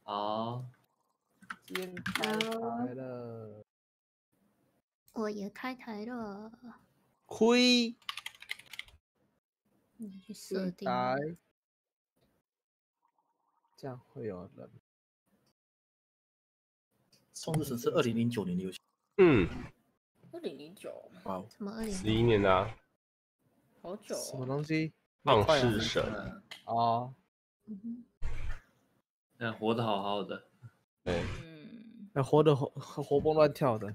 好， 先开台了， 我也开台了。 亏你去设定。 台，这样会有人。 创世神是2009年的游戏。 嗯 2009， 哇， 什么 11年的啊， 好久什么哦。 东西？ 创世神。 哦， 那活得好好的。 对， 那活蹦乱跳的。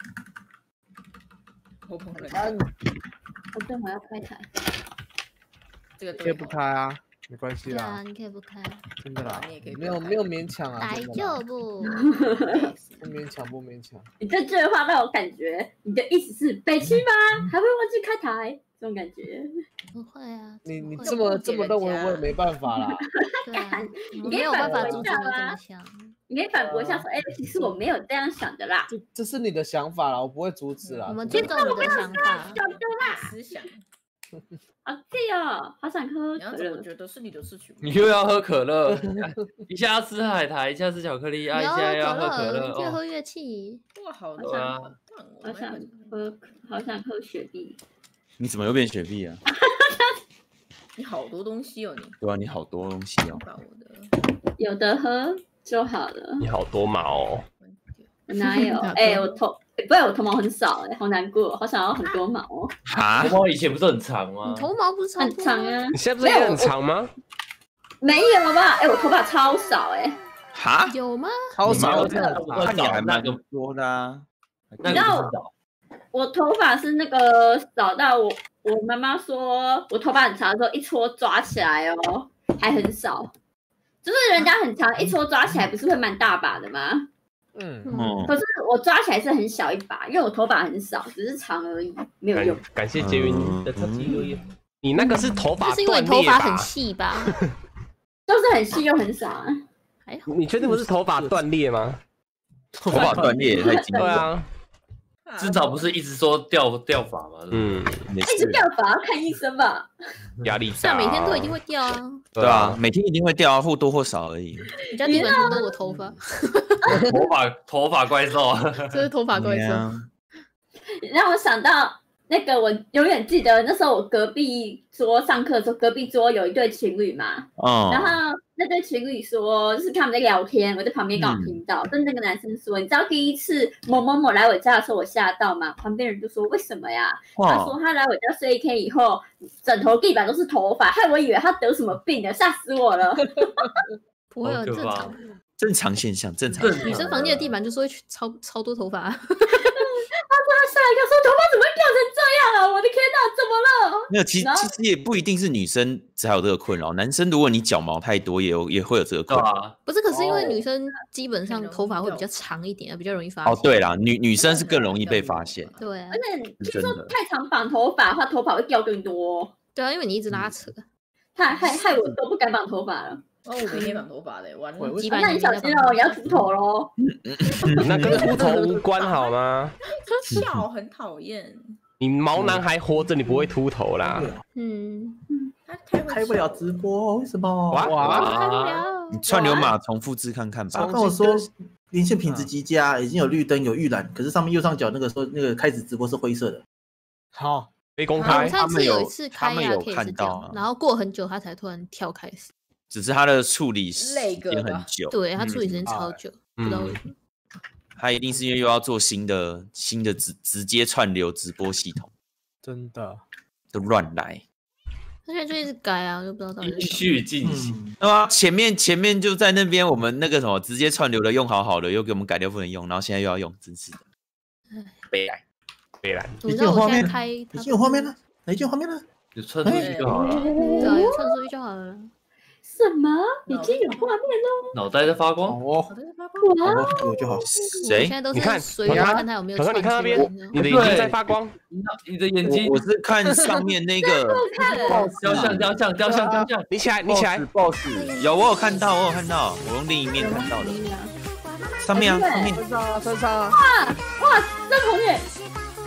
活蹦乱跳。 我正好要开台。 这个可以不开啊，没关系啦。 对啊，你可以不开。 真的啦， 你也可以没有勉强啊。 来就不。 不勉强，不勉强。 你这句话让我感觉你的意思是北区吗？还会忘记开台这种感觉。 不会啊。 你这么认为，我也没办法啦。 对啊， 你没有办法阻止我这么想。 你可以反驳一下说，其实我没有这样想的啦。 这是你的想法啦，我不会阻止啦。 我们尊重你的想法。 想的啦， 思想。 好气哦，好想喝可乐。 我觉得是你的事情。 你又要喝可乐，一下要吃海苔，一下吃巧克力，一下要喝可乐， 越喝越气。 哇，好对啊， 好想喝雪碧。 你怎么又变雪碧啊？ 你好多东西哦，你。 对啊，你好多东西哦。 把我的。 有的喝就好了。 你好多毛哦。 哪有？我头毛很少好难过，好想要很多毛哦。 哈？ 头毛以前不是很长吗？ 你头毛不是很长啊？ 你现在不是也很长吗？ 没有吧？我头发超少哈？ 有吗？ 超少， 我看你还蛮多的啊。 你知道我头发是那个少到我妈妈说我头发很长的时候一撮抓起来哦，还很少。就是人家很长，一撮抓起来不是会蛮大把的吗？可是我抓起来是很小一把，因为我头发很少，只是长而已，没有用。 感谢杰云的超级留言。你那个是头发断裂吧？ 是因为头发很细吧？ 都是很细又很少啊。 还好。 你确定不是头发断裂吗？ 头发断裂也太惊对啊。 至少不是一直说掉发嘛？ 一直掉发要看医生吧。 压力大，每天都一定会掉啊。 对啊，每天一定会掉啊，或多或少而已。 你家地板上都是我头发。 头发怪兽， 这是头发怪兽。 让我想到那个，我永远记得那时候我隔壁桌上课的时候，隔壁桌有一对情侣嘛。然后那对情侣说，就是他们在聊天，我在旁边刚好听到，跟那个男生说，你知道第一次某某某来我家的时候，我吓到吗？旁边人就说为什么呀？他说他来我家睡一天以后，枕头地板都是头发，害我以为他得什么病了，吓死我了。 不会很正常。 正常现象，正常。 女生房间的地板就是会超多头发。 他说他吓一跳，说头发怎么会掉成这样啊？我的天哪，怎么了？ 没有，其实也不一定是女生才有这个困扰，男生如果你脚毛太多，也会有这个困扰。 不是，可是因为女生基本上头发会比较长一点，比较容易发现。 对啦，女生是更容易被发现。 对啊， 而且听说太长绑头发的话，头发会掉更多。 对啊，因为你一直拉扯， 害我都不敢绑头发了。 我每天绑头发的，完了。 那你小心哦，你要秃头咯。 那跟秃头无关好吗？ 笑很讨厌。 你毛男还活着，你不会秃头啦。 他开不了直播，为什么？ 哇！你串流码重复制看看吧。 他跟我说连线品质极佳，已经有绿灯有预览，可是上面右上角那个说那个开始直播是灰色的。 好， 被公开。 上次有一次开有看到， 然后过很久他才突然跳开始。 只是他的处理时间很久， 对他处理时间超久，不知道为什么。 他一定是因为又要做新的直接串流直播系统， 真的都乱来。 他现在就一直改啊，就不知道到底。 继续进行。 对啊，前面就在那边，我们那个什么直接串流的用好的，又给我们改掉不能用，然后现在又要用，真是的，悲哀。 你知道我现在开已经有画面了，哪一句画面了？ 有传出去就好了。 对，有传出去就好了。 什么？已经有画面喽？ 脑袋在发光哦，有就好。 谁？ 现在都是随缘看他有没有。 可是你看那边，你的眼睛在发光， 你的眼睛。 我是看上面那个雕像。 你起来。 boss 有，我有看到，我用另一面看到的。上面。 身上。 哇，真红耶！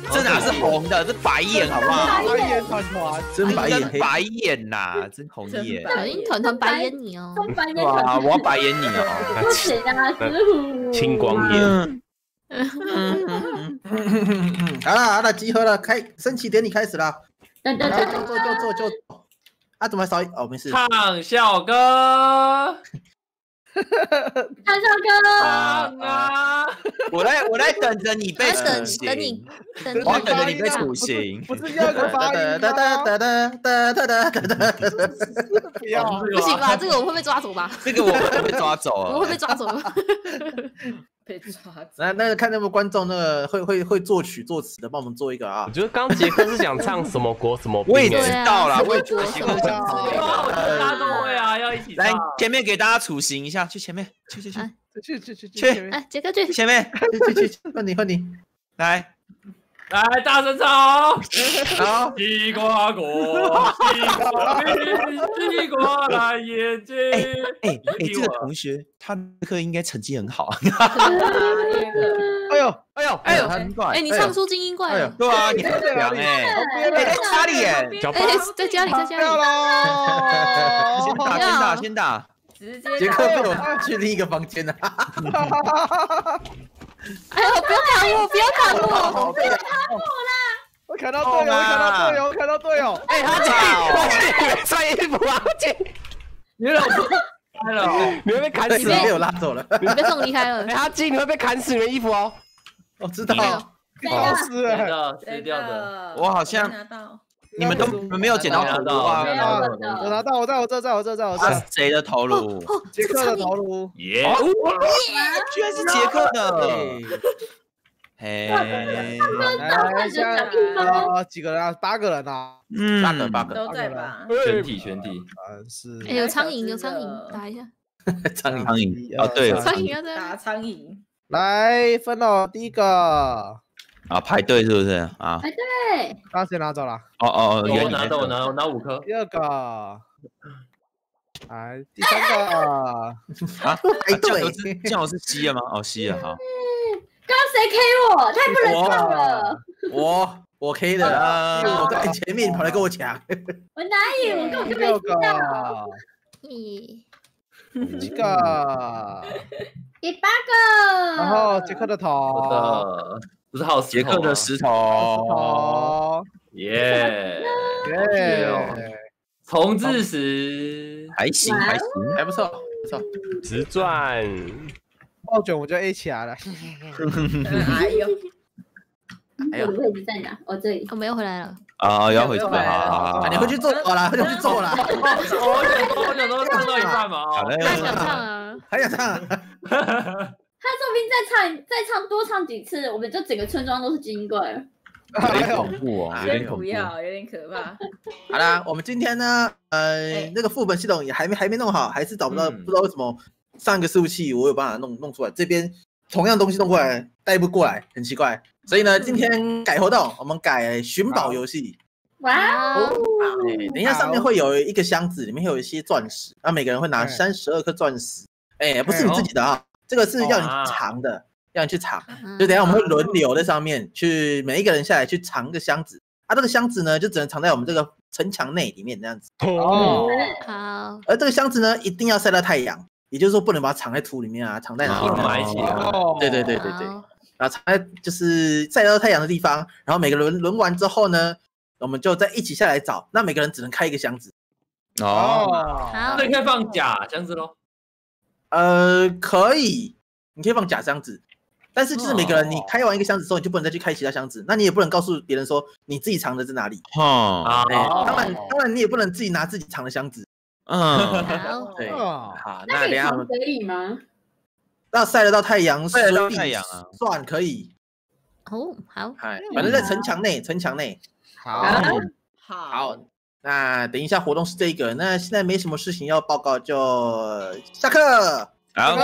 这哪是红的，这白眼好不好？ 白眼团团， 真白眼黑， 真白眼呐，真红眼。 小樱团团白眼你哦。 白眼哇，我要白眼你哦。 不行啊，石虎。 青光眼。 好了，集合了，升旗典礼开始了。 等， 就啊，怎么少一？哦，没事。 唱校歌。 唱校歌。 唱啊！ 我来等着你被处等刑， 你， 我要等着你被处刑。 不是第二个发音不要， 不行吧？这个我会被抓走吧？ 这个我会被抓走我会被抓走。 被抓走。 那看那么观众那个会作曲作词的，帮我们做一个啊我。觉得刚杰克是想唱什么国什么兵我也知哎， 道啦， 对啊我也觉得新闻想大家都会啊，要一起来唱。 前面给大家处刑一下，去前面，去， 去， 哎，杰克去。 前面， 去，换你， 来， 来，大声唱！ 好， 西瓜果，西瓜皮，西瓜蓝眼睛。 这个同学他课应该成绩很好。 哎呦， 他很快。 哎，你唱出精英怪了。 对啊，你很强哎，在家里耶， 哎，在家里。 掉了， 先打。 直接杰克被我去另一个房间了。 哎呦，不要砍我！ 我砍到队友， 哎，阿杰，穿衣服啊，阿杰， 你老婆开了， 你会被砍死被我哦！ 拉走了。 你被送离开了哎，。阿基，你会被砍死你的衣服哦！ 我知道。 是哎， 撕掉的。 我好像拿到。 你们都没有捡到头颅啊？ 我拿到，我在谁的头颅？ 杰克的头颅， 耶！ 居然是杰克的。嘿， 来，现在几个人啊？8个人啊 8个， 都在吧？ 全体。 是。 哎，有苍蝇，打一下。 苍蝇哦，对， 苍蝇要这打样。 苍蝇。 来分了第一个， 啊，排队是不是啊？ 对， 他先拿走了。 哦， 我拿5颗。 第二个，来第三个， 啊，酱油是吸了吗？哦，吸了，好。 刚刚谁 K 我？太不能唱了。 我 K 的，我在前面，你跑来跟我抢。 我哪有？我根本就没 6 听到。 个， 咦， 7个， 第8个。 然后杰克的头， 我的不是还有杰克的石头， 头， 耶！重置时还行， 还不错。 直转， 爆卷我就 A 起来了。 哎呦， 我的位置在哪？我这里。 我们又回来了。 啊，要回去了，好， 你回去做啦，回去做啦。 我想都唱到一半嘛。 好嘞， 他想唱啊。 还想唱？ 他说不定再多唱几次，我们就整个村庄都是精英怪了。 有点恐怖哦，有点恐怖。 不要，有点可怕。 好啦，我们今天呢，那个副本系统也还没弄好，还是找不到，不知道为什么上一个伺服器我有办法弄出来，这边同样东西弄过来带不过来，很奇怪。所以呢，今天改活动，我们改寻宝游戏。 哇哦！ 等一下上面会有一个箱子，里面会有一些钻石，那每个人会拿32颗钻石。不是你自己的啊，这个是要你藏的，要你去藏。就等一下我们会轮流在上面去，每一个人下来去藏一个箱子。这个箱子呢，就只能藏在我们这个城墙内里面这样子。 哦， 好。 而这个箱子呢，一定要晒到太阳，也就是说不能把它藏在土里面啊，藏在哪里？ 埋起来。 对。然后藏在就是晒到太阳的地方，然后每个人轮完之后呢，我们就再一起下来找。那每个人只能开一个箱子。 哦， 好。 那你可以放假箱子咯。 可以，你可以放假箱子，但是就是每个人你开完一个箱子之后，你就不能再去开其他箱子，那你也不能告诉别人说你自己藏的在哪里。当然你也不能自己拿自己藏的箱子。对，好， 那可以藏水里吗？ 那晒得到太阳， 晒得到太阳啊， 算可以。 哦，好， 反正在城墙内。好，那等一下活动是这个，那现在没什么事情要报告，就下课。 好，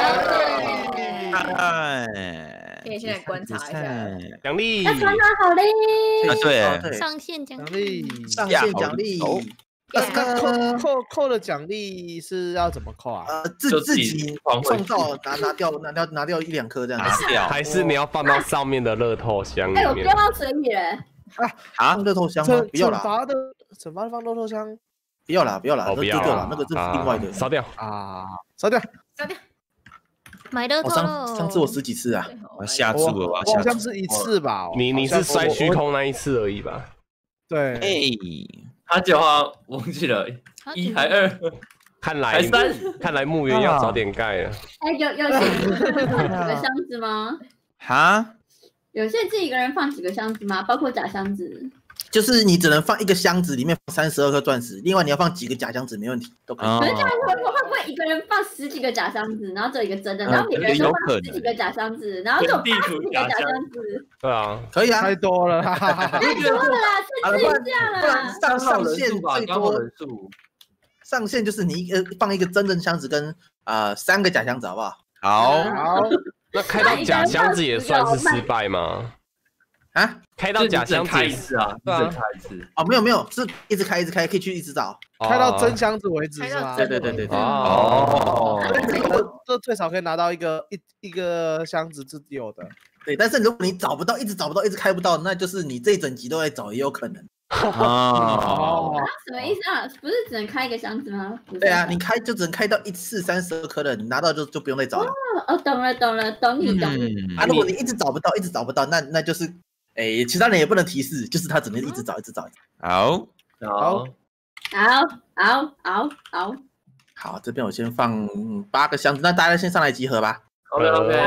可以现在观察一下。 奖励。 要穿好嘞。 对， 上线奖励，上线奖励。 扣的奖励是要怎么扣啊？ 自己创造拿掉1-2颗这样子。 还是你要放到上面的乐透箱里面？ 我丢到水里了。 乐透箱吗？不要啦。 惩罚放乐透箱。 不要啦，不要啦， 不要啦，那个是另外的。 烧掉啊，烧掉。 买乐透喽。 上次我10几次啊， 我吓住了吧？ 我好像是1次吧。 你是摔虚空那一次而已吧？ 对。 他9号忘记了，1还2， 看来还3， 看来墓园要早点盖了。 有限制放几个箱子吗？ 哈？ 有限制一个人放几个箱子吗？包括假箱子？ 就是你只能放1个箱子，里面放32颗钻石，另外你要放几个假箱子没问题，都可以。 可是这样会不会一个人放10几个假箱子，然后只有一个真的，然后每个人都放10几个假箱子，然后就80几个假箱子？ 对啊， 可以啊， 太多了， 太多了啦，限制一下啦。 上限最多人数，上限就是你放一个真正箱子跟3个假箱子，好不好？ 好。 那开到假箱子也算是失败吗？ 啊， 开到假箱子开一次啊，只能开一次。 哦，没有，是一直开，可以去一直找， 开到真箱子为止是吗？ 对。 哦， 这最少可以拿到一个箱子自有的。 对，但是如果你找不到，一直找不到，一直开不到，那就是你这一整集都在找，也有可能。 什么意思啊？不是只能开1个箱子吗？ 对啊，你开就只能开到1次32颗的，你拿到就不用再找了。 懂了，懂你。 如果你一直找不到，那就是。其他人也不能提示，就是他只能一直找。好，这边我先放8个箱子，那大家先上来集合吧。 OK。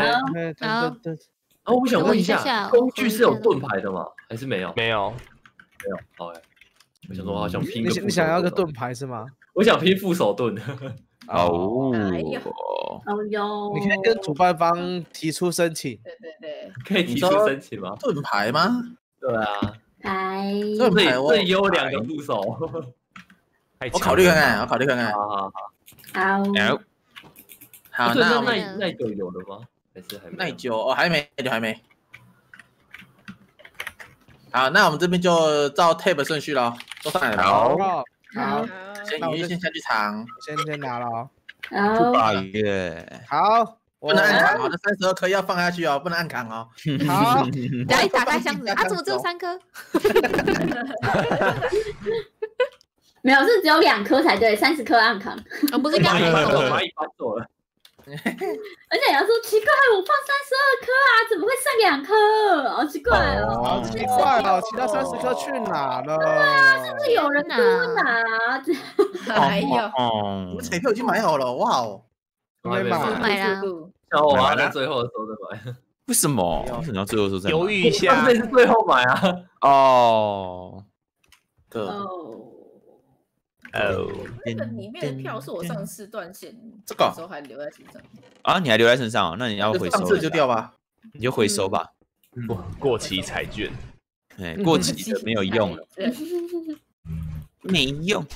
好。 我想问一下，工具是有盾牌的吗？还是没有？ 没有。 好我想说，我好想拼。 你想要个盾牌是吗？ 我想拼副手盾。 哦哟！ 你可以跟主办方提出申请。 对， 可以提出申请吗？ 盾牌吗？ 对啊， 盾牌最优2个副手。 我考虑看看。好，那耐久有了吗？还是还没？ 耐久还没。好，那我们这边就照 tab 顺序咯，都上来了。 好。 先下去藏， 先拿了哦。 好， 不能按扛哦，那32颗要放下去哦，不能按扛哦。 好， 等下一打开箱子啊，怎么只有3颗？ 没有，是只有2颗才对，30颗按扛。 不是刚才蚂蚁搬走了。 而且有人说奇怪，我放32颗啊，怎么会剩2颗？好奇怪哦， 好奇怪哦，其他30颗去哪了？ 对啊，是不是有人多拿？ 还有， 我彩票已经买好了，哇哦， 买了。 像我要在最后的时候再买。 为什么要最后的时候再买？ 犹豫一下， 这是最后买啊。 那个里面的票是我上次断线， 这个时候还留在身上啊？你还留在身上？那你要回收？ 上次就掉吧， 你就回收吧。 过期彩券， 过期的没有用了，没用。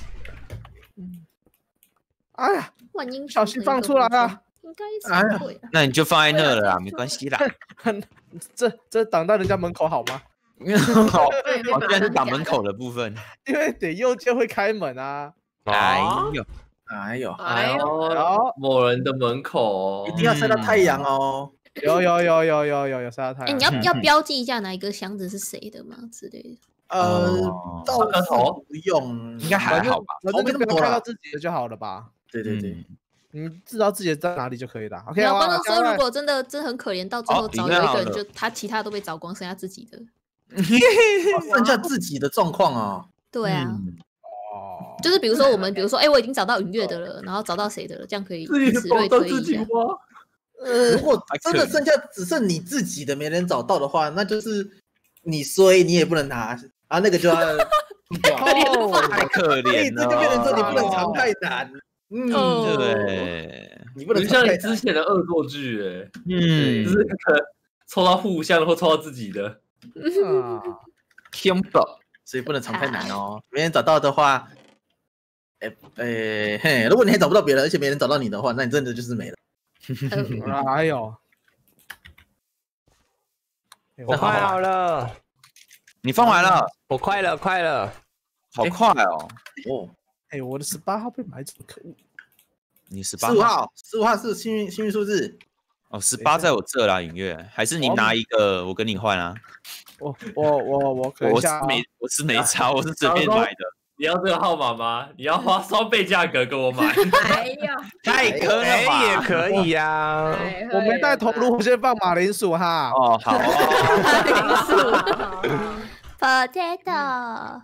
哎呀，小心放出来啊！ 应该是会。 那你就放在那了啦，没关系啦。 这挡到人家门口好吗？ 好，居然是挡门口的部分， 因为得右键会开门啊。 哎呦， 某人的门口一定要晒到太阳哦。 有晒到太阳。 你要标记一下哪一个箱子是谁的吗之类的？ 照个头不用， 应该还好吧？ 头没那么多，看到自己的就好了吧？ 对， 你知道自己在哪里就可以了。OK， 观众说，如果真的很可怜，到最后找有一个人就他其他都被找光，剩下自己的。 剩下自己的状况啊？ 对啊。就是比如说我已经找到云月的了，然后找到谁的了，这样可以以此类推一下。 如果真的剩下只剩你自己的没人找到的话，那就是你衰，你也不能拿啊，那个就要太可怜了， 这就变成说你不能藏太难。 对， 你不能像你之前的恶作剧，就是抽到互相或抽到自己的， 听不懂，所以不能藏太难哦。没人找到的话，如果你还找不到别人，而且没人找到你的话，那你真的就是没了。 哎呦， 我快好了， 你放完了， 我快了， 好快哦！ 哎，我的18号被买走，可恶！ 你18号 ，15号是幸运数字。 哦，18在我这啦，影月，还是你拿一个，我跟你换啊。 我可以下。 我是没差，我是随便买的。 你要这个号码吗？你要花双倍价格跟我买。 哎呀， 太可了吧？ 也可以呀。 我没带头颅，我先放马铃薯哈。 哦，好。 马铃薯 ，potato。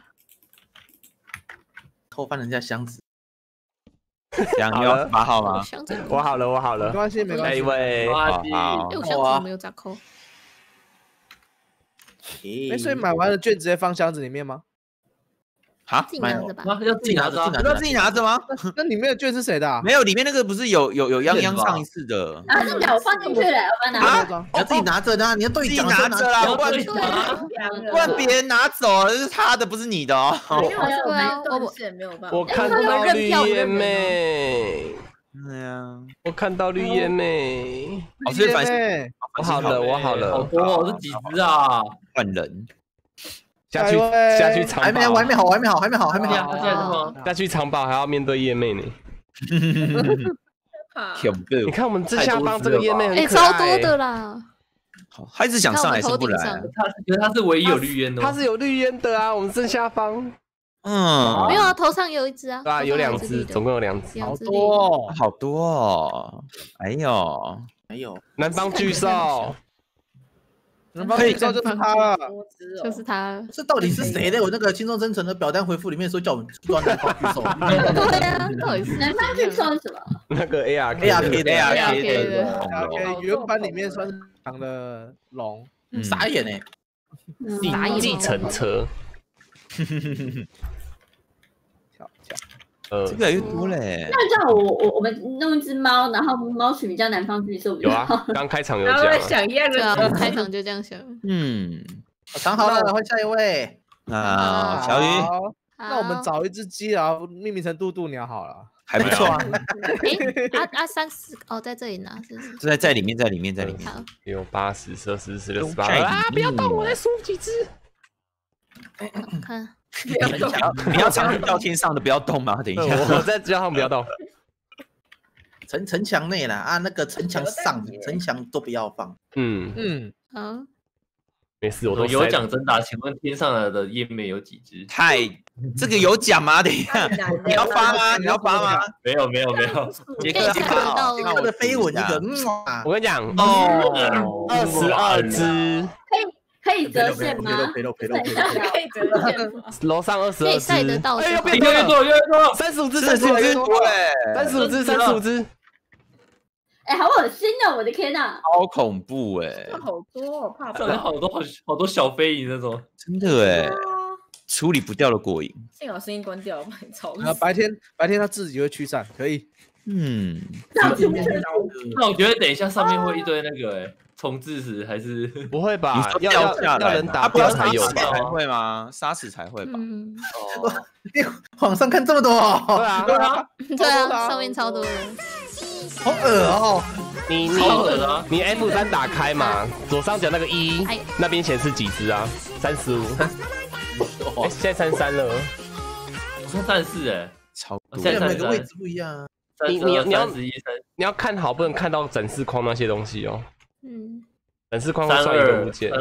偷翻人家箱子。 想要8号吗？ 我好了。 没关系，没关系。 下一位， 好。 哎，我箱子没有扎扣。 哎，所以买完了券直接放箱子里面吗？ 好， 自己拿着吧。 要自己拿着， 不要自己拿着吗？ 那里面的券是谁的？ 没有，里面那个不是有泱泱上一次的。 啊，真的，我放进去了，我把它拿着。 你要自己拿着的，你要对奖拿着啦，不然别人拿走了，是他的，不是你的哦。 我看到绿叶妹。 对呀， 我看到绿叶妹。 哦，所以反正我好了。 好多哦，是几只啊？ 换人。 下去藏宝， 还没好。 下去藏宝还要面对叶妹呢。你看我们正下方这个叶妹很可爱， 超多的啦。 他一直想上来上不来， 他是唯一有绿烟的， 他是有绿烟的啊。我们正下方， 没有啊，头上有一只啊。 对啊，有2只，总共有2只， 好多哦。哎呦， 南方巨兽。 可以知道就是他了， 就是他。 这到底是谁的？我那个轻松生存的表单回复里面说叫我们抓南方巨兽。 对啊，到底是南方巨兽是什么？ 那个 ARK 的原版里面算是强的龙， 傻眼哎， 计程车。 这个越多嘞。 那这样我们弄一只猫，然后猫取名叫南方巨兽。 有啊，刚开场有讲。 想一样的， 开场就这样想。 藏好了，换下一位。 小鱼。 那我们找一只鸡，然后命名成渡渡鸟好了， 还不错啊。 哎，3、4哦，在这里拿，是不是？ 在里面。 有80、40、16、18啊！不要动，我再数几只。 看。 你要长到天上的不要动吗？等一下， 我在叫他们不要动。 城墙内啦啊，那个城墙上、城墙都不要放。 好， 没事，我都有奖征答。请问天上的页面有几只？ 这个有奖吗？等一下，你要发吗？没有。 杰克的飞吻一个， 我跟你讲，22只。 可以折线吗？ 可以折线。 楼上22只，可以晒得到。 哎，越多，35只，35只。 哎，好恶心哦！我的天哪， 好恐怖哎！ 好多，怕上面好多小飞蚁那种， 真的哎，处理不掉的过瘾。 幸好声音关掉，吵。 白天它自己会驱散，可以。 那我觉得等一下上面会一堆那个重置时还是不会吧？ 你说掉下来， 人打掉才有吧？ 才会吗？杀死才会吧？ 网上看这么多， 对啊， 上面超多的， 好恶哦！ 你 F3 打开嘛，左上角那个1那边显示几只啊？35。现在33了。 我说34哎， 超多。 现在每个位置不一样啊。 你要看好，不能看到展示框那些东西哦。展示框会算一个物件。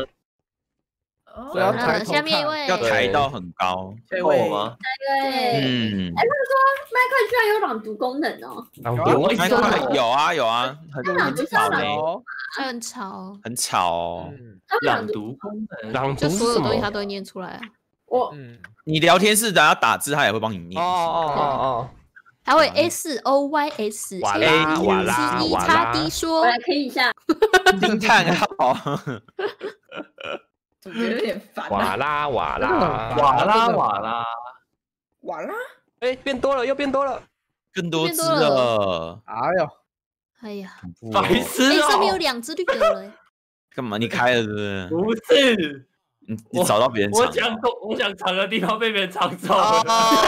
下面一位要抬到很高。 下一位吗？ 哎，他们说麦块居然有朗读功能哦。 朗读有啊，很吵呢，很吵哦。 朗读功能， 朗读就所有东西它都会念出来啊。 你聊天室等下打字，它也会帮你念。 还会 SOYS 瓦拉 XD 说， 我来听一下。 惊叹号。 总觉得有点烦。 瓦拉，哎，变多了，又变多了， 更多只了。 哎呀， 白痴哦！ 上面有2只绿的了。 干嘛？你开了是不是？ 不是。 你找到别人我想藏的地方被别人藏走了。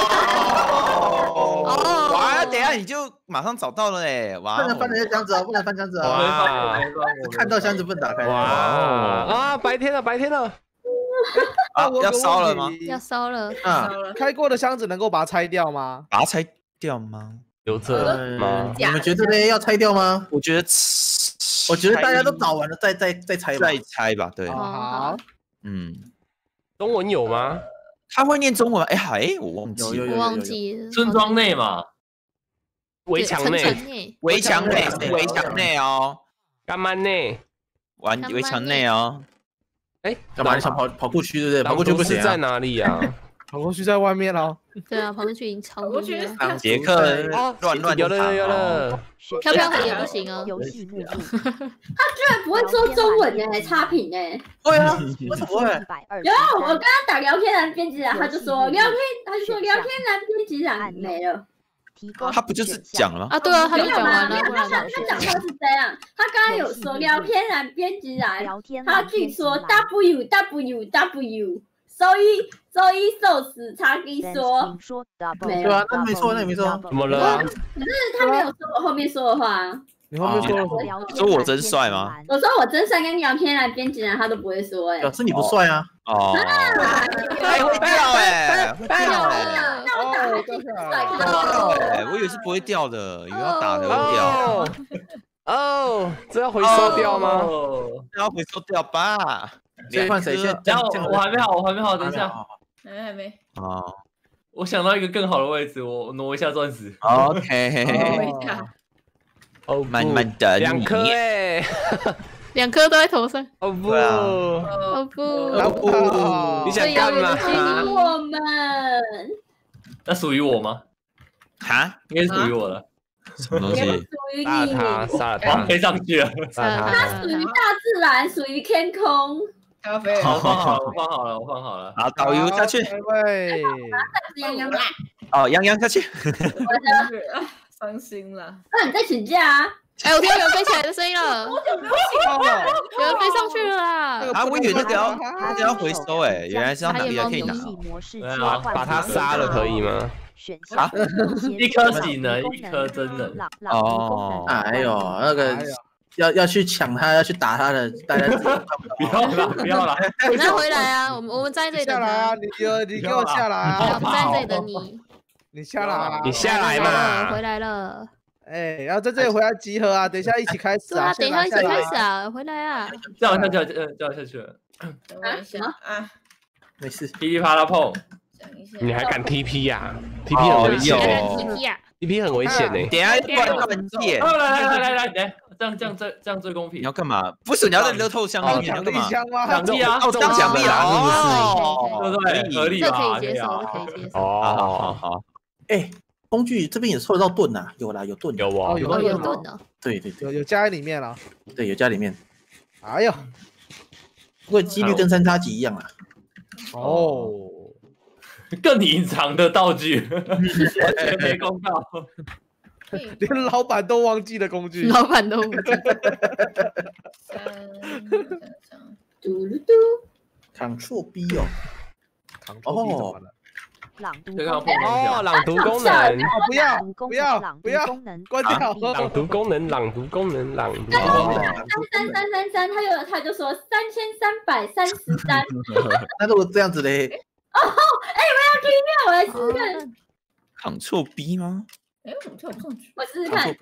哇！等一下你就马上找到了哎！哇！ 不能翻人家箱子哦，不能翻箱子哦。 哇！ 看到箱子不能打开。 哇！啊！白天了。 啊，要烧了吗？ 要烧了。 啊，开过的箱子能够把它拆掉吗？ 把它拆掉吗？ 有这吗？ 你们觉得呢？要拆掉吗？ 我觉得大家都找完了再拆吧。 再拆吧，对。 好。 中文有吗？ 他会念中文吗？我忘记了。 我忘记了。 村庄内嘛。 围墙内。 围墙内是围墙内哦。 干嘛内？ 围墙内哦。 干嘛？你想跑过去对不对？跑过去不行。 在哪里啊？ 跑过去在外面哦。 对啊，跑过去已经超过去了。 杰克乱有了。 飘飘盒也不行哦。 游戏目录。他居然不会说中文呢，差评哎。 对啊，为什么会？ 有啊，我跟他打聊天栏编辑栏，他就说聊天栏编辑栏没了。 他不就是讲了吗？ 啊，对啊，他就讲完了。 他讲话是这样，他刚刚有说聊天栏编辑栏，他据说 www， 所以寿司他跟说没有。对啊，那没错，那也没错。 怎么了？ 可是他没有说我后面说的话。 你后面说说我真帅吗？ 我说我真帅跟聊天栏编辑栏他都不会说表示你不帅啊。 会掉我以为是不会掉的，以为要打的会掉。 这要回收掉吗？ 要回收掉吧。 先换谁先？ 然后我还没好，等一下。 还没。 我想到一个更好的位置，我挪一下钻石。 OK。慢慢等。 2颗 2颗都在头上。 不， 你想干嘛？ 我们那属于我吗？应该是属于我的。 什么东西？ 杀了他， 飞上去了。 它属于大自然，属于天空。 咖啡。 我放好了。 好，导游下去。洋洋下去。 伤心了。 那你在请假啊？ 我听到有飞起来的声音了。有人飞上去了啦。 我以为那个要回收原来是要拿可以拿。 把它杀了可以吗？ 一颗技能，一颗真人。 哎呦，那个要去抢他，要去打他的，大家不要了。 那回来啊，我们在这里等他。你给我下来啊！ 我们在这里等你。 你下来， 你下来嘛！ 回来了。 要在这里回来集合啊！等一下一起开始啊！ 等一下一起开始啊！回来啊！ 叫下去了。 什么啊？ 没事， 噼里啪啦碰。 你还敢 TP 呀？TP 很危险哦。TP 很危险呢。 等下关键。 来，这样最公平。 你要干嘛？不是你要在热透香里面要干嘛？ 奖励啊！ 中奖励啊！ 对不对？合理吧？ 这可以接受。 好。 工具这边也抽得到盾呐，有啦，有盾， 有盾的。 对， 有加在里面了。 对，有加里面。 哎呦， 不过几率跟3叉戟一样啦。 更隐藏的道具，完全没公告， 连老板都忘记的工具。 老板都忘记。 嘟噜嘟 ，Ctrl B 哦。 朗读功能， 不要，关掉。 朗读功能。 3，他就说3333。 那如果这样子嘞？ 我要听一遍，我来试试看。 Ctrl B 吗？ 我怎么跳不上去？ 我试试看。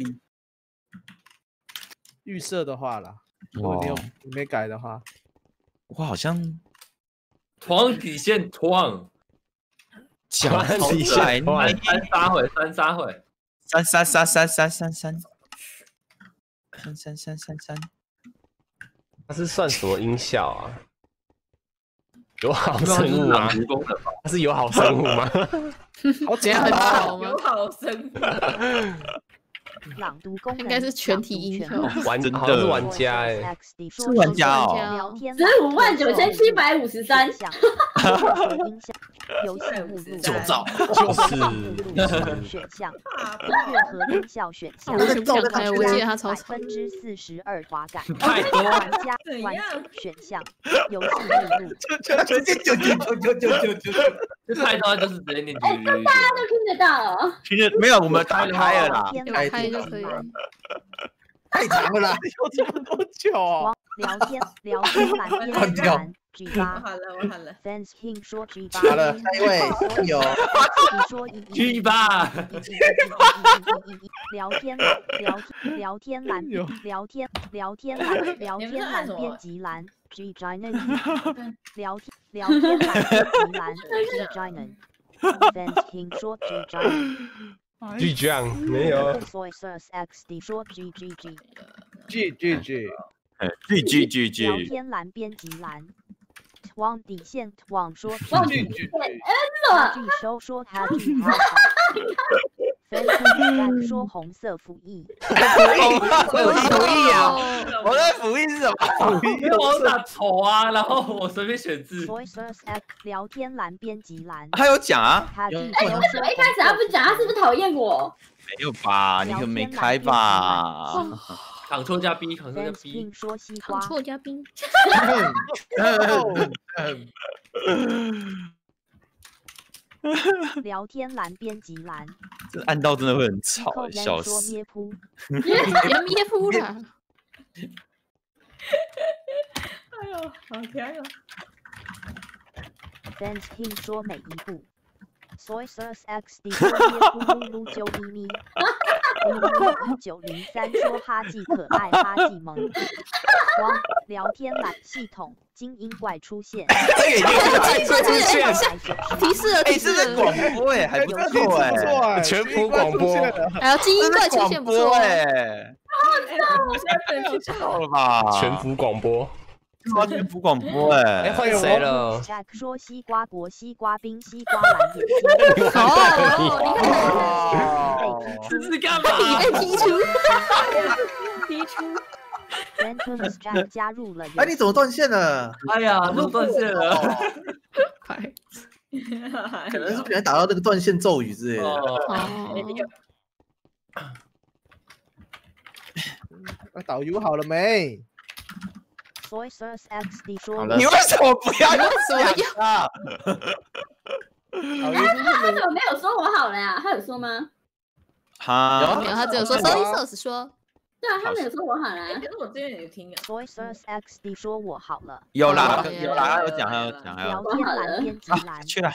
预设的话啦，如果你没改的话， 我好像床底线床。 脚底下三杀会，3， 它是算什么音效啊？友好生物吗？它是友好生物吗？ 这样很好吗？ 友好生物。 朗读功能应该是全体音效， 好像是玩家是玩家哦。 159753。 游戏目录就照就是选项，音乐和音效选项。 我记得他超长 ，42%滑杆。 太多玩家选项，游戏目录。 这太多就是直接念。 大家都听得到。 听得没有？我们打开了啦， 开就可以了。 太长了啦，有这么多久啊？ 聊天栏边栏 G8， 我喊了。 Fans King 说 G8。 好了，下一位有。 你说 G8。 聊天蓝编辑栏 G Giant 聊天蓝编辑栏 G Giant Fans King 说 G Giant。G 酱没有。 Source XD 说 G。聊天栏编辑栏。往底线网说。 G 收说他 G 好。Fans 说红色服役。 服役啊！我的服役是什么？ 因为我打丑啊，然后我随便选字。 聊天栏编辑栏。 他有讲啊。 为什么一开始他不讲？他是不是讨厌我？ 没有吧？你可能没开吧 ？Ctrl 加 B，Ctrl 加 B。 说西瓜。 Ctrl 加 B。 聊天栏编辑栏。 这按到真的会很吵，笑死。 别咩扑了。 哎呦，好甜哟。 Fans King 说每一步。Source XD 说咩扑噜噜啾咪咪。1903说哈记可爱哈记萌。王聊天栏系统精英怪出现。 提示了， 提示了广播哎，还不错哎， 全幅广播。 还有精英怪出现不错哎。 我现在真去到了吧？ 全幅广播。 全幅广播哎， 换谁了 ？Jack 说西瓜国西瓜冰西瓜蓝眼睛。 这是干嘛？ 你被踢出。 踢出。 Phantoms Jack 加入了。 哎，你怎么断线了？ 哎呀，都断线了。 可能是不小心打到那个断线咒语之类的。导游好了没 ？Source XD 说：“ 你为什么不要用讲啊？” 他怎么没有说我好了呀？他有说吗？ 没有，他只有说 Source 说。 对啊，他没有说我好了。 可是我之前有听啊。 Source XD 说我好了。 有啦，他有讲， 聊天栏编辑栏去了。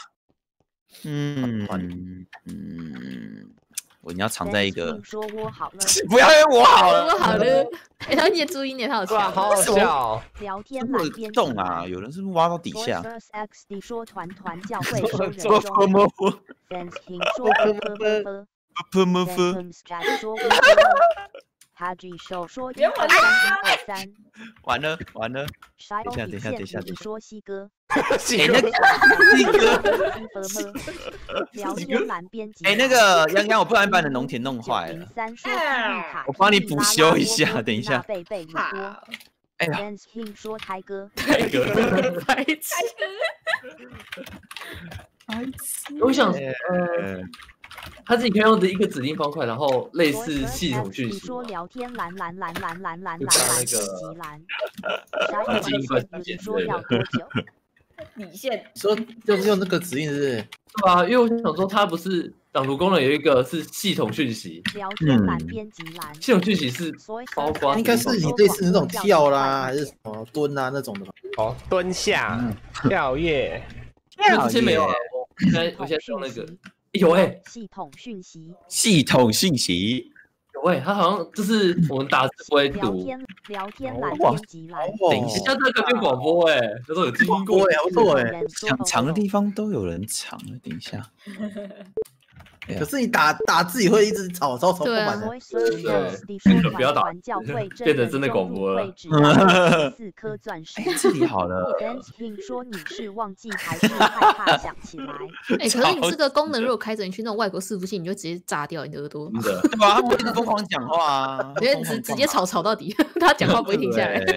你要藏在一个。 说我好了。 不要因为我好了。 我好了。哎，他念注音念，他好笑， 好好笑。 聊天栏编动啊，有人是不是挖到底下 ？XD 说团教会收人中。Fans King 说说哈 G 手说1、2、3， 完了。等一下， 你说西哥。 西哥。 聊天栏编辑。 那个泱泱，我不然把你的农田弄坏了。我帮你补修一下，等一下。 哎呀 ，Fans King 说台哥。 我想，他自己可以用的一个指令方块，然后类似系统讯息。 说聊天栏那个基因怪说要多久？ 底线说就是用那个指令是？ 对啊，因为我想说，它不是朗读功能有一个是系统讯息， 聊天栏编辑栏， 系统讯息是包括应该是你类似那种跳啦，还是什么蹲啊那种的吧？ 哦，蹲下、跳跃， 之前没有啊。我现在用那个。有系统讯息有它好像就是我们打字不会读。 聊天栏编辑栏， 等一下， 这个变广播这都有经过不错想藏的地方都有人藏了，等一下。 可是你打字也会一直吵不满的。 对，不要打，变得真的广播了。 4颗钻石， 这里好了。 Fans 说你是忘记还是害怕想起来？ 可是你这个功能如果开着，你去那种外国伺服器，你就直接炸掉你的耳朵。 对吧？他不会一直疯狂讲话啊， 因为直接吵到底，他讲话不会停下来。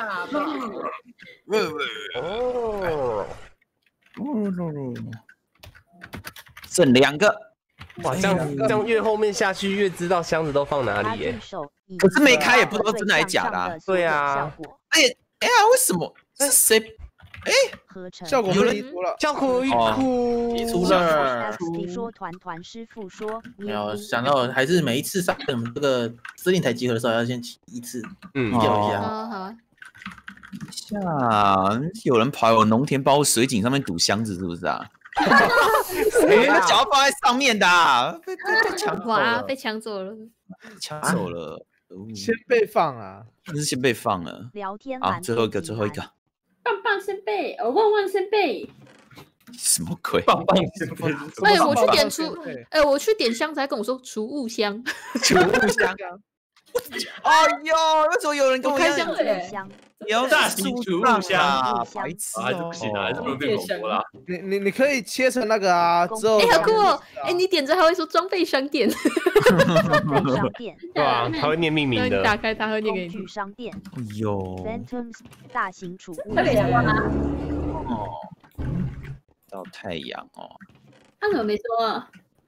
剩2个。 哇，这样越后面下去越知道箱子都放哪里耶。 可是没开也不知道真的还是假的。 对啊。 哎呀，为什么？这是谁？ 效果有人移除了， 效果移除了。 说团师傅说， 想到还是每一次上我们这个司令台集合的时候，要先起一次，调一下。 好啊。 下有人跑我农田包括水井上面堵箱子，是不是啊？谁把脚放在上面的？被抢走了， 被抢走了， 抢走了。 先被放啊！ 那是先被放了。 聊天好，最后一个。 棒棒先辈，旺旺先辈。 什么鬼？ 棒棒先辈。 哎，我去点我去点香才跟我说储物箱。 储物箱。哎呦，为什么有人跟我开箱子？ 有大型储物箱， 白痴还是不行啊，还是不能变恐怖啦。 你可以切成那个啊，之后好酷哦！你点着还会说装备商店。 商店， 对啊，它会念命名的。 你打开它会念给你。 工具商店。 哎呦。 Phantoms 大型储物箱。 哦。到太阳哦。 他怎么没说？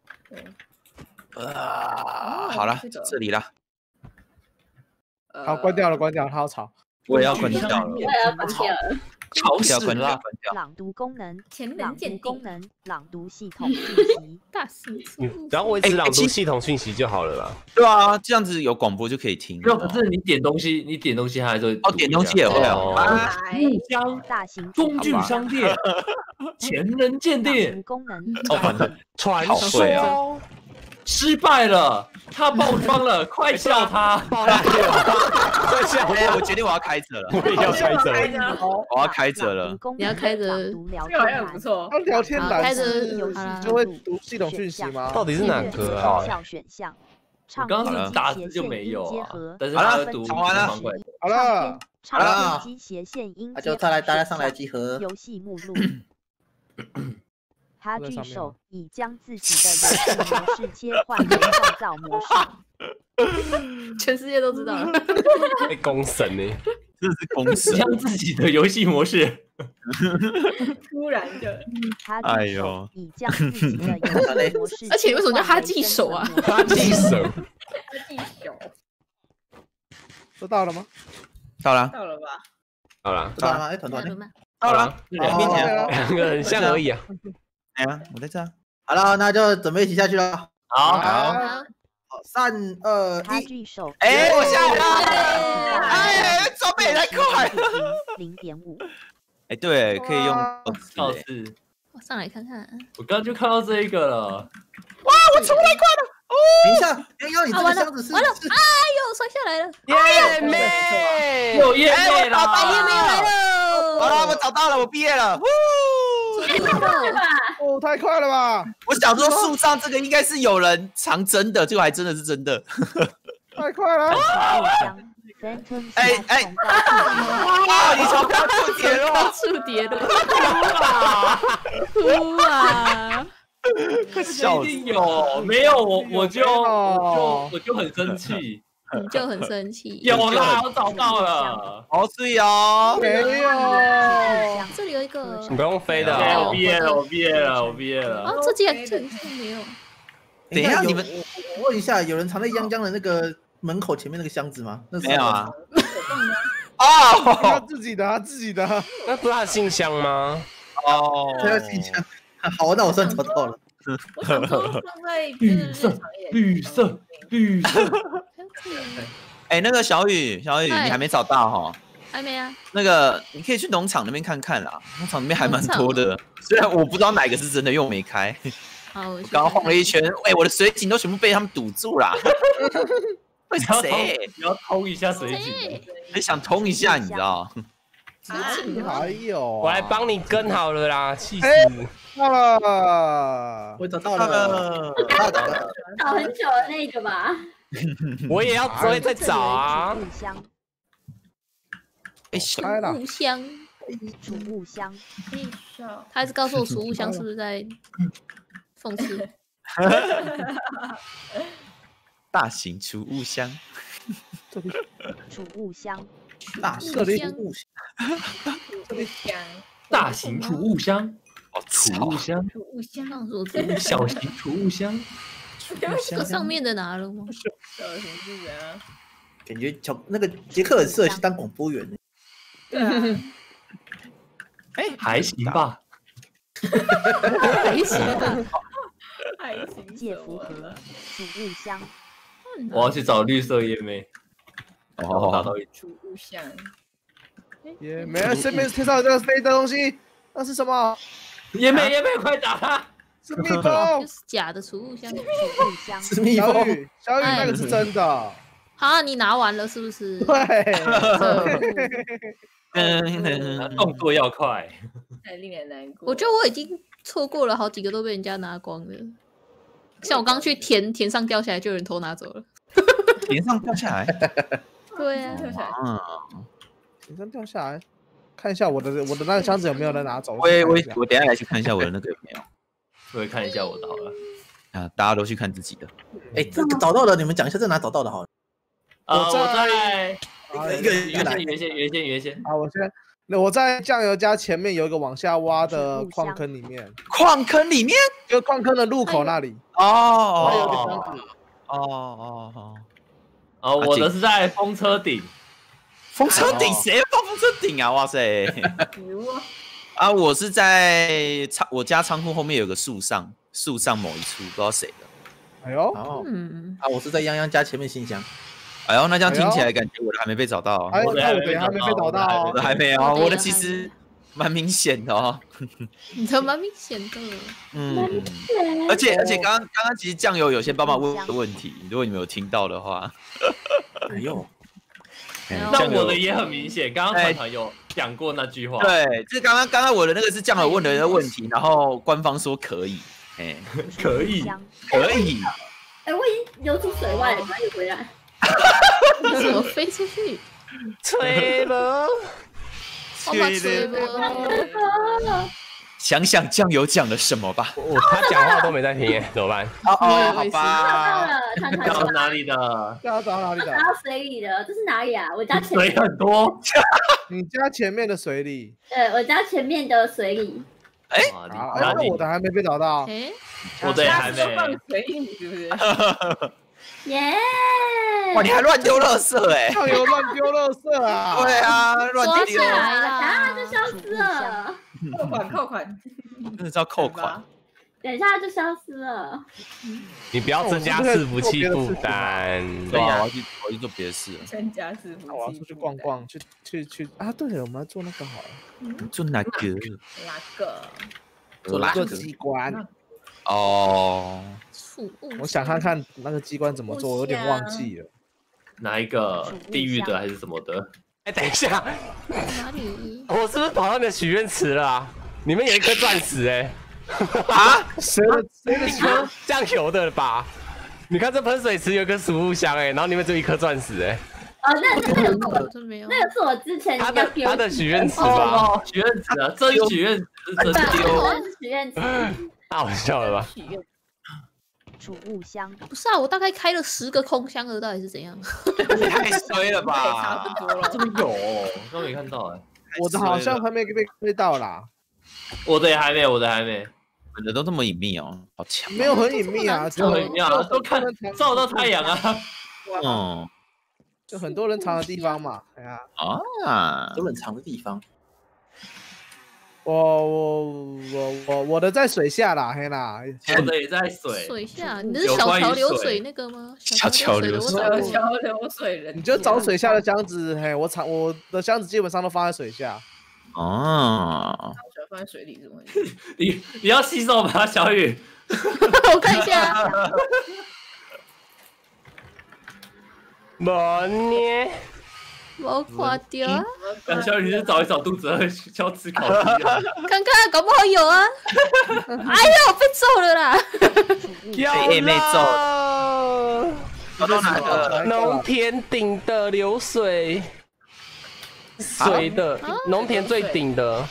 好了，这里了。 好，关掉了，它好吵。 我也要关掉了。 我也要关掉了。 吵死了！ 朗读功能， 潜能鉴定， 朗读系统讯息， 大型。 只要维持朗读系统讯息就好了啦。 对啊，这样子有广播就可以听。 没有，可是你点东西它还是点东西也会哦。 木箱， 大型工具商店，潜能鉴定功能， 传说。 失败了，他爆装了，快笑他！ 快笑！我决定我要开着了， 我也要开着了， 我要开着了。 你要开着， 这好像不错。 它聊天栏就会读系统讯息吗？ 到底是哪个啊？ 我刚刚打字就没有啊，但是好了， 读完了， 好了， 那就再来大家上来集合。 游戏目录。他举手已将自己的游戏模式切换为创造模式， 全世界都知道了。 被公审呢， 这是公审， 将自己的游戏模式。 突然的， 哎呦，已将自己的游戏模式， 而且为什么叫哈记手啊？ 哈记手， 都到了吗？ 到了， 到了吧？ 到了， 到了吗？哎，团团， 到了， 两面前两个很像而已啊。 哎呀，我在这。 好了，那就准备一起下去了。 好 ，3、2、1， 哎，我下来了！哎，装备也太快了。 0.5。 哎，对，可以用倒是。 我上来看看。 我刚刚就看到这一个了。 哇，我冲太快了！哦， 等一下，你这个箱子是完了，哎呦，摔下来了！ 叶妹， 有叶妹了， 叶妹来了！ 好了，我找到了，我毕业了。 哦，太快了吧！ 我想说树上这个应该是有人藏真的，结果还真的是真的。 太快了！ 哎，哇！你从高处跌落， 树跌落，哭啊！ 一定有，没有我就很生气。 你就很生气。 有啦，我找到了。 好醉哦！ 没有， 这里有一个。 你不用飞的。 我毕业了。 啊，这几个没有。 等一下，你们我问一下，有人藏在泱泱的那个门口前面那个箱子吗？ 没有啊。 哦，他自己的， 那不是他的信箱吗？ 哦，他的信箱。好，那我算找到了。 我想说放在绿色。 哎，那个小雨，你还没找到哈？ 还没啊。 那个你可以去农场那边看看啦，农场那边还蛮多的。虽然我不知道哪个是真的，因为我没开。 好，我刚刚晃了一圈，哎，我的水井都全部被他们堵住啦。为谁？ 你要通一下水井？ 很想通一下，你知道？ 哎呦， 我来帮你跟好了啦，气死！ 到了， 我找到了， 找很久的那个吧。 我也要再找啊。 哎， 开了。 储物箱。 他还是告诉我储物箱是不是在讽刺？ 大型储物箱。 储物箱。 大型储物箱。 大型储物箱。 储物箱， 小型储物箱。 这个上面的拿了吗？ 感觉那个杰克很适合去当广播员。 对啊。 哎，还行吧。 还行吧。 还行。 介符合储物箱。 我要去找绿色叶妹。 哦， 储物箱。 也没人，身边贴上这个飞的东西，那是什么？ 也没，快打他！ 是蜜蜂， 就是假的储物箱。 是蜜蜂。 小雨那个是真的。 好，你拿完了是不是？ 对。 动作要快， 太令人难过。 我觉得我已经错过了好几个都被人家拿光了。像我刚去田上掉下来，就有人偷拿走了。 田上掉下来？ 对啊， 掉下来。 田上掉下来，看一下我的那个箱子有没有人拿走。 我等下来去看一下我的那个有没有。 我会看一下我的好了。 啊，大家都去看自己的。 哎，这个找到了，你们讲一下这哪找到的好了。 我在一个原先。 好，我在酱油家前面有一个往下挖的矿坑里面。 矿坑里面？ 就矿坑的入口那里。 哦， 我的是在风车顶。 风车顶谁放风车顶啊？哇塞！啊，我是在我家仓库后面有个树上某一处，不知道谁的。 哎呦， 我是在泱泱家前面信箱。 哎呦，那这样听起来感觉我的还没被找到。 我的还没被找到， 我的还没有，我的其实蛮明显的哦。 你的蛮明显的。 而且刚刚其实酱油有些帮忙问的问题，如果你们有听到的话。 哎呦。 那我的也很明显，刚刚团团有讲过那句话。 对，这刚刚我的那个是酱油问的人的问题，然后官方说可以， 可以。 哎，我已经游出水外了，赶紧回来。 怎么飞出去？ 吹了， 吹了。 想想酱油讲了什么吧。 他讲话都没在听，怎么办？ 好吧。 找到哪里的？ 找到哪里的？ 找到水里的，这是哪里啊？我家前水很多。 你家前面的水里？ 对，我家前面的水里。 那我的还没被找到。 我的也还没。 水里是不是？ 耶！ 哇，你还乱丢垃圾哎！ 酱油乱丢垃圾啊！ 对啊，乱丢。 抓下来了， 等下就消失了。 扣款， 真的是要扣款。 等一下就消失了。 你不要增加伺服器负担。 对呀，我要去做别的事了。 增加伺服器。 我要出去逛逛，去啊！对了，我们要做那个好了。 做哪个？ 做机关。 哦。 我想看看那个机关怎么做，我有点忘记了。 哪一个地狱的还是什么的？ 哎，等一下， 哪里？ 我是不是跑到你的许愿池了啊？里面有一颗钻石哎！ 啊？ 谁的一颗酱油的吧？你看这喷水池有一个储物箱哎，然后里面只有一颗钻石哎。 那个是我之前他的许愿池吧？ 许愿池啊，这一许愿池是真的。许愿池。 太好笑了吧？ 储物箱不是啊，我大概开了10个空箱了，到底是怎样？ 太衰了吧！ 差不多了， 这么有，都没看到哎。 我的好像还没被到啦。 我的也还没， 我的都这么隐秘哦，好强。 没有很隐秘啊， 就很隐秘啊，都看照到太阳啊。 就很多人藏的地方嘛，哎呀。 很多人藏的地方。 我的在水下啦，嘿啦， 我的也在水下。你是小桥流水那个吗？ 小桥流水人， 你就找水下的箱子，嘿，我的箱子基本上都放在水下。 放在水里是吗？ 你要洗手吗，小雨？ 我看一下。 没捏。 我垮掉啊！ 小雨是找一找肚子饿，想吃烤鸡啊？ 看看，搞不好有啊！哎呦，被揍了啦！ 被揍。找到哪个？ 农田顶的流水，水的农田最顶的。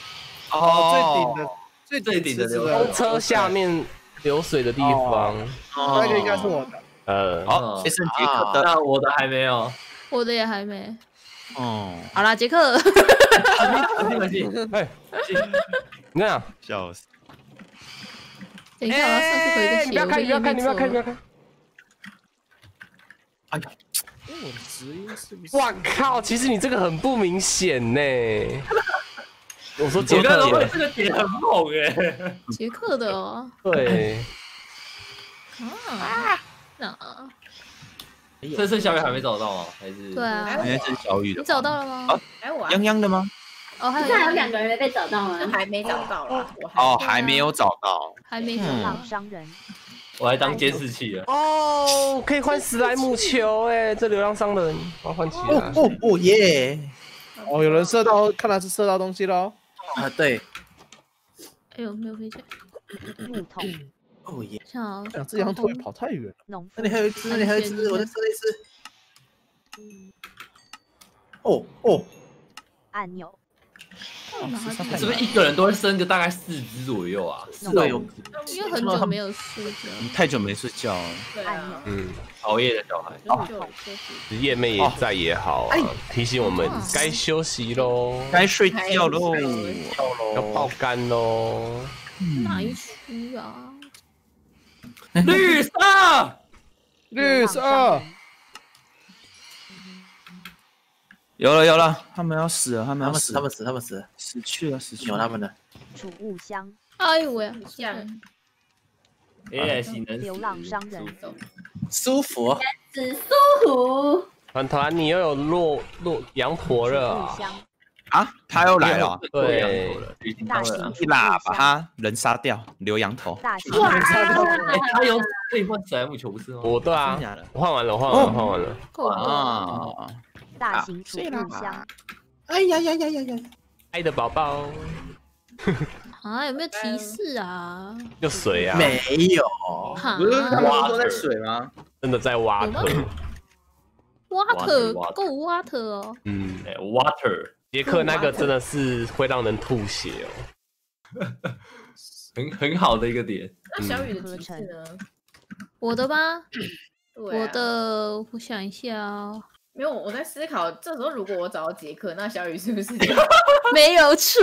最顶的公车下面流水的地方。 那个应该是我的。 好，先生杰克的。 那我的还没有。 我的也还没。好啦，杰克。 哎，你看， 笑死。 等一下，我要上去回个血。 你不要看，你不要看。 哎呀，我的指音是不是？ 哇靠！其实你这个很不明显呢。我说杰克的这个点很猛哎。 杰克的哦。 对。 这是小雨还没找到吗？还是？ 对啊， 应该是小雨的。 你找到了吗？ 泱泱的吗？ 哦，还有2个人没被找到吗？ 还没找到啦。 哦，还没有找到， 还没找到商人。 我还当监视器了。 哦，可以换史莱姆球哎，这流浪商人我要换起来。 哦耶！哦，有人射到，看来是射到东西喽。 啊，对。 哎呦，没有飞起来。 木桶。 哦耶！ 这羊腿跑太远了。 那里还有一只，那里还有一只，我再射一只。哦， 按钮。 是不是一个人都会生个大概4只左右啊？ 对， 因为很久没有睡觉， 太久没睡觉了。 熬夜的小孩。 夜妹也在也好啊，提醒我们该休息喽， 该睡觉喽， 要爆肝喽。 哪一区啊？ 绿色。 有了，他们要死了，他们死， 死去了， 有他们的储物箱。 哎呦喂，这样。 流浪商人。 舒服。 只舒服。 团，你又有落羊驼了啊！他又来了， 对， 一喇把他人杀掉，留羊头。 他有可以换史莱姆球不是吗？ 对啊，我换完了。 啊！ 大型储物箱。 哎呀！ 爱的宝宝。 啊，有没有提示啊？ 就水啊？ 没有。 不是他们都在水吗？ 真的在挖特。 够 water 哦。 water。 杰克那个真的是会让人吐血哦。很好的一个点。 那小雨的提示呢？ 我的吗？我的，我想一下哦。 没有，我在思考，这时候如果我找到杰克，那小雨是不是没有错？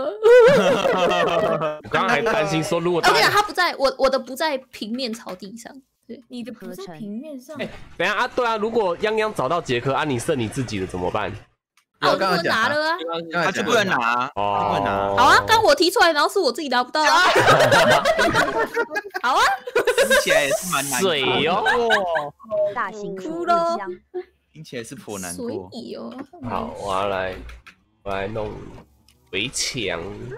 我刚刚还担心说，如果我跟你讲，他不在我的不在平面草地上，对， 你的不在平面上。 等一下啊，对啊，如果泱泱找到杰克啊，你剩你自己的怎么办？ 我不能拿了啊， 他就不能拿，不能拿。 好啊，刚我提出来，然后是我自己拿不到啊。好啊， 听起来也是蛮难过。 水哦， 大型储物箱。 听起来是颇难过。 好，我来弄围墙。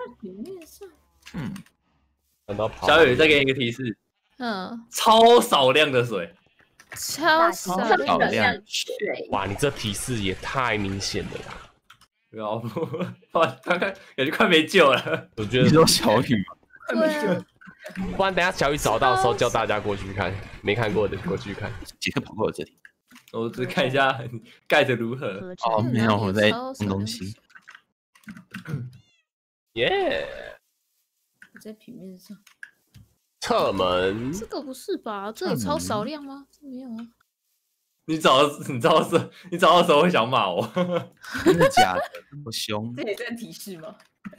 小雨再给你一个提示，超少量的水， 超少量水。 哇，你这提示也太明显了啦！ 不要，刚刚感觉快没救了。 我觉得你说小雨吗？ 不然等下小雨找到的时候叫大家过去看，没看过的过去看。 杰克跑过这里。 我只看一下盖的如何。 哦，没有，我在弄东西。 耶！ 在平面上。 侧门。 这个不是吧？这有超少量吗？没有啊。 你找到时候会想骂我。 真的假的？这么凶？ 这也算提示吗？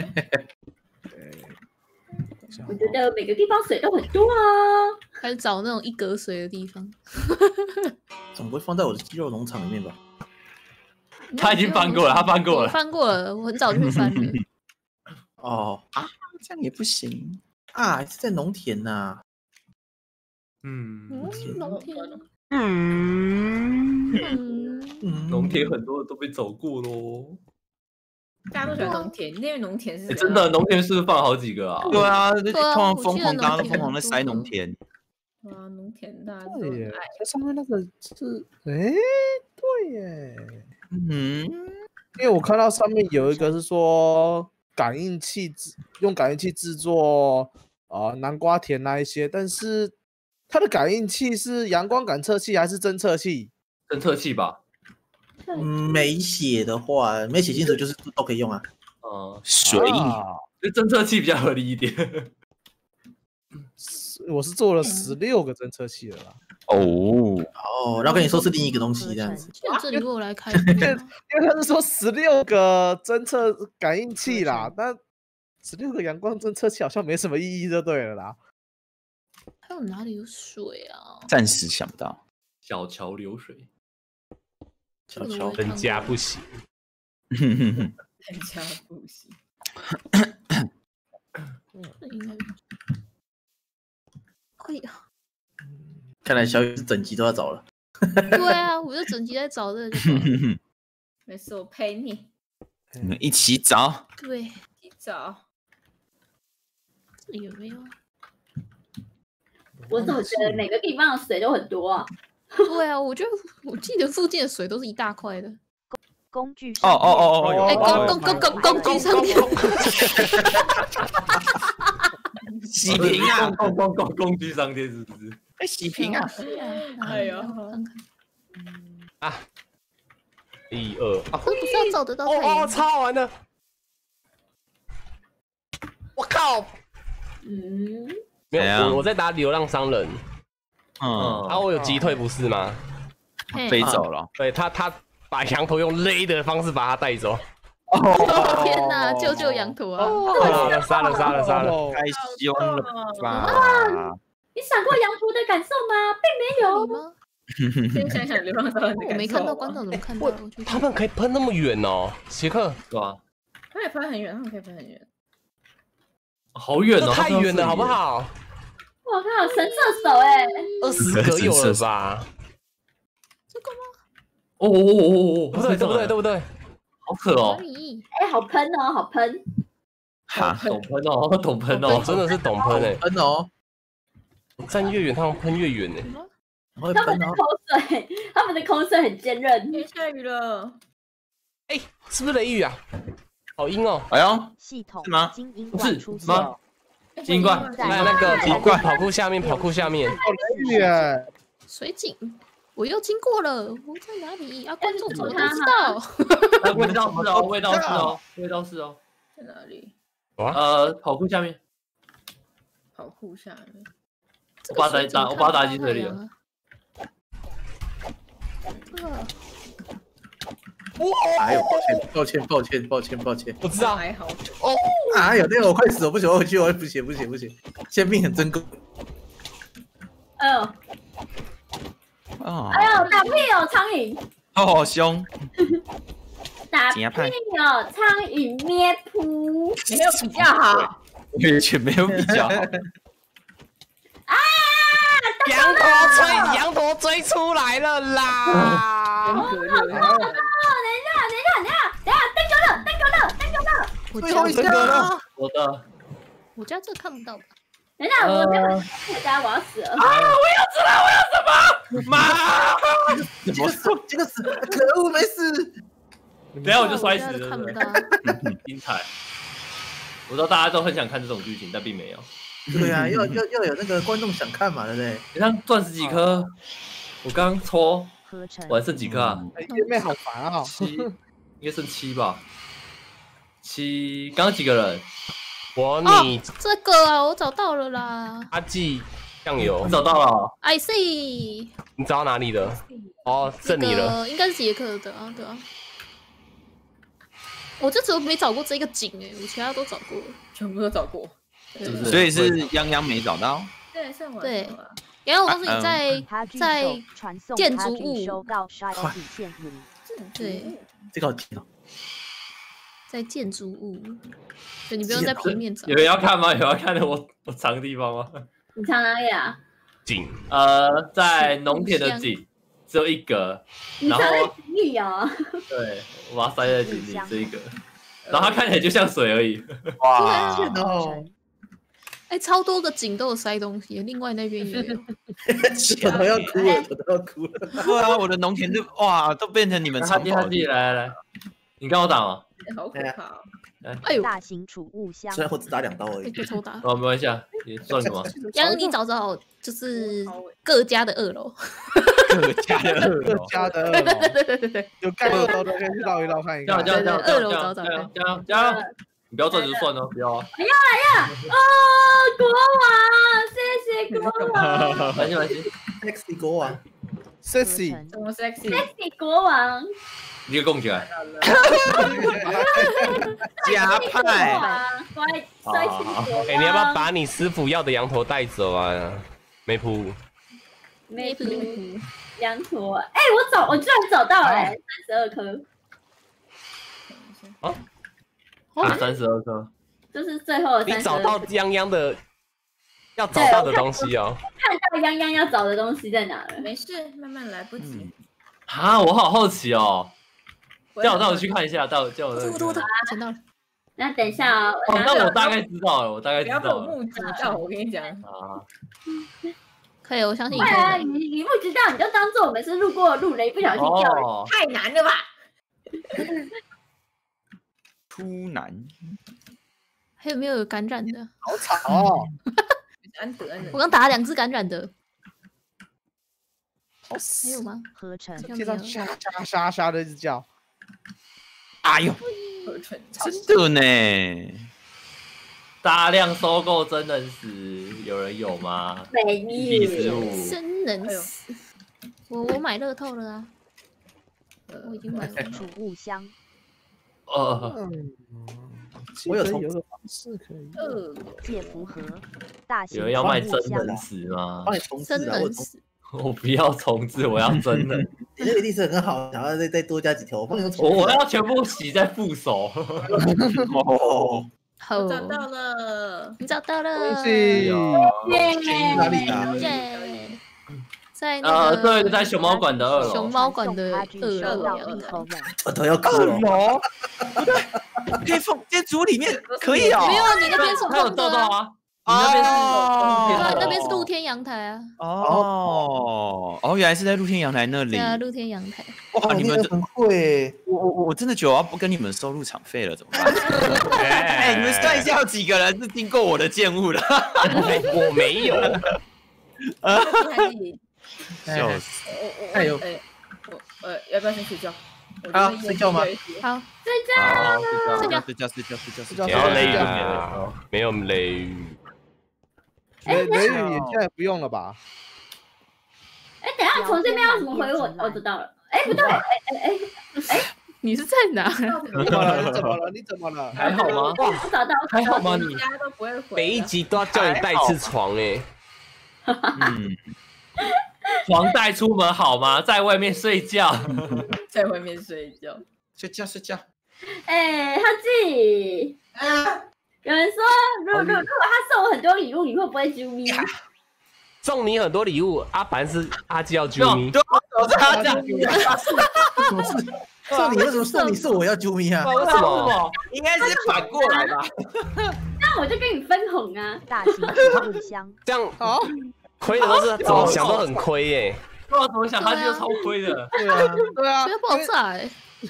我觉得每个地方水都很多啊。 开始找那种一格水的地方。 总不会放在我的肌肉农场里面吧？ 他已经翻过了， 我翻过了，我很早就会翻了。 哦啊，这样也不行啊，还是在农田呐。 农田。 农田很多都被走过喽。 大家都喜欢农田，因为农田是真的，农田是不是放好几个啊？ 对啊，通常疯狂，大家都疯狂在塞农田。 啊，农田大家对耶，它上面那个是，对耶，因为我看到上面有一个是说感应器用感应器制作南瓜田那一些，但是它的感应器是阳光感测器还是侦测器？ 侦测器吧。 没写的话，没写清楚就是都可以用啊。 水就侦测器比较合理一点。 我是做了16个侦测器了啦。 然后跟你说是另一个东西这样子。 这里我来看， 因为他是说16个侦测感应器啦，但16个阳光侦测器好像没什么意义就对了啦。 还有哪里有水啊？ 暂时想不到。 小桥流水。 人家不行。 人家不行。 哎呀， 看来小雨整集都要找了。 对啊，我就整集在找这个。 没事，我陪你。 你们一起找。 对， 一起找。 这里有没有？ 我怎么觉得每个地方的水都很多啊？ 对啊，我记得附近的水都是一大块的。 工具工具商店。 洗屏啊！ 工具商店是不是？ 洗屏啊！ 哎呦， 啊！1、2， 这不是要找得到太阳？ 哦，超好玩的！我靠！没有，我在打流浪商人。我有击退不是吗？ 飞走了。 对他把羊驼用勒的方式把他带走。 天哪！救救羊驼啊！ 杀了！ 太凶了吧！ 你闪过羊驼的感受吗？并没有吗？ 先想想流浪商人的感受。 我没看到，观众怎么看到？ 他们可以喷那么远哦，杰克。 对啊， 他也喷很远，他们可以喷很远。 好远哦， 太远了，好不好？ 我靠，神射手哎 ！20个有了吧？ 这个吗？ 对不对？ 好渴哦！ 哎，好喷哦，好喷！ 懂喷哦， 真的是懂喷哎！ 喷哦， 站越远，他们喷越远哎！ 他们的口水，他们的口水很坚韧。 下雨了， 哎，是不是雷雨啊？好阴哦！ 哎呦， 系统是吗？ 不是吗？金冠在那个跑库下面， 雷雨哎！ 水井。我又经过了，我在哪里？啊，观众怎么都知道？ 味道是哦， 在哪里？ 跑库下面。 跑库下面。 我把它打进水里了。 哎呦，抱歉， 我知道， 还好。 哎呦，那个我快死了，不行，不行，先命很珍贵。 哎呦，打屁哦，苍蝇！ 好凶！ 打屁哦，苍蝇咩噗！ 没有比较好， 完全没有比较好。 啊！ 羊驼追出来了啦！ 等一下，登哥了！ 最后一个了， 我家这看不到吧？ 等一下，我家我要死了！ 我要死了！我要什么？妈！ 这个死，可恶，没死。 等下我就摔死了。 看不到。 精彩！我知道大家都很想看这种剧情，但并没有。 对啊，要有那个观众想看嘛，对不对？ 你看钻石几颗？我刚抽，我还剩几颗啊？ 姐妹好烦啊 ！7，应该剩7吧？7，刚刚几个人？ 你这个啊，我找到了啦。 阿纪酱油， 你找到了 ？I see。 你找到哪里的？哦，剩你了。 应该是杰克的啊，对啊。我就只有没找过这个井哎，我其他都找过了， 全部都找过。 所以是泱泱没找到。 对，剩我。 对，然后我告诉你，在建筑物。对， 这个好听哦。 在建筑物，对，你不用在平面找。 有人要看吗？有人要看的我藏的地方吗？ 你藏哪里啊？ 井。 在农田的井，只有一格。 你藏在井里啊？ 对，我把它塞在井里这一格，然后它看起来就像水而已。 哇！ 哎，超多个井都有塞东西，另外那边也有。 头要哭了。 对啊，我的农田都变成你们藏宝。 来，你跟我打吗？ 好可怕！ 哎呦， 大型储物箱。 虽然我只打2刀而已。 被抽打。 没关系啊，也算什么？ 你找就是各家的2楼。 各家的2楼。 对。 有盖2楼的可以去绕一绕看一看。 这样 ，2楼找看。 你不要赚就算了，不要啊！ 呀！哦，国王，谢谢国王。 没关系 ，sexy 国王 ，sexy， 什么 sexy？sexy 国王。 你给供起来。 加派。 你要不要把你师傅要的羊驼带走啊？梅普。 羊驼，哎，我居然找到了32颗。 32颗， 就是最后的32颗。 你找到泱泱的要找到的东西哦。 看到泱泱要找的东西在哪了？ 没事，慢慢来，不急。 啊，我好好奇哦，叫我去看一下，叫我捡到了。 那等一下哦， 那我大概知道了，我大概知道了。 不要被我目击到，我跟你讲。 啊， 可以，我相信你。 对啊，你不知道，你就当做我们是路过的路人，不小心掉了，太难了吧？ 突难。 还有没有感染的？ 好吵哦！ 我刚打了2只感染的。 好死！ 还有吗？ 合成天上沙沙沙沙的一直叫。 哎呦，真的呢！ 大量收购真人史，有人有吗？ 没有。 真人史，我买乐透了啊！我已经买了储物箱。 我有个方式可以。 借符盒，大型。 有人要卖真人史吗？ 真人史。 我不要重置，我要真人。 你那个历史很好，然后再多加几条。 我要全部洗在副手。 好， 找到了， 你找到了。 恭喜！ 哪里啊？ 在那个对，在熊猫馆的2楼。 熊猫馆的2楼。 我都要哭了。 2楼？可以放在组里面，可以啊。 没有，你那边是它有豆豆啊。 你那边是那边是露天阳台啊。 原来是在露天阳台那里。 对啊，露天阳台。 哇，你们很会。 我真的觉得我要不跟你们收入场费了，怎么办？哎，你们算一下有几个人是经过我的建物了？ 我没有。 笑死！ 哎呦， 要不要先睡觉？ 啊，睡觉吗？ 好， 睡觉。 然后雷雨没有雷雨。 雷雨也现在不用了吧？ 哎，等下从这边要怎么回我？我知道了。哎，不对， 你是在哪？ 你怎么了？ 还好吗？ 我找到， 还好吗？你大家都不会回。 每一集都要叫你带一次床哎。 床带出门好吗？在外面睡觉。 在外面睡觉。 睡觉。 哎，哈记。有人说，如果他送我很多礼物，你会不会啾咪？ 送你很多礼物，凡是阿基要啾咪。 对，我是阿基。送你为什么送你是我要啾咪啊？ 为什么？ 应该是反过来吧？ 那我就跟你分红啊！ 大型储物箱。 这样亏的都是怎么想都很亏耶。 不知道怎么想，他就超亏的。 对啊， 不要爆炸哎！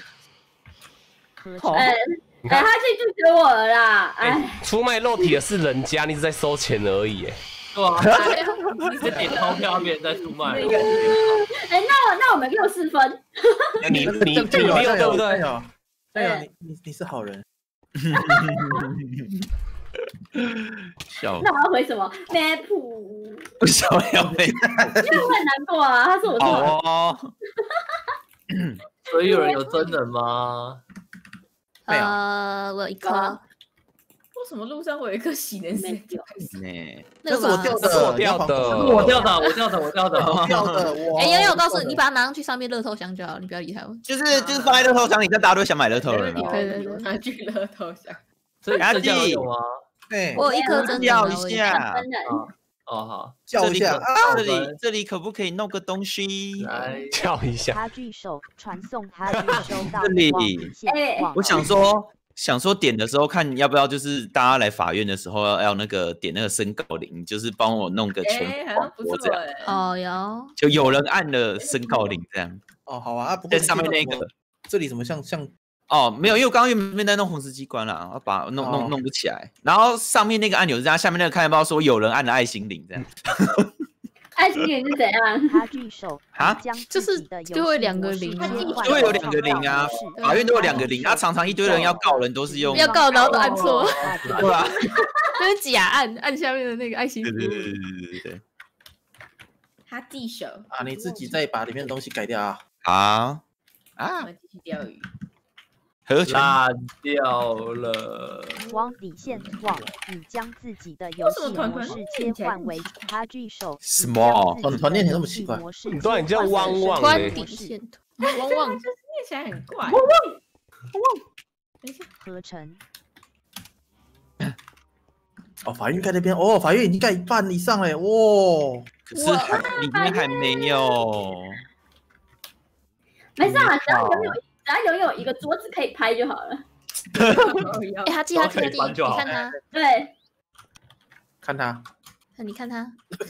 他去拒绝我了啦！哎， 出卖肉体的是人家，你只在收钱而已。 对啊，你在点钞票，别人在出卖。 哎，那我们60分。 你6对不对？ 对，你是好人。 笑。 那我要回什么 ？map。 不想要 map。 因为我很难过啊，他是我错。 所以有人有真人吗？ 我有1颗。 为什么路上会有一颗洗人石？ 那是我掉的， 我掉的。 哎，悠悠，我告诉你，你把它拿上去上面乐透箱就好，你不要理他。 就是放在乐透箱里，大家都会想买乐透了。 对， 拿去乐透箱。 阿基有吗？ 我有1颗真的。 叫一下。 好， 叫一下。 这里可不可以弄个东西？ 来叫一下。 哈巨手传送哈巨手到这里。我想说点的时候看要不要，就是大家来法院的时候要那个点那个申告铃，就是帮我弄个全广播这样。 哦哟， 就有人按了申告铃这样。 哦，好啊，不过在上面那个， 这里怎么像？ 哦，没有，因为我刚刚原本在弄红十字关啦，要把弄不起来。然后上面那个按钮是这样，下面那个看得到说有人按了爱心铃这样。 爱心铃是怎样？ 哈巨手就是就会2个0， 就会有2个0啊，法院都有2个0，常常一堆人要告人都是用要告，然后都按错， 对吧？ 就是假按下面的那个爱心。 对。 他地手啊，你自己再把里面的东西改掉啊。 好啊，我们继续钓鱼。 烂掉了。 往底线往，你将自己的游戏模式切换为哈巨手。 什么？ 团念起来那么奇怪？ 你突然叫汪汪关底线图，汪汪就是念起来很怪。汪合成。 哦，法院盖那边，哦，法院已经盖一半以上了，哇！ 可是里面还没有。 没事啊，只要拥有一个桌子可以拍就好了。 哎，他记，你看他， 对， 看他， 你看他。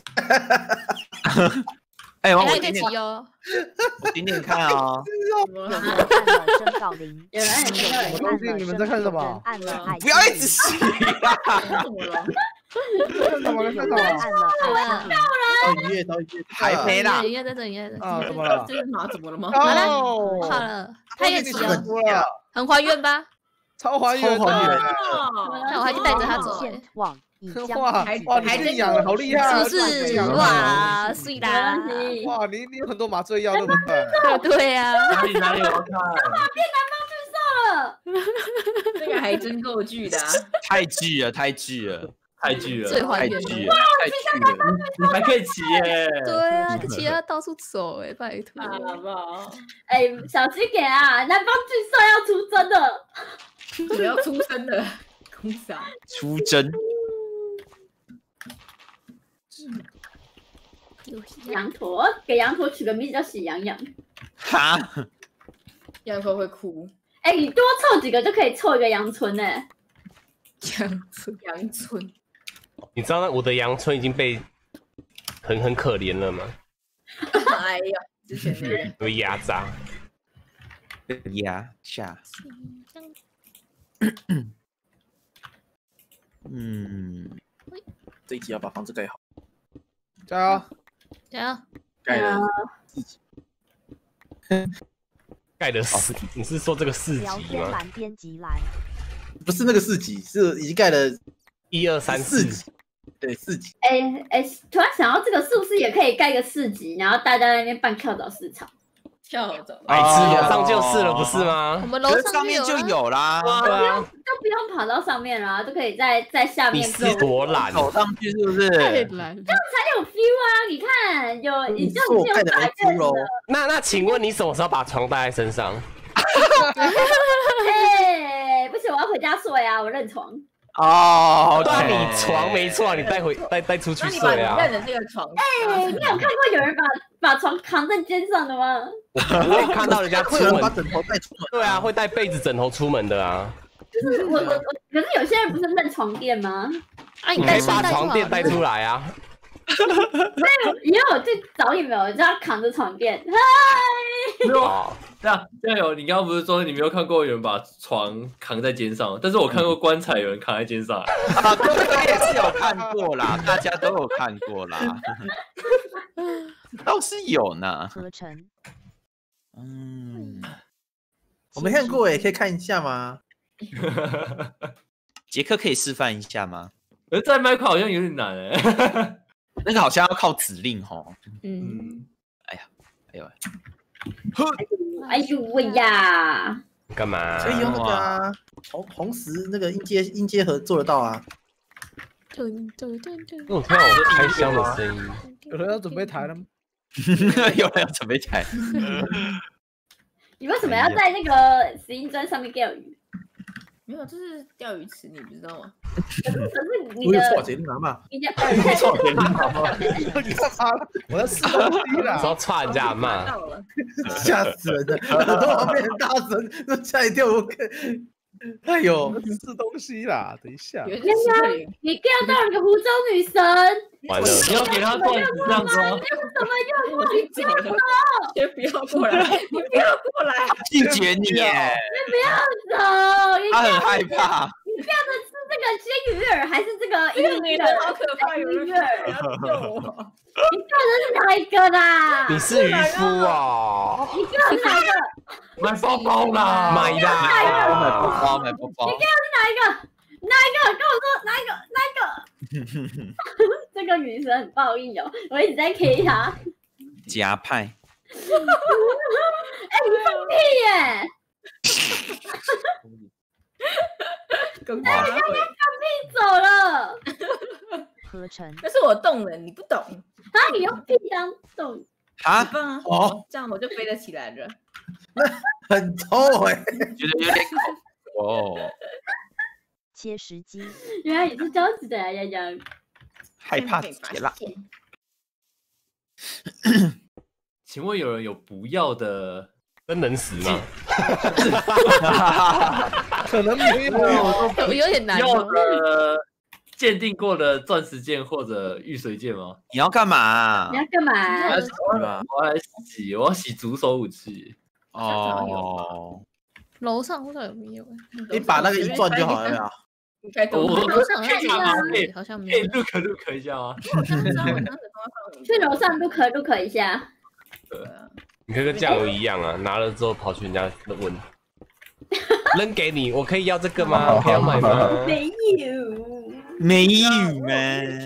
哎，我点点哦， 我点点看啊。 有人按了征稿铃， 有人按了，你们在看什么？ 不要一直洗啦！ 怎么了？看到了， 还没啦。 音乐在这里， 啊，怎么了？ 这是马怎么了吗？ 好了，他也骑了，很还原吧？ 超还原， 那我还去带着他走。 哇，你这养的好厉害， 是不是？哇，碎啦！ 哇，你有很多麻醉药，对不对？ 对呀。 哪里我看？ 变南方巨兽了， 这个还真够巨的， 太巨了，太巨了， 太巨了， 最还原。 哇， 你还可以骑耶！ 对啊，骑要到处走哎，拜托， 好不好？ 哎，小心点啊，南方巨兽要出征了。 我要出生的，空想出征。 羊驼，给羊驼取个名字叫喜羊羊。 哈， 羊驼会哭。 哎，你多凑几个就可以凑一个阳春呢。 阳春， 你知道我的阳春已经被很可怜了吗？ 哎呀，之前那个被压榨， 被压下。 这一集要把房子盖好。 加油！ 加油！ 盖了4集， 盖的4，你是说这个4集吗？ 不是那个4集，是已经盖了 1、2、3、4 集。对，4集。 哎，突然想到这个是不是也可以盖个4集，然后大家在那边办跳蚤市场？ 跳蚤， 白痴，楼上就是了，不是吗？ 我们楼上面就有啦， 对啊，就不用跑到上面啦，就可以在下面。 你是多懒， 走上去是不是？ 太懒， 这样才有 feel 啊！你看，你这样盖的没 feel 喽。 那请问你什么时候把床带在身上？ 哎，不行，我要回家睡啊！我认床。 哦， 对，你床没错，你带出去睡啊。 你认的那个床， 哎，你有看过有人把床扛在肩上的吗？ 我有看到人家出门把枕头带出门。 对啊，会带被子、枕头出门的啊。 就是我，可是有些人不是认床垫吗？ 啊， 你可以把床垫带出来啊。 以后我去找你们，我就要扛着床垫。嗨， 没有，这样有。你刚刚不是说你没有看过有人把床扛在肩上，但是我看过棺材有人扛在肩上。 啊，对，我也是有看过啦，大家都有看过啦，倒是有呢。 合成， 我没看过哎，可以看一下吗？ 杰克可以示范一下吗？ 而在麦克好像有点难哎。 那个好像要靠指令吼。 哎呦喂呀！ 干嘛？ 可以用那个啊，红石那个音阶盒做得到啊。 我听到我开箱的声音。 有人要准备抬了吗？ 有人要准备抬。 你为什么要在那个石英砖上面钓鱼？ 没有，这是钓鱼池，你不知道吗？ 可是你的， 你拿嘛？ 你的耳太错，你干嘛？我要试东西啦！ 说串人家骂， 吓死人了！耳朵旁边很大声，都吓一跳。哎呦， 试东西啦！等一下， 你钓到了个湖中女神， 完了， 你要给他断子这样子吗？ 怎么用？你不要走， 先不要过来，你不要过来， 拒绝你耶！ 你不要走， 他很害怕。 你钓的是这个鲜鱼饵还是这个英语饵？好可怕，有人救我！ 你钓的是哪一个啦？ 你是渔夫哦？ 你钓的是哪一个？ 买包包啦！ 买啦！ 买包包，买包包。 你钓的是哪一个？哪一个？跟我说哪一个？哪一个？这个女生很报应哦，我一直在 K 她。 夹派。 哎，你放屁耶！ 刚刚放屁走了。 合成， 但是我动了，你不懂。 啊，你用屁当动啊？ 哦，这样我就飞得起来了。 那很臭哎， 觉得有点哦。 切时机。 原来你是这样子的呀，洋洋。 害怕死了。 请问有人有不要的真能死吗？ 可能没有， 有点难。 要的鉴定过的钻石剑或者玉髓剑吗？ 你要干嘛？ 你要干嘛？ 我要洗主手武器。 哦， 楼上不知道有没有？ 你把那个一转就好了呀。 楼上好像没有。 look 一下啊。 去楼上look 一下。 对啊。 你可以跟酱油一样啊，拿了之后跑去人家问，扔给你，我可以要这个吗？可以要买吗？ 没有吗？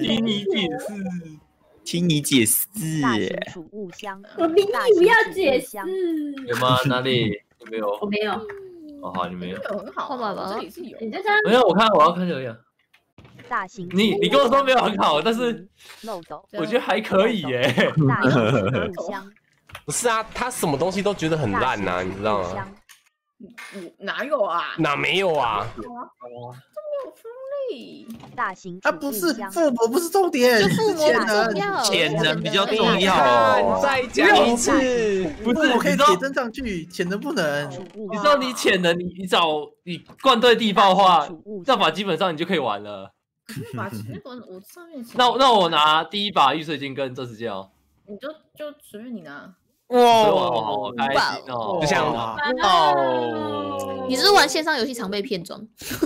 听你解释。 大型储物箱， 我没有要解释。 有吗？哪里？有没有？ 我没有。 哦，好，你没有。 很好，这里是有。 你就这样。 没有，我要看这样。 大型。 你跟我说没有很好，但是我觉得还可以耶。 大型储物箱。 不是啊，他什么东西都觉得很烂呐，你知道吗？ 哪有啊？ 哪没有啊？ 这没有分类。 大型啊，不是附魔不是重点，是潜能比较重要。 再讲一次， 不是我可以铁增上去，潜能不能。 你知道你潜能，你灌对地爆的话，这把基本上你就可以玩了。 那个我上面。 那我拿第一把玉髓剑跟钻石剑哦。 你就随便你拿。 哇，好开心哦！ 就像哦，你是不是玩线上游戏常被骗装？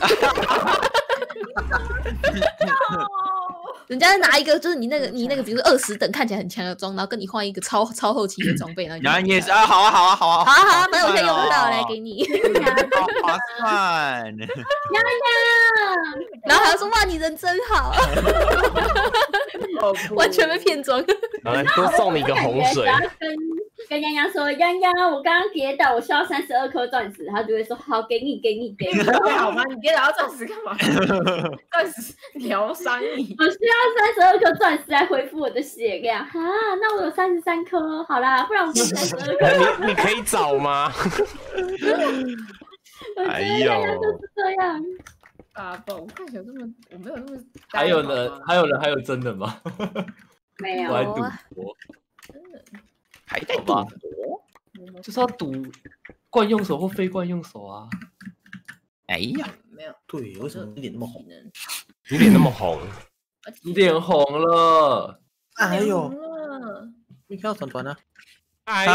人家拿一个就是你那个，比如说20等看起来很强的装，然后跟你换一个超后期的装备，然后也是啊，好啊， 反正我现在用不到，来给你， 好划算。 然后还说哇，你人真好，完全被骗装。 来多送你一个洪水。 跟洋洋说，洋洋，我刚刚跌倒，我需要32颗钻石，他就会说好，给你。 好吗？你跌倒要钻石干嘛？钻石疗伤你。 我需要32颗钻石来恢复我的血量。哈，那我有33颗，好啦，不然我就32颗。 你可以找吗？ 哎呦，就是这样。 啊不，我看起来这么，我没有那么。 还有真的吗？ 没有。 我还赌博。 真的。 还在赌博， 就是要赌惯用手或非惯用手啊！ 哎呀， 没有， 对，为什么你脸那么红？ 你脸那么红， 脸红了！ 哎呦，你看到团团呢？ 哎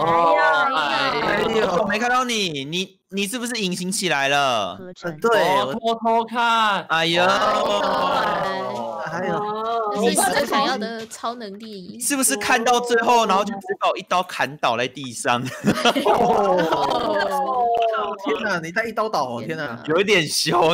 呦，没看到你，你是不是隐形起来了？ 对，我偷偷看。 哎呦， 还有。这是你最想要的超能力， 是不是看到最后，然后就只把我一刀砍倒在地上？ 天哪，你再一刀倒哦！天哪， 有点凶。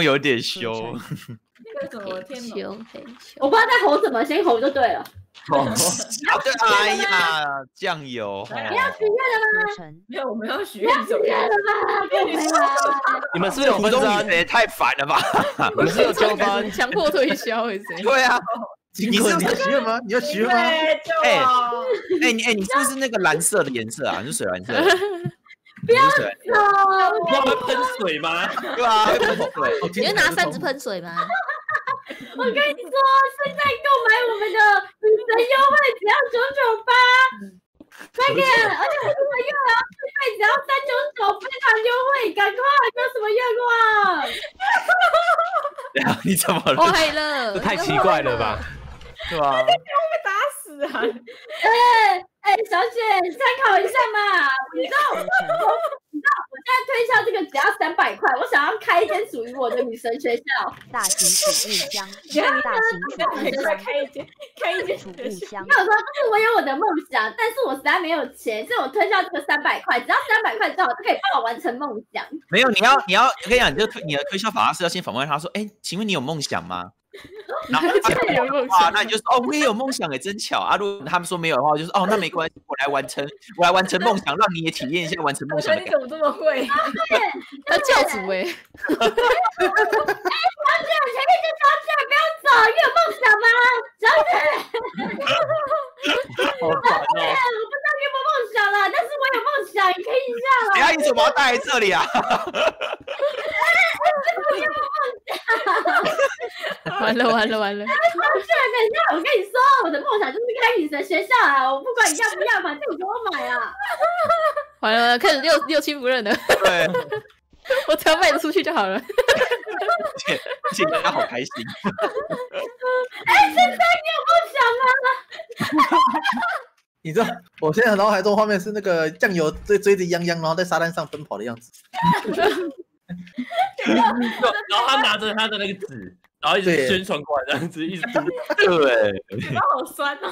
那个什么天哪， 我不知道在吼什么，先吼就对了。 哎呀，酱油！ 你要许愿了吗？ 没有，我们要许愿了吗？ 你们是不是有纷争？ 也太烦了吧！ 你们是有纠纷， 强迫推销还是？ 对啊。 你是要许愿吗？你要许愿吗？ 你是不是那个蓝色的颜色啊？你是水蓝色。 不要走！ 你要喷水吗？ 对啊，会喷水。 你会拿扇子喷水吗？ 我跟你说，现在购买我们的女神优惠只要998，那个，而且我们又要付费只要399，非常优惠，赶快！有什么愿望？ 你怎么了？ 坏了， 这太奇怪了吧？ 对吧？ 我被打死啊！ 小姐，参考一下嘛。你知道，我现在推销这个只要300块，我想要开一间属于我的女神学校。 大型储物箱，大型储物箱， 开一间储物箱。 没有说，就是我有我的梦想，但是我实在没有钱，所以我推销这个300块，只要300块之后就可以帮我完成梦想。 没有，你要，我跟你讲，你的推销方式要先访问他说，请问你有梦想吗？然后哇，那你就说哦，我也有梦想真巧啊！如果他们说没有的话，我就说哦，那没关系，我来完成梦想，让你也体验一下完成梦想的感觉。 你怎么这么会？ 他教主小姐， 我前面就小姐不要走，你有梦想吗？小姐，我不知道你有没有梦想啦，但是我有梦想，你可以一下啦。 你怎么要带来这里啊？ 你有没有梦想？ 完了。 等一下，我跟你说，我的梦想就是开女神学校啊！我不管你要不要，反正你给我买啊！ 完了，开始六亲不认了。 对， 我只要卖得出去就好了。 而且大家好开心。 哎，现在你有梦想吗？ 你知道，我现在脑海中画面是那个酱油追着泱泱，然后在沙滩上奔跑的样子。 然后他拿着他的那个纸，然后一直宣传过来，这样子一直读。 对，嘴巴好酸哦。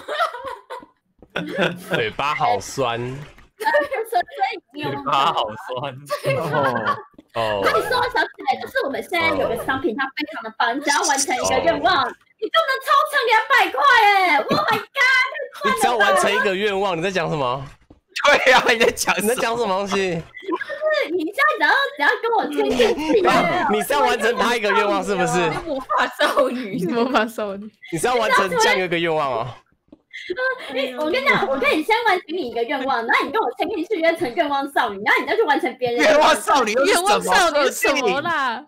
嘴巴好酸。 嘴巴好酸。 哦。跟你说，小姐，就是我们现在有个商品，它非常的棒，只要完成一个愿望，你就能抽成200块哎 ！Oh my god！ 你只要完成一个愿望，你在讲什么？ 对呀，你在讲什么东西？ 就是你现在只要跟我签订契约， 你是要完成他一个愿望是不是？ 魔法少女， 魔法少女， 你是要完成这样一个愿望哦？ 我跟你讲，我可以先完成你一个愿望，然后你跟我签订契约成愿望少女，然后你再去完成别人愿望少女。 愿望少女什么啦？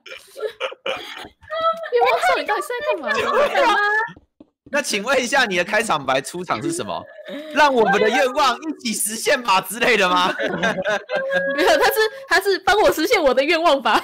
愿望少女到底是在干嘛？ 那请问一下，你的开场白出场是什么？让我们的愿望一起实现吧之类的吗？ 没有，他是帮我实现我的愿望吧？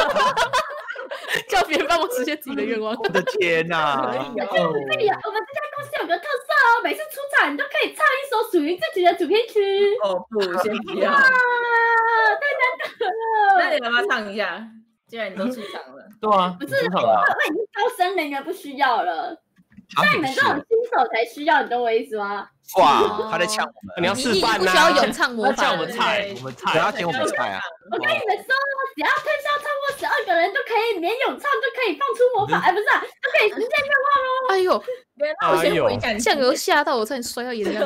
叫别人帮我实现自己的愿望。 我的天哪！ 我们这家公司有个特色哦，每次出场你都可以唱一首属于自己的主题曲。 哦不，先不要。 太难得了。 那你要不要唱一下？既然你都出场了。 对啊， 不是，我已经高深人员不需要了。像你们这种新手才需要，你懂我意思吗？ 哇，他在抢我们！ 你要示范呐！你不需要咏唱魔法， 抢我们菜， 不要抢我们菜啊！ 我跟你们说，只要推销超过12个人，都可以免咏唱，就可以放出魔法，哎，不是，都可以实现愿望喽！ 哎呦， 那我先回一下， 酱油吓到我，差点摔到眼泪里。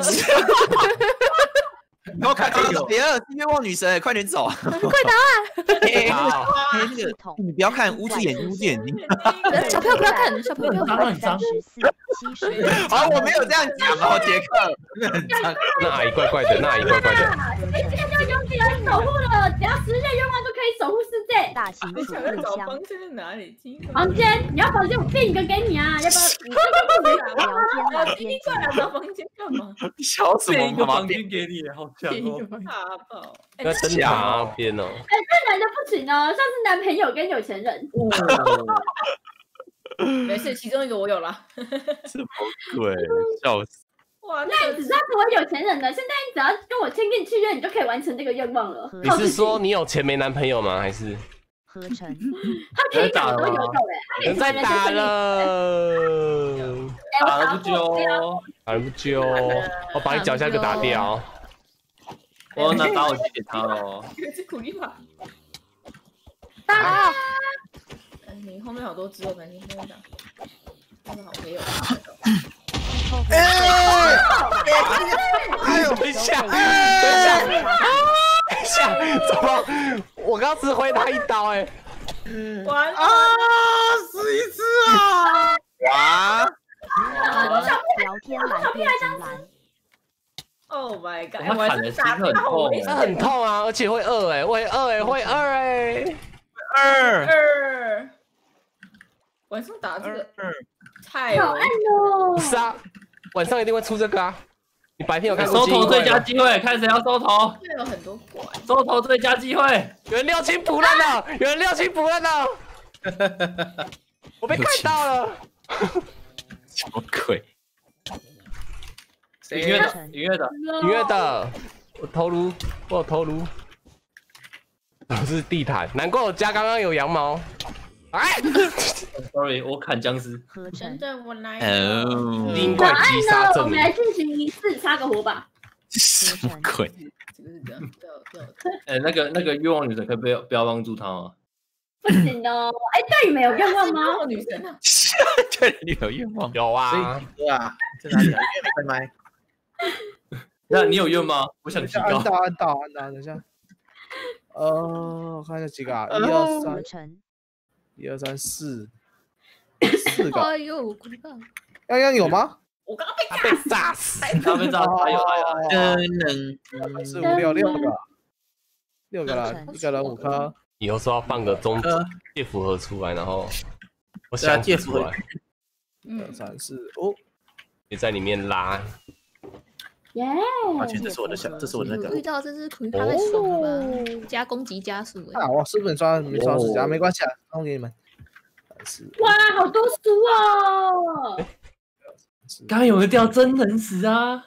你给我看这个，别了，是愿望女神，快点走！ 快打啊！你不要看，捂住眼睛，捂住眼睛。 小朋友不要看，小朋友不要看， 很脏。 好，我没有这样讲哦，杰克。 那阿姨怪怪的，那阿姨怪怪的。 现在就用起来守护了，只要实现愿望就可以守护世界。 大型你想要找房间在哪里？ 房间，你要房间我变一个给你啊，要不要？ 你过来找房间干嘛？ 笑什么？ 变一个房间给你，好强哦！ 大爆！ 要登塔那边哦。 哎，这男的不行哦，像是男朋友跟有钱人。 没事，其中一个我有了。 什么鬼？笑死！ 哇，那你只要成为有钱人了，现在你只要跟我签订契约，你就可以完成这个愿望了。 你是说你有钱没男朋友吗？还是？ 合成。 他可以打了， 人在打了， 打了不揪， 打了不揪，我把你脚下给打掉。 我拿打火机给他喽。 有一只苦力怕。 打！ 你后面好多只哦，赶紧跟我讲。真的好没有。 哎呦！等一下，怎么？我刚只挥他一刀哎。 完了死一次啊！哇！ 聊天蓝变成蓝。 Oh my god！ 他砍的其实很痛， 他很痛啊，而且会饿哎，会饿哎。 2。晚上打这个太好暗哦！ 是啊，晚上一定会出这个啊。你白天有看过？ 收头最佳机会，看谁要收头。 这有很多怪。 收头最佳机会， 有人六亲不认了，有人六亲不认了。我被看到了。 什么鬼？ 音乐的，我头颅，都是地毯，难怪我家刚刚有羊毛。哎 ，sorry， 我砍僵尸。 真的，我来。 灵怪击杀证明。 我们来进行仪式，插个火把。 什么鬼？ 哎，那个愿望女神可以不要帮助他吗？ 不行哦，哎，对你们有愿望吗？ 女神啊， 对你有愿望？ 有啊。 对啊，在哪里啊？开麦。 那你有愿吗？我想提高。 按到，等一下。我看一下几个啊，1、2、3、4个。 哎呦，苦力怕！ 刚刚有吗？ 我刚刚被炸死， 他被炸死，还有 4、5、6个了，一个人5颗。 以后说要放个戒符盒出来，然后我想不出来。 2、3、4、5， 也在里面拉。 耶！ 抱歉，这是我的这是我的那个。 遇到这只苦他太爽了吧？加攻击加速啊！我书本没刷指甲，没关系啊，送给你们。 哇，好多书哦！ 刚刚有个掉真人石啊！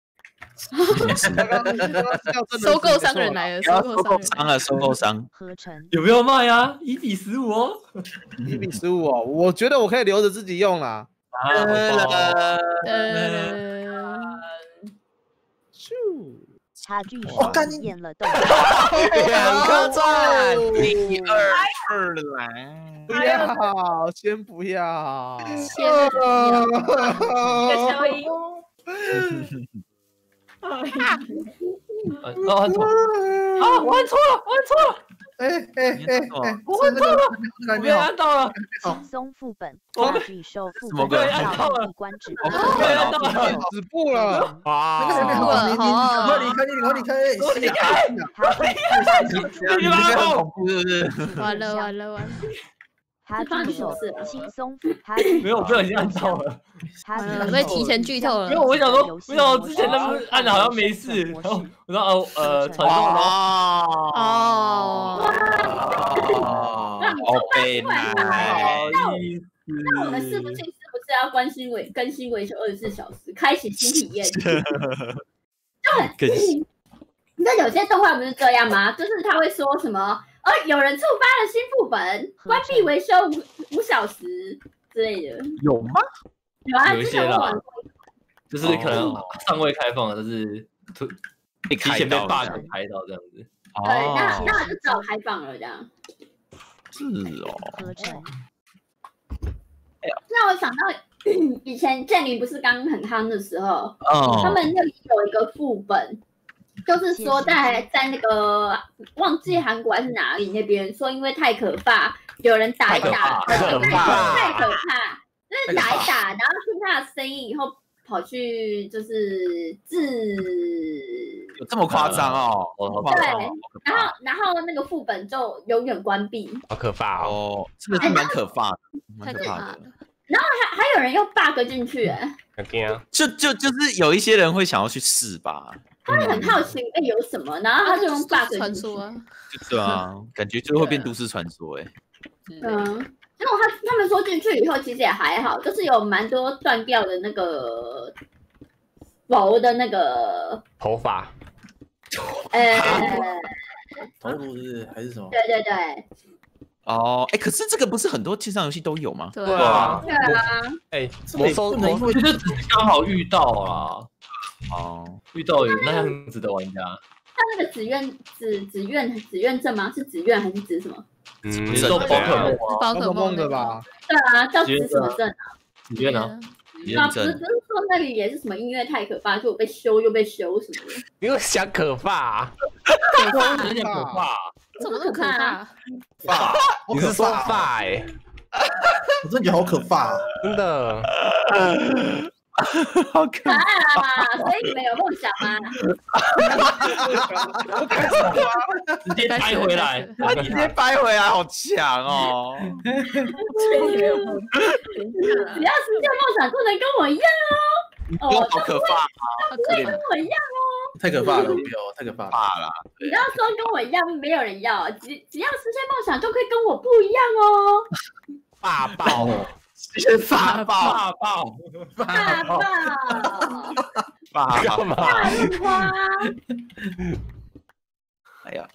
收购商人来了， 收购商有没有卖啊？1比15哦 ，1比15哦，我觉得我可以留着自己用啦。 差距我干你演了动 ，2颗钻，1、2来， 不要，先不要， 先不要，个消音。 我按错了，我按错了，我按错了，我被按到了， 轻松副本，差距受副本， 被按到了， 关止， 被按到了， 止步了， 好， 你离开， 你们很恐怖是不是？ 完了。 他举手轻松， 没有，我不小心按到了， 我被提前剧透了。 因为我想说，我之前那不按的好像没事，然后我说传送好悲哀， 那我们是不是要更新维修24小时，开启新体验？就很，你知道有些动画不是这样吗？就是他会说什么？有人触发了新副本，关闭维修5小时之类的， 有吗？ 有啊， 有一些啦，就是可能尚未开放，就是提前被 bug 开到这样子。 对，那就早开放了这样。 是哦。 让我想到以前剑灵不是刚很夯的时候，他们那里有一个副本。就是说在那个忘记韩国还是哪里那边说，因为太可怕，有人打一打，太可怕，就是打一打，然后听他的声音以后跑去就是有这么夸张哦？ 对，然后那个副本就永远关闭， 好可怕哦，真的是蛮可怕的， 太可怕了。 然后还有人用 bug 进去， 就是有一些人会想要去试吧。 他会很好奇里面有什么，然后他就用 bug 传说啊， 对啊，感觉就会变都市传说哎。 然后他们说进去以后其实也还好，就是有蛮多断掉的那个佛的那个头发， 头颅是还是什么？ 对。 哦，可是这个不是很多线上游戏都有吗？ 对啊， 魔兽我觉得只是刚好遇到啦。遇到有那样子的玩家， 他那个紫苑证吗？是紫苑还是紫什么？ 你说宝可梦的吧？ 对啊，叫紫什么证啊？ 紫苑啊， 不是说那里也是什么音乐太可怕，就我被修又被修什么的。 你又想可怕？ 有点可怕， 怎么那么可怕？ 你是说怕我真的觉得好可怕， 真的。 好可爱啊！所以你们有梦想吗？ 直接掰回来， 直接掰回来，好强哦！ 只要实现梦想，就能跟我一样哦。 好可怕啊！ 跟我一样哦。 太可怕了，太可怕了！ 你要说跟我一样，没有人要。只要实现梦想，就可以跟我不一样哦。 霸爆！ 先发爆！ 干嘛？ 哎呀，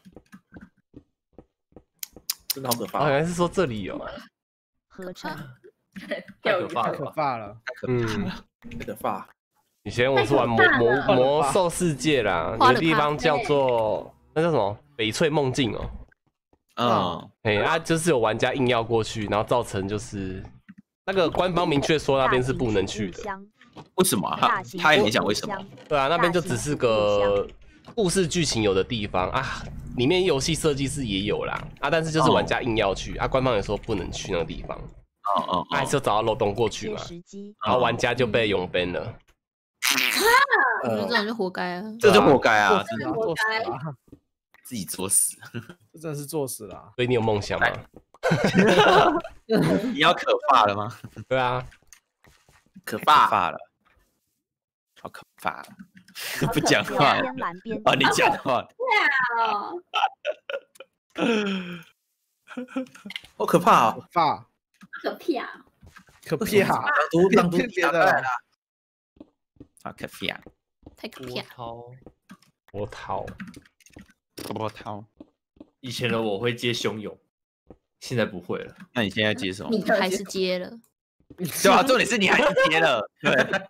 真的好可怕！ 好像是说这里有合成， 太可怕了， 太可怕！ 以前我是玩魔兽世界啦，有个地方叫做那叫什么翡翠梦境哦。就是有玩家硬要过去，然后造成就是那个官方明确说那边是不能去的。 为什么？他也没讲为什么。 对啊，那边就只是个故事剧情有的地方啊，里面游戏设计师也有啦啊，但是就是玩家硬要去啊，官方也说不能去那个地方。还是找到漏洞过去嘛，然后玩家就被永 ban 了。 我觉得这种就活该啊！ 这就活该啊！ 真的活该， 自己作死， 这真的是作死了。 所以你有梦想吗？ 你要可怕了吗？ 对啊， 可怕了，好可怕，不讲话。哦，你讲话。 好可怕哦！怕， 可怕， 可怕！ 朗读别的来了， 好可怕， 太可怕。 波涛。 以前的我会接汹涌，现在不会了。 那你现在接什么？ 你还是接了， 对吧？重点是你还是接了，对。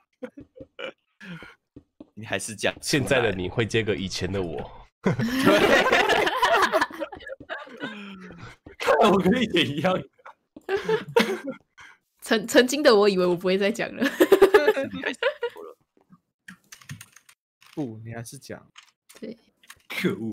你还是讲现在的你会接个以前的我。 我跟以前一样。 曾经的我以为我不会再讲了。 不，你还是讲。 对。 可恶。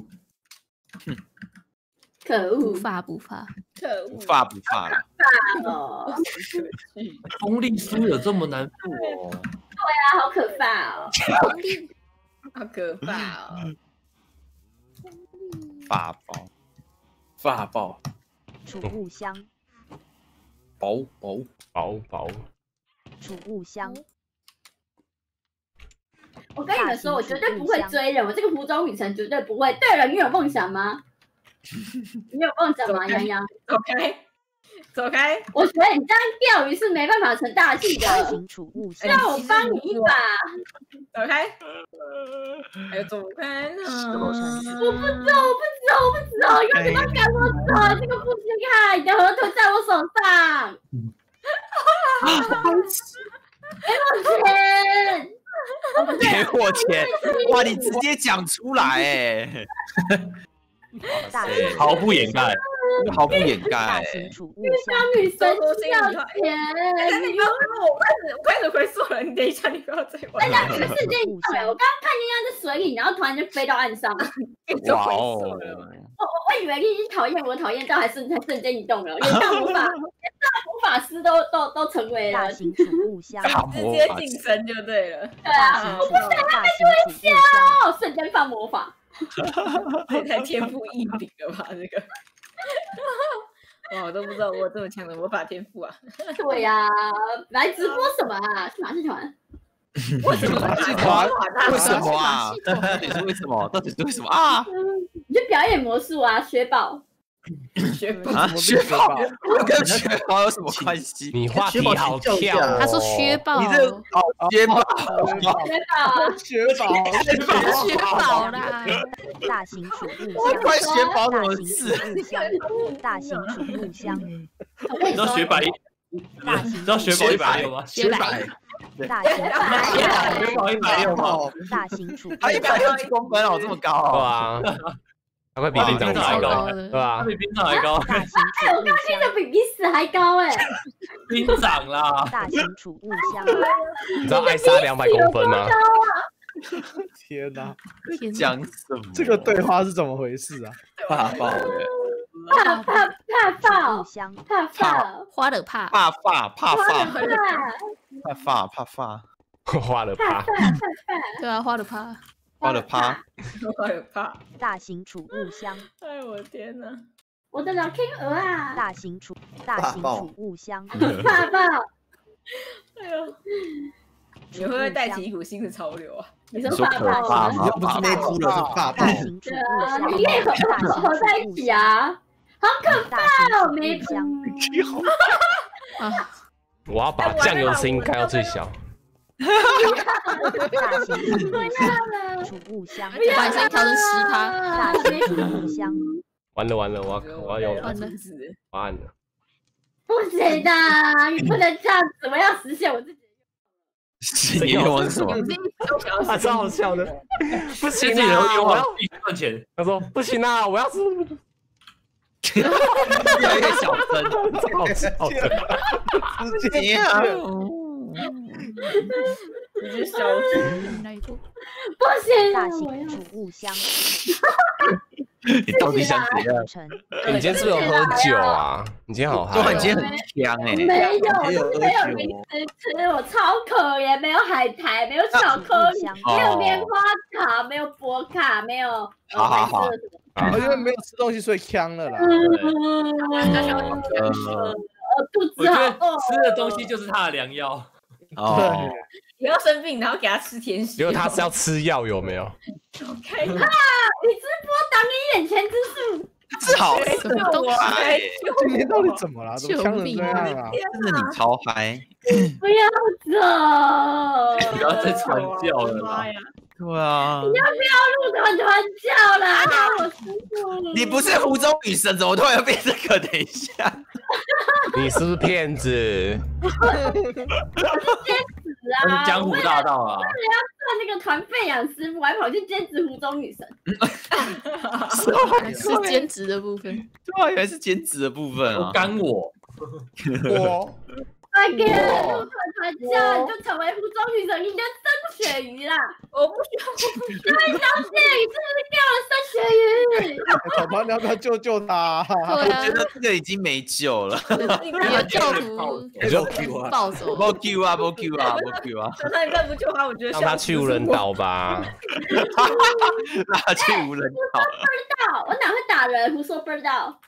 可恶！ 不发， 可恶！ 不发了。 哦。 风力书有这么难付哦？ 对啊，好可怕哦！ 好可怕哦！ 发爆。 储物箱。 薄。 储物箱。 我跟你们说，我绝对不会追人，我这个服装旅程绝对不会。对了，你有梦想吗？你有梦想吗，洋洋？ 走开！ 我觉得你这样钓鱼是没办法成大器的。让我帮你一把。 走开！还有走开呢！ 我不走！有什么赶我走？这个不行啊！你的河豚在我手上。给我钱！哇，你直接讲出来哎！ 毫不掩盖。 毫不掩盖。 女生要钱， 你我开始回溯了，你等一下，你不要再玩。 大家瞬间移动了，我刚刚看见他在水里，然后突然就飞到岸上。 哇哦！ 我以为你已经讨厌我，讨厌到还瞬间移动了，连大魔法师都成为了大型储物箱， 直接晋升就对了。 对啊，我不想他被推销，瞬间放魔法。 这太天赋异禀了吧？这个，哇，我都不知道我有这么强的魔法天赋啊！ 对呀，来直播什么啊？是马戏团？ 为什么马戏团？ 为什么啊？到底是为什么？到底是为什么啊？ 你去表演魔术啊，雪宝。 雪宝， 跟雪宝有什么关系？ 你话题好跳哦。 他说雪宝， 你这雪宝啦！大型储物箱， 关雪宝什么事？ 大型储物箱， 你知道雪宝你知道雪宝160吗？ 雪宝， 大型雪宝160吗？ 大型储物箱， 它160公分哦，这么高啊！ 它快比兵长还高，对吧？ 比兵长还高。 我刚听着比死还高哎！ 兵长啦！ 大型储物箱， 你知道艾莎200公分吗？ 天哪！ 讲什么？ 这个对话是怎么回事啊？ 怕爆的。 怕花的怕， 怕花的怕， 对啊，花的怕。 大型储物箱， 哎我天哪！ 我的老天鹅啊！ 大型储物箱， 怕爆！ 哎呦，你会不会带起一股新的潮流啊？ 你说怕爆？ 你又不是内裤了，是怕爆。 大型储物箱， 你也合在一起啊！好可怕哦，没箱。 我要把酱油声音开到最小。 大型储物箱， 把声音调成10%。 大型储物箱。 完了，我要用答案了。 不行的，你不能这样子，我要实现我自己。 你用是什么？ 还超好笑的。不行啊，我要自己赚钱。 他说不行啊，我要是。 越来越小声， 好笑的。 直接啊！ 直接消失。 不行， 大型储物箱。 你到底想怎样？ 你今天是不是有喝酒啊？你今天好嗨！ 你今天很香哎。 没有零食吃，我超可怜，没有海苔，没有巧克力，没有棉花糖，没有波卡，没有。 好。 因为没有吃东西，所以呛了啦。 肚子好饿。 吃的东西就是他的良药。 哦， 以后生病然后给他吃甜食， 因为他是要吃药，有没有？ 啊！你直播挡你眼前之事， 是好什么东西？ 今天到底怎么了？怎么呛成这样啊？ 真的你超嗨！ 不要走！ 不要再传教了啦！ 对啊， 你要不要录传教啦？我辛苦了。 你不是湖中女神，怎么突然变这个？等一下， 你是不是骗子？ 我是兼职啊， 江湖大道啊！ 为了要赚那个团费养师傅，我还跑去兼职湖中女神。 是兼职的部分。 对啊，原来是兼职的部分啊！ 干我， 快给入团教，你就成为湖中女神，你就曾雪鱼啦！ 我不需要， 那一条线鱼是不是掉了曾雪鱼？ 团团，你要不要救救他？ 我觉得这个已经没救了。 你的教徒暴走， 不 Q 啊，不 Q 啊，不 Q 啊！ 那你再不救他，我觉得让他去无人岛吧。 让他去无人岛。 不知道，我哪会打人？胡说不知道。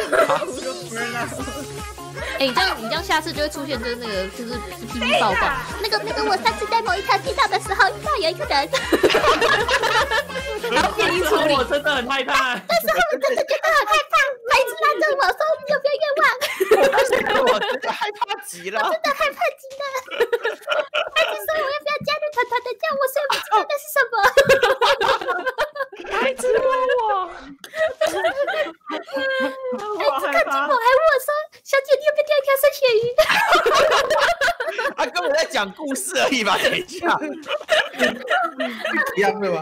哎，你这样下次就会出现就是那个就是 PV 报告，那个我上次在某一场听到的时候，遇到有一个人，然后便衣处理， 我真的很害怕。 那时候我真的觉得很害怕，他一直拉着我说你有没有愿望？ 我真的害怕极了， 我真的害怕极了。他就说我要不要加入团团的叫我，所以我知道那是什么。他一直问我， 我害怕。 我还问我说：“小姐，你有没有钓一条生血鱼？” 他根本在讲故事而已吧？等一下， 一样的吗？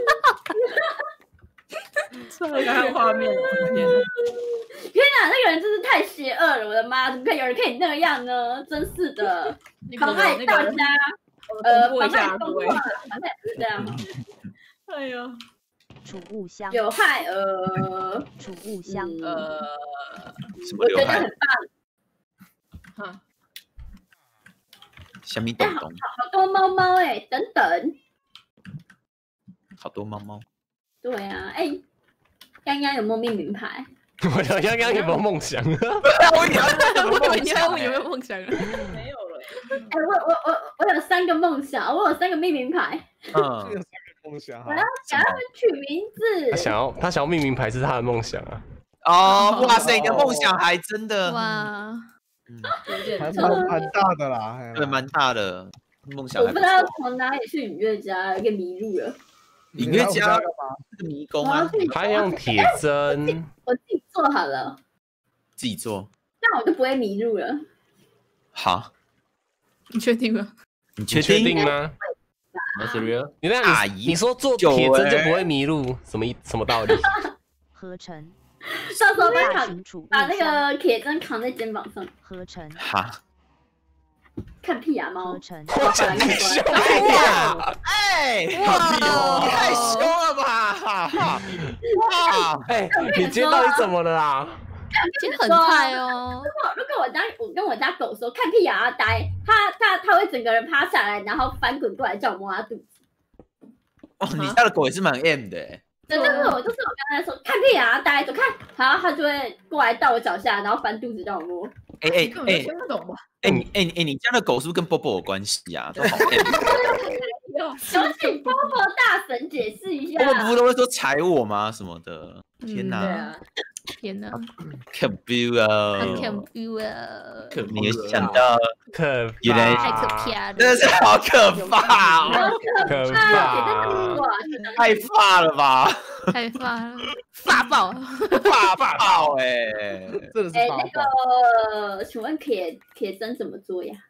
看画面， 天哪，那个人真是太邪恶了！我的妈，怎么可以有人可以那样呢？真是的，妨害大家，妨害风化，反正也不是这样。 哎呀， 储物箱有害储物箱什么我觉得刘海？ 很棒。 哈， 虾米东东， 好多猫猫哎，等等。 好多猫猫。 对啊，哎，刚刚有没有命名牌？ 我的刚刚有没有梦想？ 我以为你要问有没有梦想？ 没有了。 哎，我有3个梦想，我有3个命名牌。 嗯， 有3个梦想我要给他们取名字。 他想要命名牌是他的梦想啊！ 哦，哇塞，你的梦想还真的哇， 还蛮大的啦， 对，蛮大的梦想。 我不知道从哪里去隐月家，有点迷路了。 隐月家是迷宫啊， 他用铁针， 我自己做好了， 自己做， 那我就不会迷路了。 好， 你确定吗？ 你确定吗？你那阿姨， 你说做铁针就不会迷路，什么道理？ 合成， 到时候把那个铁针扛在肩膀上。 合成， 哈。 看屁啊猫！ 我真的凶啊！哎，哇，太凶了吧！哇， 哎，你今天到底怎么了啊？ 今天很菜哦。 如果我跟我家狗说看屁啊呆，它会整个人趴下来，然后翻滚过来叫我摸它肚子。 哦，你家的狗也是蛮 M 的。 对，就是我刚才说看屁啊呆，走开，然后它就会过来到我脚下，然后翻肚子让我摸。 哎，听不懂吧？ 你家的狗是不是跟波波有关系啊？都好 M。 有请波波大神解释一下。 波波不都会说踩我吗？什么的？天哪！ 天哪！ 可不啊！ 可不啊！ 没有想到，原来太可怕了， 真的是好可怕哦！ 可怕， 太发了吧！ 太发了，发爆， 发爆哎！ 真的是发爆。 那个，请问铁针怎么做呀？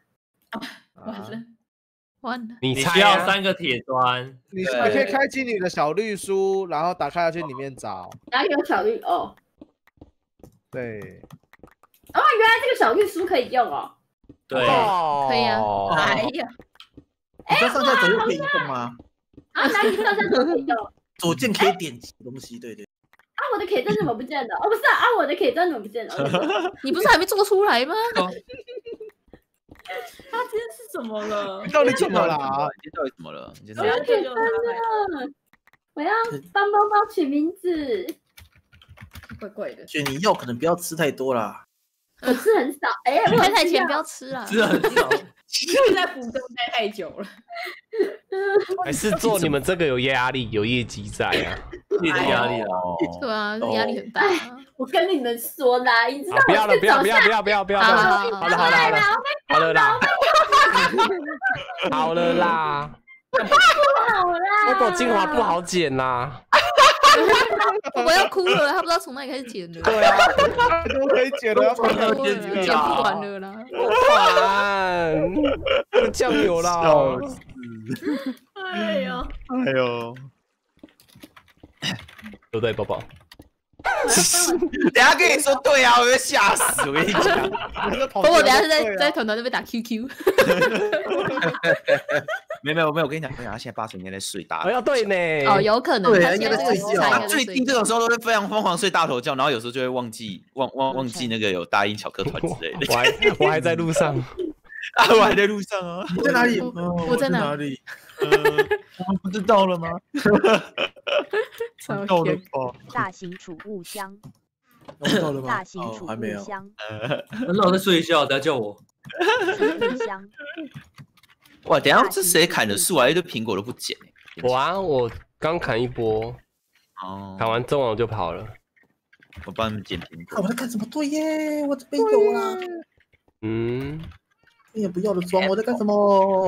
完了， 你需要3个铁砖， 你可以开启你的小绿书，然后打开下去里面找。 哪里有小绿哦？ 对。 哦，原来这个小绿书可以用哦。 对， 可以啊。 哎呀， 你知道上下左右可以用吗？ 啊，哪里上下左右可以用？ 左键可以点击东西，对对。 啊，我的铁针怎么不见了？哦，不是啊，我的铁针怎么不见了？ 你不是还没做出来吗？ 他今天是怎么了？ 到底怎么了？ 你到底怎么了？ 我要铁针了，我要帮猫猫取名字。 怪怪的， 所以你药可能不要吃太多啦。 我吃很少， 开台前不要吃了， 吃很少。 因为在福州待太久了， 还是做你们这个有压力，有业绩在啊， 业绩压力啊， 对啊，压力很大。 我跟你们说啦，你知道不要了，不要，好了啦，好了啦，那个精华不好剪啦。 我要哭了，他不知道从哪里开始剪的。 对啊， 都可以剪了，要剪不完了啦。 完，酱油啦！ 哎呦， 对不对，宝宝？ 等下跟你说对啊，我会吓死！我跟你讲， 宝宝等下是在团团那边打 QQ。 没有，我跟你讲，他现在8成应该在睡大。 要对呢。 哦，有可能。 对，应该在睡觉。 他最近这种时候都是非常疯狂睡大头觉，然后有时候就会忘记那个有答应巧克团之类的。 我还在路上。 啊，我还在路上啊！ 你在哪里？ 我在哪里？ 我不知道了吗？ 到了吧？ 大型储物箱。 到了吗？ 大型储物箱。 那我再睡一下，等下叫我。 储物箱。 哇，等下这谁砍的树啊？一堆苹果都不捡。 我啊，我刚砍一波，砍完中网就跑了。 我帮你们捡苹果。 我在干什么？对耶，我这边有啦。你也不要的装，我在干什么？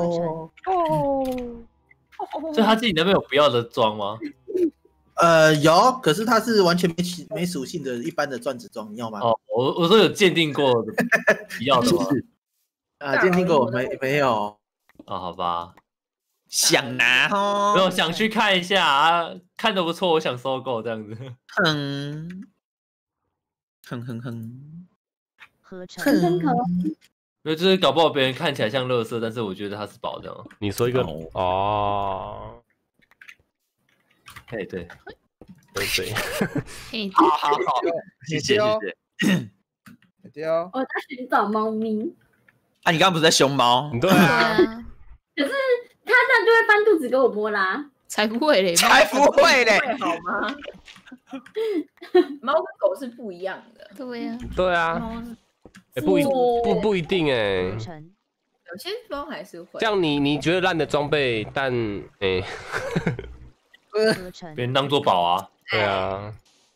所以他自己那边有不要的装吗？ 有，可是它是完全没属性的一般的钻石装，你要吗？ 哦，我说有鉴定过的不要的吗？ 鉴定过没有？ 啊，好吧， 想拿哦， 没有想去看一下啊，看得不错，我想收购这样子。 合成。 没有，就是搞不好别人看起来像垃圾，但是我觉得它是宝的。 你说一个哦， 哎对， 好，谢谢。 我在寻找猫咪。 啊，你刚刚不是在凶猫？ 对啊。 可是它这样就会翻肚子给我摸啦。 才不会嘞， 好吗？猫跟狗是不一样的。 对啊。 不一定哎， 有些猫还是会。 像你觉得烂的装备，但别人当做宝啊。 对啊。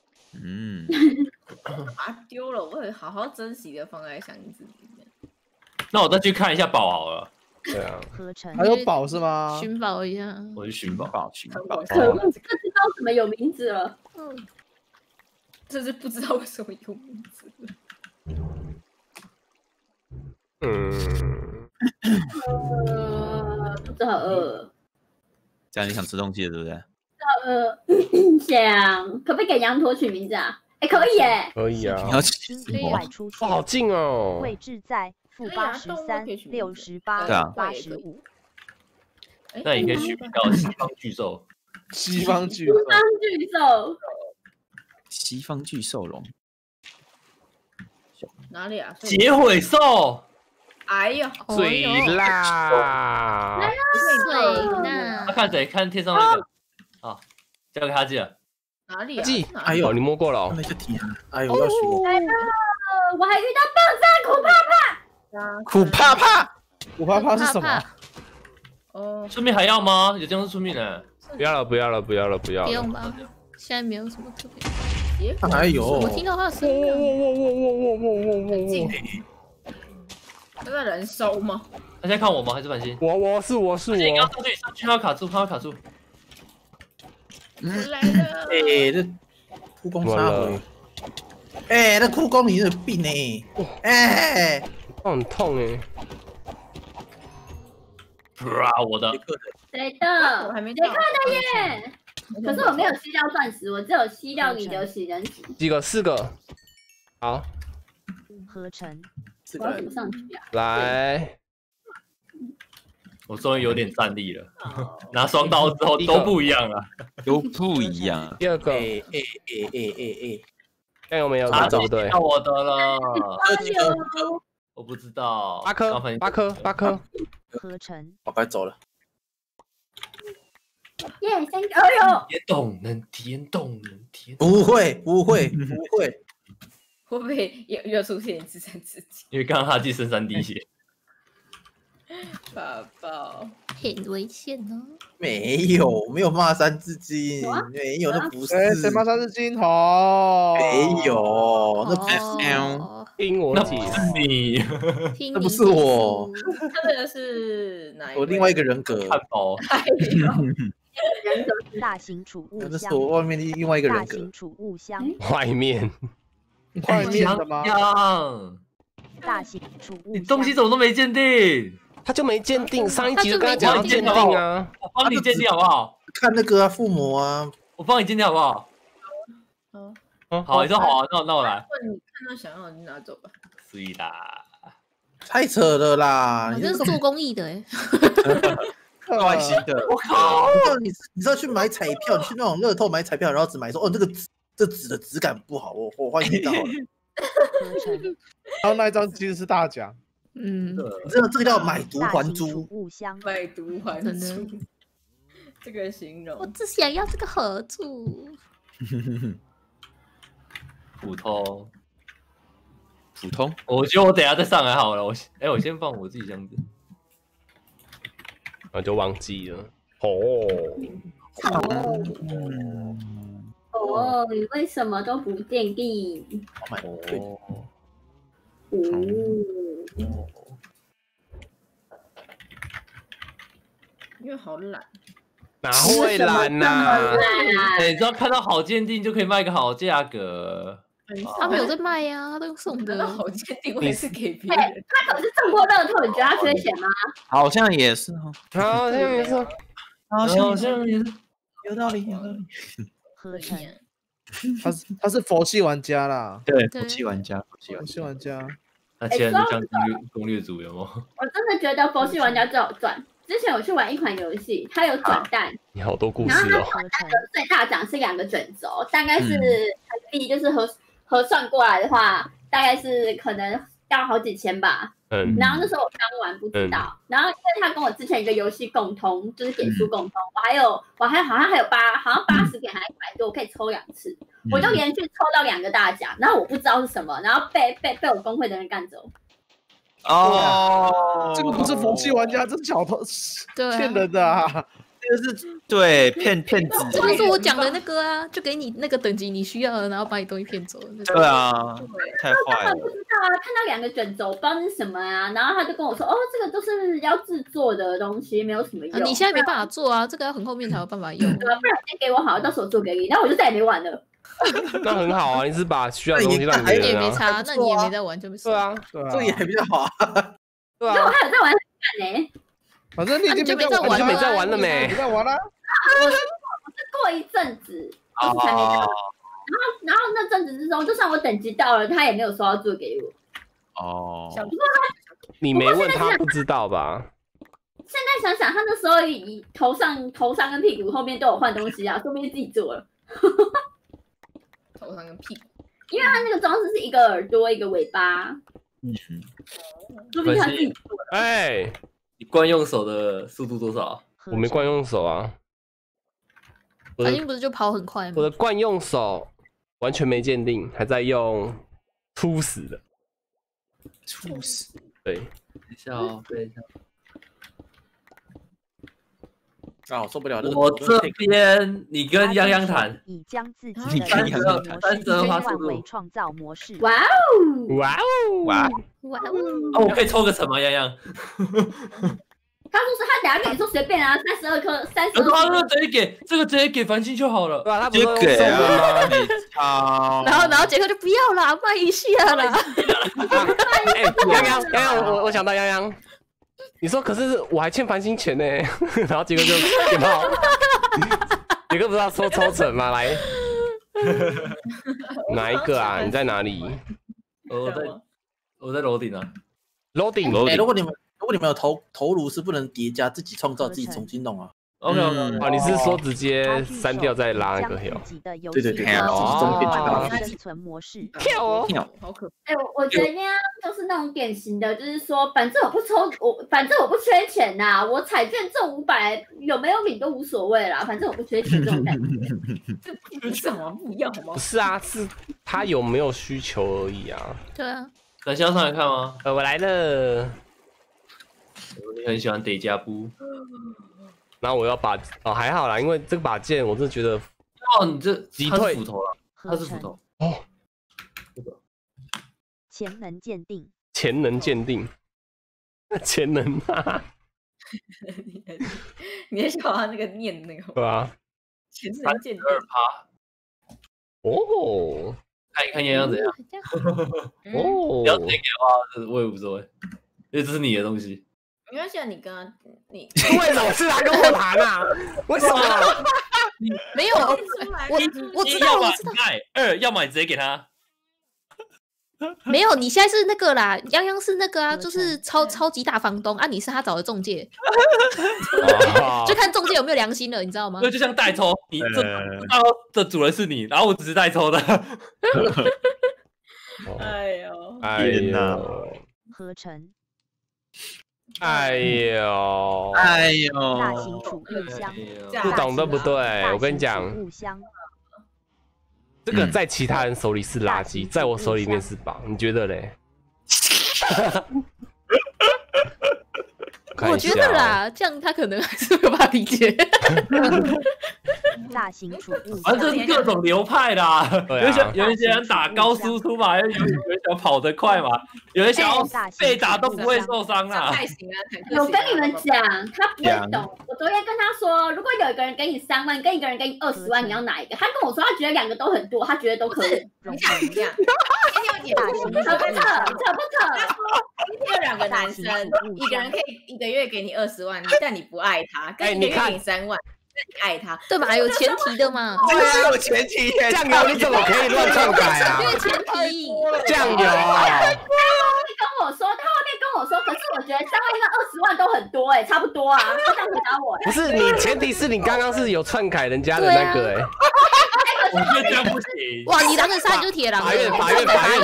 把它丢了，我会好好珍惜的放在箱子里面。 那我再去看一下宝好了。 对啊。 还有宝是吗？ 寻宝一下。 我去寻宝。 可恶，这知道怎么有名字了？ 这是不知道为什么有名字了。 肚子好饿。 这样你想吃东西了，对不对？ 想，可不可以给羊驼取名字啊？可以耶。 可以啊。哇，好近哦。 位置在-83、68、85。 那你可以取名叫西方巨兽。 西方巨兽龙。 哪里啊？ 结尾兽。 哎呦， 水啦！ 水啦！ 他看谁？看天上那个啊，交给他记了。 哪里啊？ 哎呦，你摸过了。 那就提啊！哎呦，要输！ 我还遇到爆炸苦怕怕。 苦怕怕是什么？ 哦， 出面还要吗？有这样出面的？ 不要了。不用吧，现在没有什么特别。 哎呦！ 我听到他的声音。 这个人收吗？ 他在看我吗？还是繁星？ 我是我。 上去他要卡住。 来了。 这哭公杀回。那哭公你有病哎！ 很痛哎。 我的。 谁的？我还没看的耶。可是我没有吸掉钻石，我只有吸掉你的洗人石。 几个？4个。好。 合成。 我要怎么上去啊？ 来， 我终于有点战力了。拿双刀之后都不一样了， 都不一样。 第二个，这样有没有？对不对？ 到我的了。我不知道。 8颗。 合成。 我该走了。 耶，3个！哎呦！ 体验动能。 不会。 会不会又出现自残自己？ 因为刚刚哈基身3滴血。 宝宝很危险哦。 没有骂三字经，没有，那不是。 谁骂三字经？好， 没有，那不是。 听我解释你， 那不是我。 他这个是哪一位？ 我另外一个人格。 汉堡。 人格大型储物箱。 那是我外面另外一个人格。 大型储物箱。 外面的吗？ 大型储物箱。 你东西怎么都没鉴定？ 他就没鉴定，上一集就跟他讲要鉴定啊。 我帮你鉴定好不好？ 看那个父母啊， 我帮你鉴定好不好？好，你说好啊，那我来。 你看到想要你拿走吧。 是啦， 太扯了啦！ 你这是做公益的哎， 外星的。 我靠！你知道去买彩票，你去那种乐透买彩票，然后只买说这纸的质感不好，我换一张好了。 然后那一张其实是大奖。 这个叫买椟还珠， 买椟还珠，这个形容。 我只想要这个合珠。 普通。 我觉得我等一下再上来好了。我先放我自己箱子。 我就忘记了。 你为什么都不鉴定？ 因为好懒， 哪会懒呐？ 你知道看到好鉴定就可以卖个好价格。 他没有在卖呀，他都送的。 好鉴定我也是给别人。 他可是中过乐透，你觉得他缺钱吗？ 好像也是哈， 好像也是， 有道理。 合成。 他是佛系玩家啦。 对，佛系玩家。 那既然是像攻略组有吗？ 我真的觉得佛系玩家最好赚。之前我去玩一款游戏，它有转蛋， 你好多故事哦。 然后它转蛋的最大奖是2个卷轴，大概是台币就是核算过来的话，大概是可能要好几千吧。然后那时候我刚玩不知道，然后因为他跟我之前一个游戏共通，就是点数共通，我还好像还有80点还100多，我可以抽2次，我就连续抽到2个大奖，然后我不知道是什么，然后被我工会的人干走。 这个不是佛系玩家，这是小偷，骗人的啊！ 这个是对骗子， 这就是我讲的那个啊，就给你那个等级你需要的，然后把你东西骗走。 对啊，太坏了。 不知道啊，看到2个卷轴，不知道是什么啊，然后他就跟我说，这个都是要制作的东西，没有什么用。 你现在没办法做啊，这个要很后面才有办法用。 不然先给我好，到时候做给你，然后我就再也没玩了。 那很好啊，你是把需要的东西让别人啊。 也没差，那你也没在玩就没事。 对啊， 这也比较好啊。 对啊。 我还有在玩呢。 反正你已经没在玩， 你没在玩了没？ 你在玩啦。 我是过一阵子，才没在玩。然后那阵子之中，就算我等级到了，他也没有说要做给我。 你没问他不知道吧？ 现在想想，他那时候头上跟屁股后面都有换东西啊，说不定自己做了。 头上跟屁股， 因为他那个装饰是一个耳朵一个尾巴，说不定他自己做的。 你惯用手的速度多少？ 我没惯用手啊。 反正不是就跑很快吗？ 我的惯用手完全没鉴定，还在用初始的。 初始。 对。 等一下哦，等一下。 受不了了！ 我这边你跟泱泱谈， 已将自己的 30话速度创造模式。 哇哦！ 哇哦！ 哇哦！ 我可以抽个成吗？泱泱？ 他说是他等下跟你说随便啊，32颗，32。 这个直接给繁星就好了。 对啊，他不是给啊。 然后杰克就不要啦，卖一下啦。 泱泱，我想到泱泱。你说可是我还欠繁星钱呢，然后杰克就点炮，杰克不是要说抽成吗？来，哪一个啊？你在哪里？ 我在楼顶啊， 楼顶。 如果你们有头颅是不能叠加，自己创造自己重新弄啊。 OK， 哦，你是说直接删掉再拉那个 hill？ 对对对， 生存模式跳哦，好可怕。我觉得那样就是那种典型的，就是说，反正我不缺钱呐，我彩券中500有没有领都无所谓啦，反正我不缺钱这种感觉。 这什么不一样好吗？ 不是啊，是他有没有需求而已啊。 对啊。 等下上来看吗？ 我来了。 你很喜欢得加布。 然后我要把还好啦，因为这个把剑我真的觉得你这他是斧头了，他是斧头哦。 潜能鉴定， 潜能鉴定，潜能啊！ 你在笑他那个念那个？ 对啊， 潜能鉴定哦， 看样样怎样？ 哦， 你要这个的话，我也无所谓，因为这是你的东西。 没关系啊，你跟他你为什么是他跟我谈啊？为什么？ 没有，我知道，我知道。 2，要么你直接给他。 没有，你现在是那个啦，泱泱是那个啊，就是超级大房东啊，你是他找的中介，就看中介有没有良心了，你知道吗？ 就像代抽，你这的主人是你，然后我只是代抽的。 哎呦， 天哪！ 合成。 哎呦， 大型储物箱， 不懂对不对？我跟你讲，这个在其他人手里是垃圾，在我手里面是宝，你觉得嘞？ 我觉得啦，这样他可能还是没有办法理解。 大型储物， 反正就是各种流派啦。有一些人打高输出嘛，有人想跑得快嘛，有人想要被打都不会受伤啦。 我跟你们讲，他不会懂。我昨天跟他说，如果有一个人给你3万，跟一个人给你20万，你要哪一个？他跟我说，他觉得2个都很多，他觉得都可以。 你想一样？ 扯不扯？ 今天有2个男生，一个人可以1个月给你20万，但你不爱他；跟1个月给你3万。你爱他， 对吧？有前提的嘛。 对啊，有前提。 酱油你怎么可以乱篡改啊？ 因为前提。 酱油。 他跟我说，可是我觉得3万跟20万都很多差不多啊。他这样回答我。 不是你，前提是你刚刚是有篡改人家的那个我觉得这样不行。 哇，你狼人杀就是铁狼。 法院见。 法院按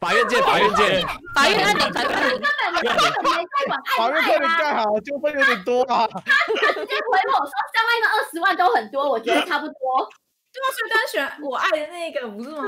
钮， 根本没在管法院快点盖好，纠纷有点多啊。 他直接回我说3万跟20万都很多，我觉得差不多。 对啊，所以当然选我爱的那个，不是吗？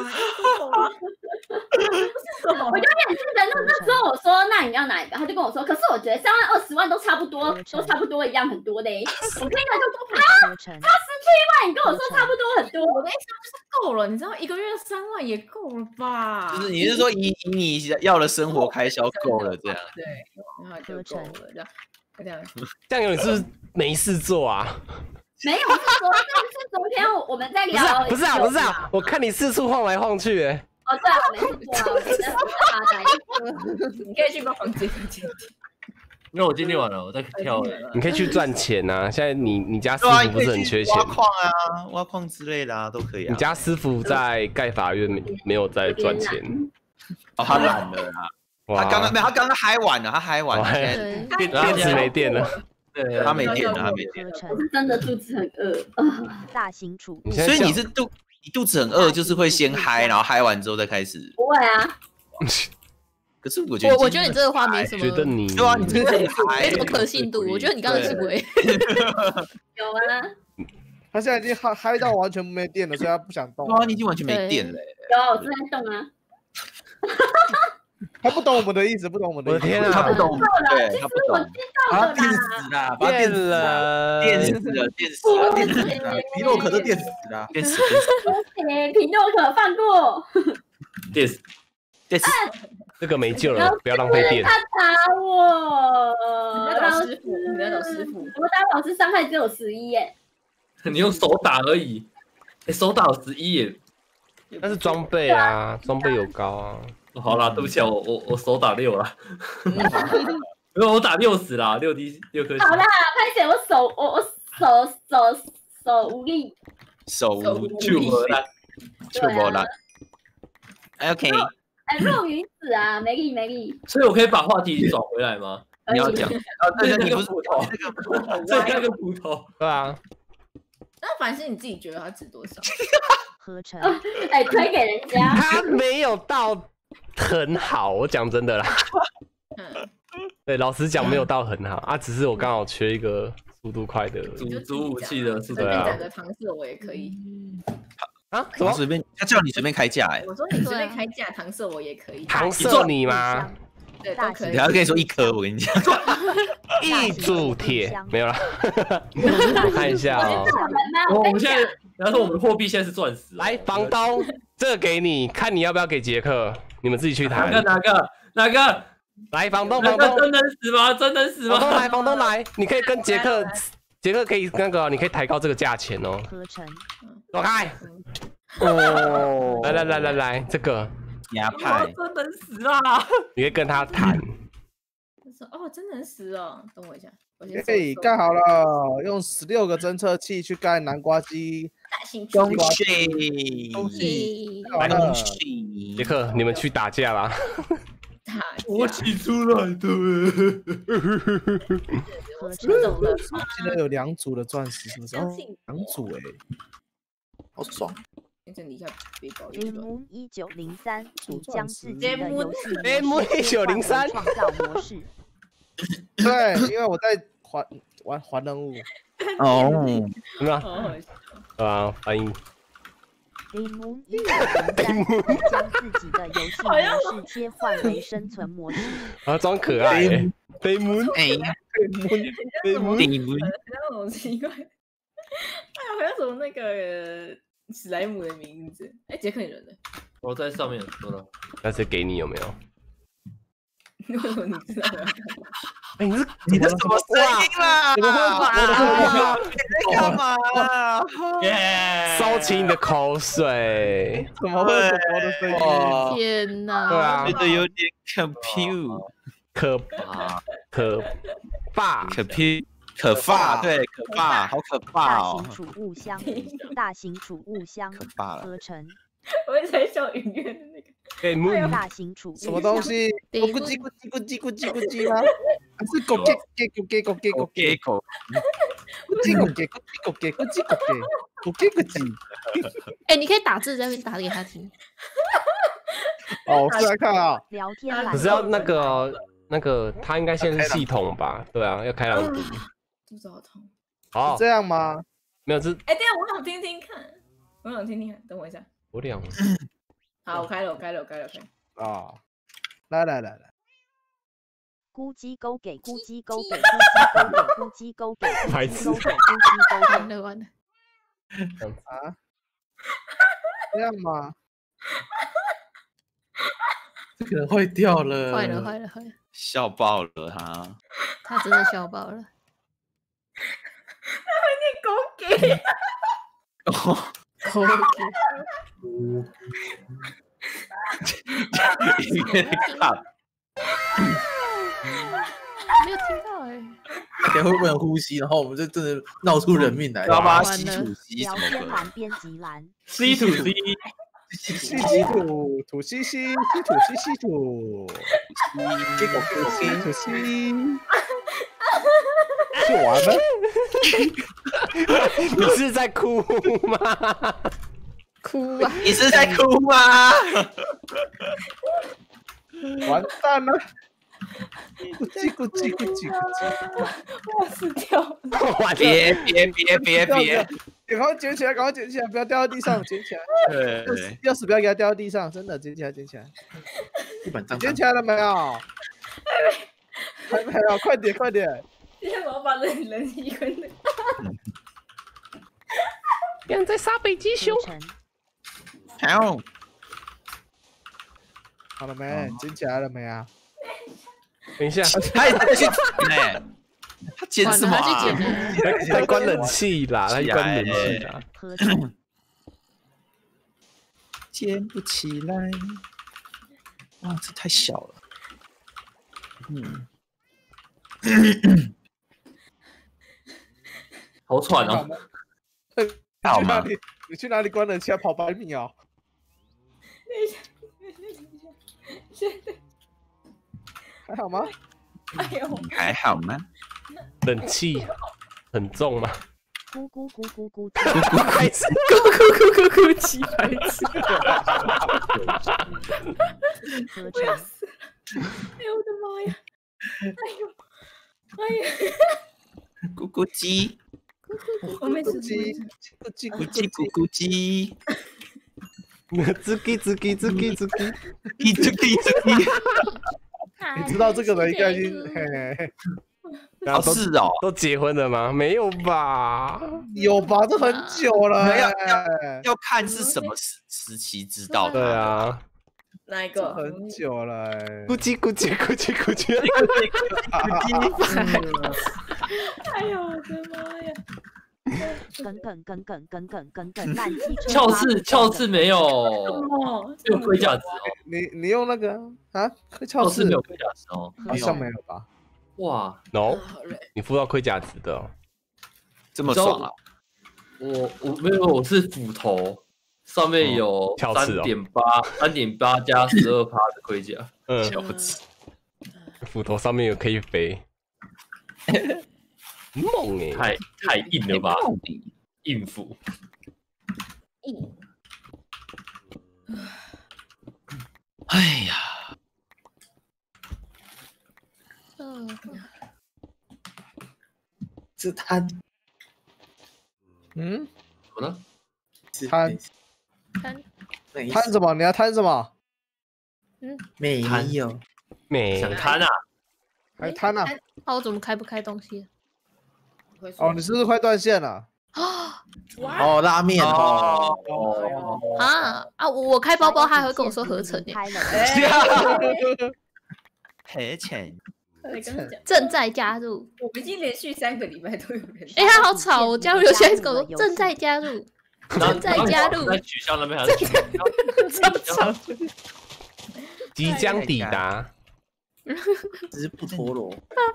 我就很记得那时候我说，那你要哪一个？他就跟我说，可是我觉得3万20万都差不多，一样很多嘞。我听了就说他17万，你跟我说差不多很多， 我的意思就是够了，你知道1个月3万也够了吧？ 就是你是说以你要的生活开销够了这样？ 对，然后就够了这样。 酱油你是不是没事做啊？ 没有，是昨天我们在聊。 不是啊，我看你四处晃来晃去对啊，我没事做啊，我在发呆。 你可以去帮房间剪。 因为我经历完了，我在跳了。 你可以去赚钱啊！现在你家师傅不是很缺钱？ 挖矿啊，挖矿之类的啊，都可以啊。 你家师傅在盖法院没有在赚钱？ 他懒了啊！他刚刚嗨完了， 电池没电了。 对，他没电了。 我是真的肚子很饿。 大型储物， 所以你肚子很饿，就是会先嗨，然后嗨完之后再开始。 不会啊。 可是我觉得你这个话没什么。 觉得你对啊，你真的没什么可信度。我觉得你刚刚是不会。 有啊。 他现在已经嗨到完全没电了，所以他不想动。 哇，你已经完全没电了。 有，我正在动啊。 他不懂我们的意思，不懂我们的意思。 我的天啊， 他不懂， 对， 他不懂。 啊， 电死啦，把电死了，皮诺可都电死了，电死。 皮诺可放过。 电死。 这个没救了，不要浪费电。 他打我， 你要找师傅。 我打老师伤害只有11耶。 你用手打而已，手打有11耶。 那是装备啊，装备有高啊。 好啦，对不起啊，我手打6啦。没有，我打60啦，6颗星。 好啦，拍姐，我手无力。 手无力。OK。 弱鱼子啊，没力。 所以我可以把话题转回来吗？ 你要讲对，你不是骨头，这个骨头， 对啊。 那凡是你自己觉得它值多少？ 合成，哎，推给人家。 它没有到很好，我讲真的啦。对，老实讲没有到很好啊，只是我刚好缺一个速度快的主武器的， 随便讲个搪塞我也可以。 啊？ 我随便，他叫你随便开价哎。 我说你随便开价，搪塞我也可以。 搪塞你吗？ 对，都可以。 然后跟你说1颗，我跟你讲， 一铸铁没有了。我看一下哦。 我们现在，然后我们的货币现在是钻石。 来，房东，这个给你，看你要不要给杰克，你们自己去谈。 哪个？ 来，房东， 真能死吗？真能死吗？ 房东来，你可以跟杰克可以那个，你可以抬高这个价钱哦。 合成， 走开。哦，来，这个牙派， 真能死啊！ 你可以跟他谈。 哦，真能死哦！等我一下， 嘿，盖好了，用16个侦测器去盖南瓜机。 恭喜！ 杰克，你们去打架啦！ 我起出来的。 现在有2组的钻石，什么时候？2组哎，好爽！ 等一下，背包。 M1903，你将自己的游戏 M1903 创造模式。 对，因为我在还任务。 哦， 是吗？啊，翻译。 M1903将自己的游戏模式切换为生存模式。 啊，装可爱。飞门， 那种奇怪。哎呀，好像什么那个史莱姆的名字。哎，杰克你人呢？ 我在上面说了。 那是给你有没有？ 为什么你知道我要干嘛？ 哎， 你的什么声音啦？ 怎么会我的声音？ 你在干嘛？ 收起你的口水。 怎么会有我的声音？ 天哪！ 对啊， 觉得有点 confuse， 可怕， 对，可怕，好可怕哦！ 大型储物箱， 可怕了。 合成。 我一直在笑影院的那个。 大型储物什么东西？咕叽吗？还是咕叽？ 哎，你可以打字在那边打给他听。 哦，我试来看啊。 聊天可是要那个，他应该先是系统吧？对啊，要开朗读。 肚子好痛。 哦， 这样吗？ 没有，这哎，等下我想听听看，等我一下。 我俩。 好，我开了。 啊，来， 咕叽勾给， 白痴， 完了。 啊，这样吗？这个人坏掉了， 坏了， 笑爆了他真的笑爆了。 他会念勾给。 勾给。没有听到哎。 等下会不能呼吸，然后我们就真的闹出人命来， 知道吗？吸土吸什么歌？编辑栏。 吸土吸。 吸土吸吸土，就完了。 你是在哭吗？ 哭啊！ 你是在哭吗？ 完蛋了！咕叽， 我要死掉了！ 别！ 赶快捡起来，不要掉到地上，捡起来。 对， 钥匙不要给它掉到地上，真的捡起来。地板脏。捡起来了没有？还没有，快点！ 今天我要把人一个人。 别在杀北极熊。 好了没？捡起来了没啊？ 等一下， 他捡什么？ 他关冷气啦， 捡不起来。哇，这太小了。 好喘哦。 好吗？ 你去哪里关冷气？跑100米哦。 等一下。 还好吗？ 哎呦， 还好吗？ 冷气很重吗？ 咕咕咕咕咕， 白痴， 咕咕咕咕咕鸡白痴。 合成。 哎呦我的妈呀！哎呀！ 咕咕鸡， 我没吃咕叽咕叽咕叽咕咕鸡， 吱叽吱叽吱叽吱叽， 叽吱叽吱叽。 你知道这个人应该已经嘿。 哦，是哦， 都结婚了吗？没有吧？ 有吧？这很久了， 要看是什么时期知道的。 对啊， 哪一个？ 很久了， 咕叽咕叽咕叽咕叽。 哎呦我的妈呀！ 梗烂机鞘翅没有盔甲值哦。 你用那个啊？鞘翅没有盔甲值哦， 好像没有吧？ 哇 ，no， 你附到盔甲值的哦， 这么爽啊！ 我没有，我是斧头，上面有3.8加12%的盔甲。 小子， 斧头上面有可以飞，猛哎， 太硬了吧？硬斧。 哎呀。 是贪， 什么呢？ 贪什么？你要贪什么？ 没有， 想贪啊？ 还贪啊？ 那我怎么开不开东西？ 哦，你是不是快断线了？ 哦，拉面哦。 我开包包，他还会跟我说合成耶。 合成。 正在加入， 我们已经连续3个礼拜都有人。 哎，他好吵！我加入游戏还是跟我说正在加入，正在加入。 在取消那边还是取消？ 即将抵达。 只是不陀螺。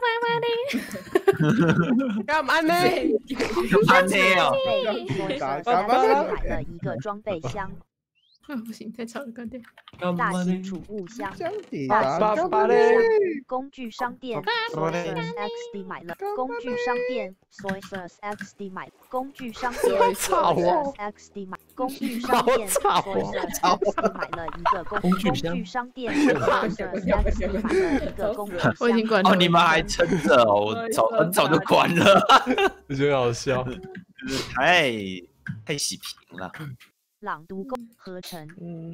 干嘛呢？ 干嘛呢？ 干嘛呢？买了一个装备箱。 不行，太吵了，关掉。 大型储物箱， 大型储物箱，工具商店 ，Sources XD 买了工具商店 ，Sources XD 买工具商店 ，Sources XD 买工具商店 ，Sources XD 买了一个工具商店 ，Sources XD 买了一个工具箱。 我已经关了。 哦，你们还撑着哦，我很早就关了。 我觉得好笑， 太洗屏了。 朗读工合成，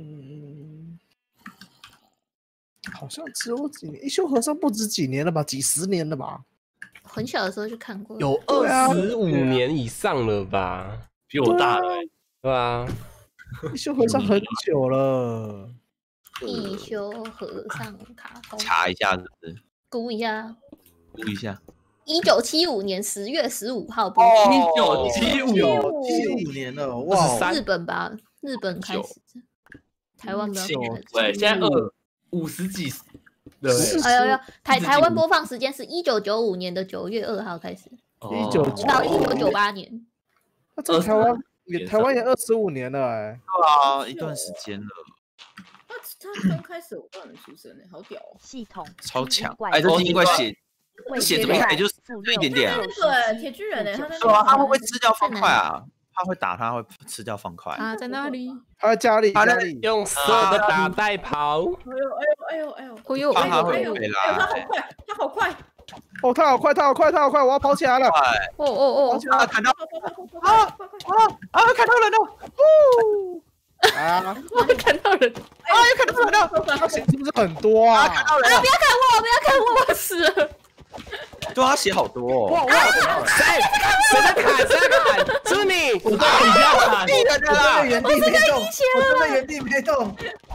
好像只有几年，一休和尚不止几年了吧，几10年了吧？ 很小的时候就看过， 有25年以上了吧？ 比我大了， 对啊， 一休和尚很久了。 一休和尚卡通， 查一下是不是？ 估一下，1975年10月15号播。 1975年了，哇！ 日本吧，日本开始，台湾没有。 对，现在50几。 台湾播放时间是1995年的9月2号开始，到1998年。 这台湾也25年了哎。 对啊，一段时间了。 他刚开始我都还没出生呢，好屌哦！ 系统超强，哎，这精怪血怎么也就一点点啊。 对，铁巨人呢？ 他会不会吃掉方块啊？他会打他，会吃掉方块。 他在哪里？ 他在家里， 用色的打带跑。 哎呦！ 他会回来。 他好快！ 哦，他好快！我要跑起来了！ 哦！ 看到看到人了！ 啊！ 看到人！ 又看到人了！ 他血是不是很多啊？ 看到人了！ 不要看我，我死了！ 对他血好多哦！ 谁在砍？是你！ 我在底下砍， 我在原地没动，我在原地没动。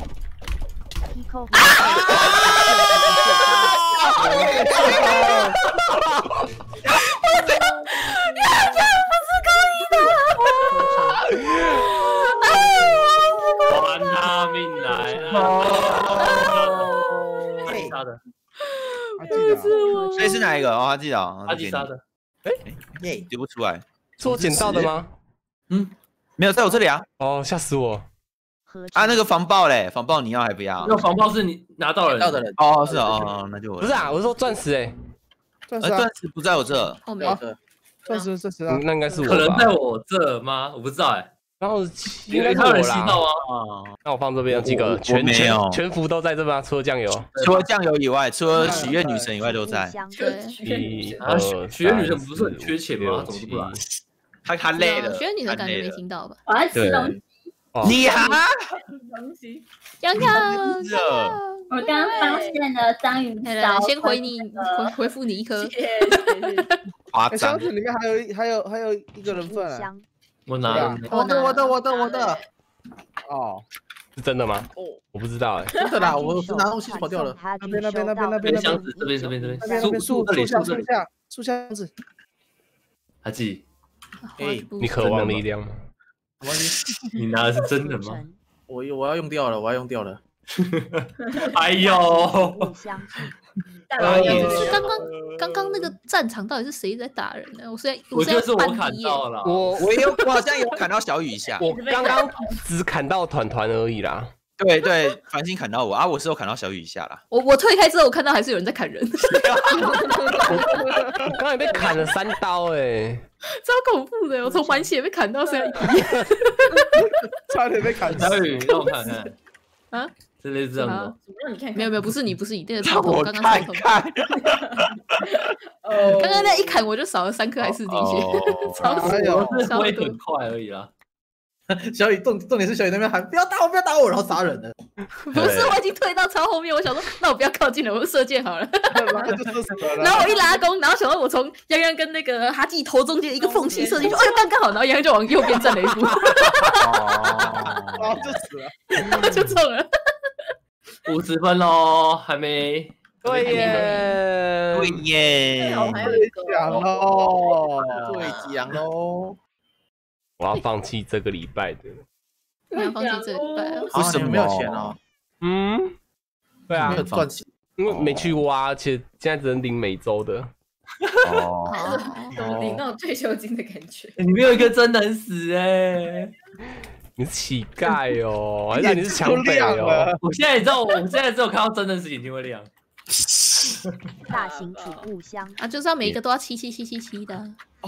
还他命来了！杀的， 所以是哪一个？哦，他记得， 他击杀的。 哎，丢不出来， 是我捡到的吗？ 没有，在我这里啊！ 哦，吓死我！ 啊，那个防爆嘞，防爆你要还不要？ 那防爆是你拿到人哦，是哦，那就我不是啊，我是说钻石哎， 钻石不在我这， 后面钻石那应该是我， 可能在我这吗？我不知道哎。 然后应该有人吸到啊。 那我放这边有几个，全服都在这边，除了酱油， 除了酱油以外，除了许愿女神以外都在。 1、2、 许愿女神不是很缺钱吗？怎么都不来？ 他累了。 许愿女神感觉没听到吧？ 我在吃东西。 你啊！ 东西。 洋洋， 我刚刚发现了章鱼烧， 先回复你一颗。 夸张。 箱子里面还有一个人份。 我拿了， 我的。哦， 是真的吗？我不知道哎。 真的啦，我拿东西跑掉了。那边箱子这边。 树箱子。 阿纪， 你渴望力量吗？ 你拿的是真的吗？ 我要用掉了。 哎呦！ 刚刚那个战场到底是谁在打人呢？ 我觉得是我砍到了， 我好像有砍到小雨一下， 我刚刚只砍到团而已啦。 对，繁星砍到我啊，我是有砍到小雨一下啦。 我退开之后，我看到还是有人在砍人。 我刚才被砍了3刀哎， 超恐怖的！我从满血被砍到现在， 差点被砍。 小雨，让我看看啊。 这类是这样的， 没有，不是你，那个超头，刚刚超头。 哦， 刚刚那一砍我就少了3颗还4滴血，超死！ 我是挥很快而已啦。 小雨重点是小雨那边喊不要打我，然后杀人了。 不是，我已经退到超后面，我想说那我不要靠近了，我就射箭好了。然后我一拉弓，然后想说我从洋洋跟那个哈纪头中间一个缝隙射进去，刚刚好，然后洋洋就往右边站了一步， 就死了， 就中了。 50分喽，还没。 对耶， 对奖喽。 我要放弃这个礼拜的。 你要放弃这个礼拜？ 为什么没有钱啊？ 对啊， 没有赚钱， 因为没去挖，而且现在只能领每周的。 领那种退休金的感觉。 你没有一个真能死哎！ 你是乞丐哦，还是你是抢匪哦？ 我现在知道，我现在只有看到真的是眼睛会亮。 大型储物箱啊，就是要每一个都要7的。 哦，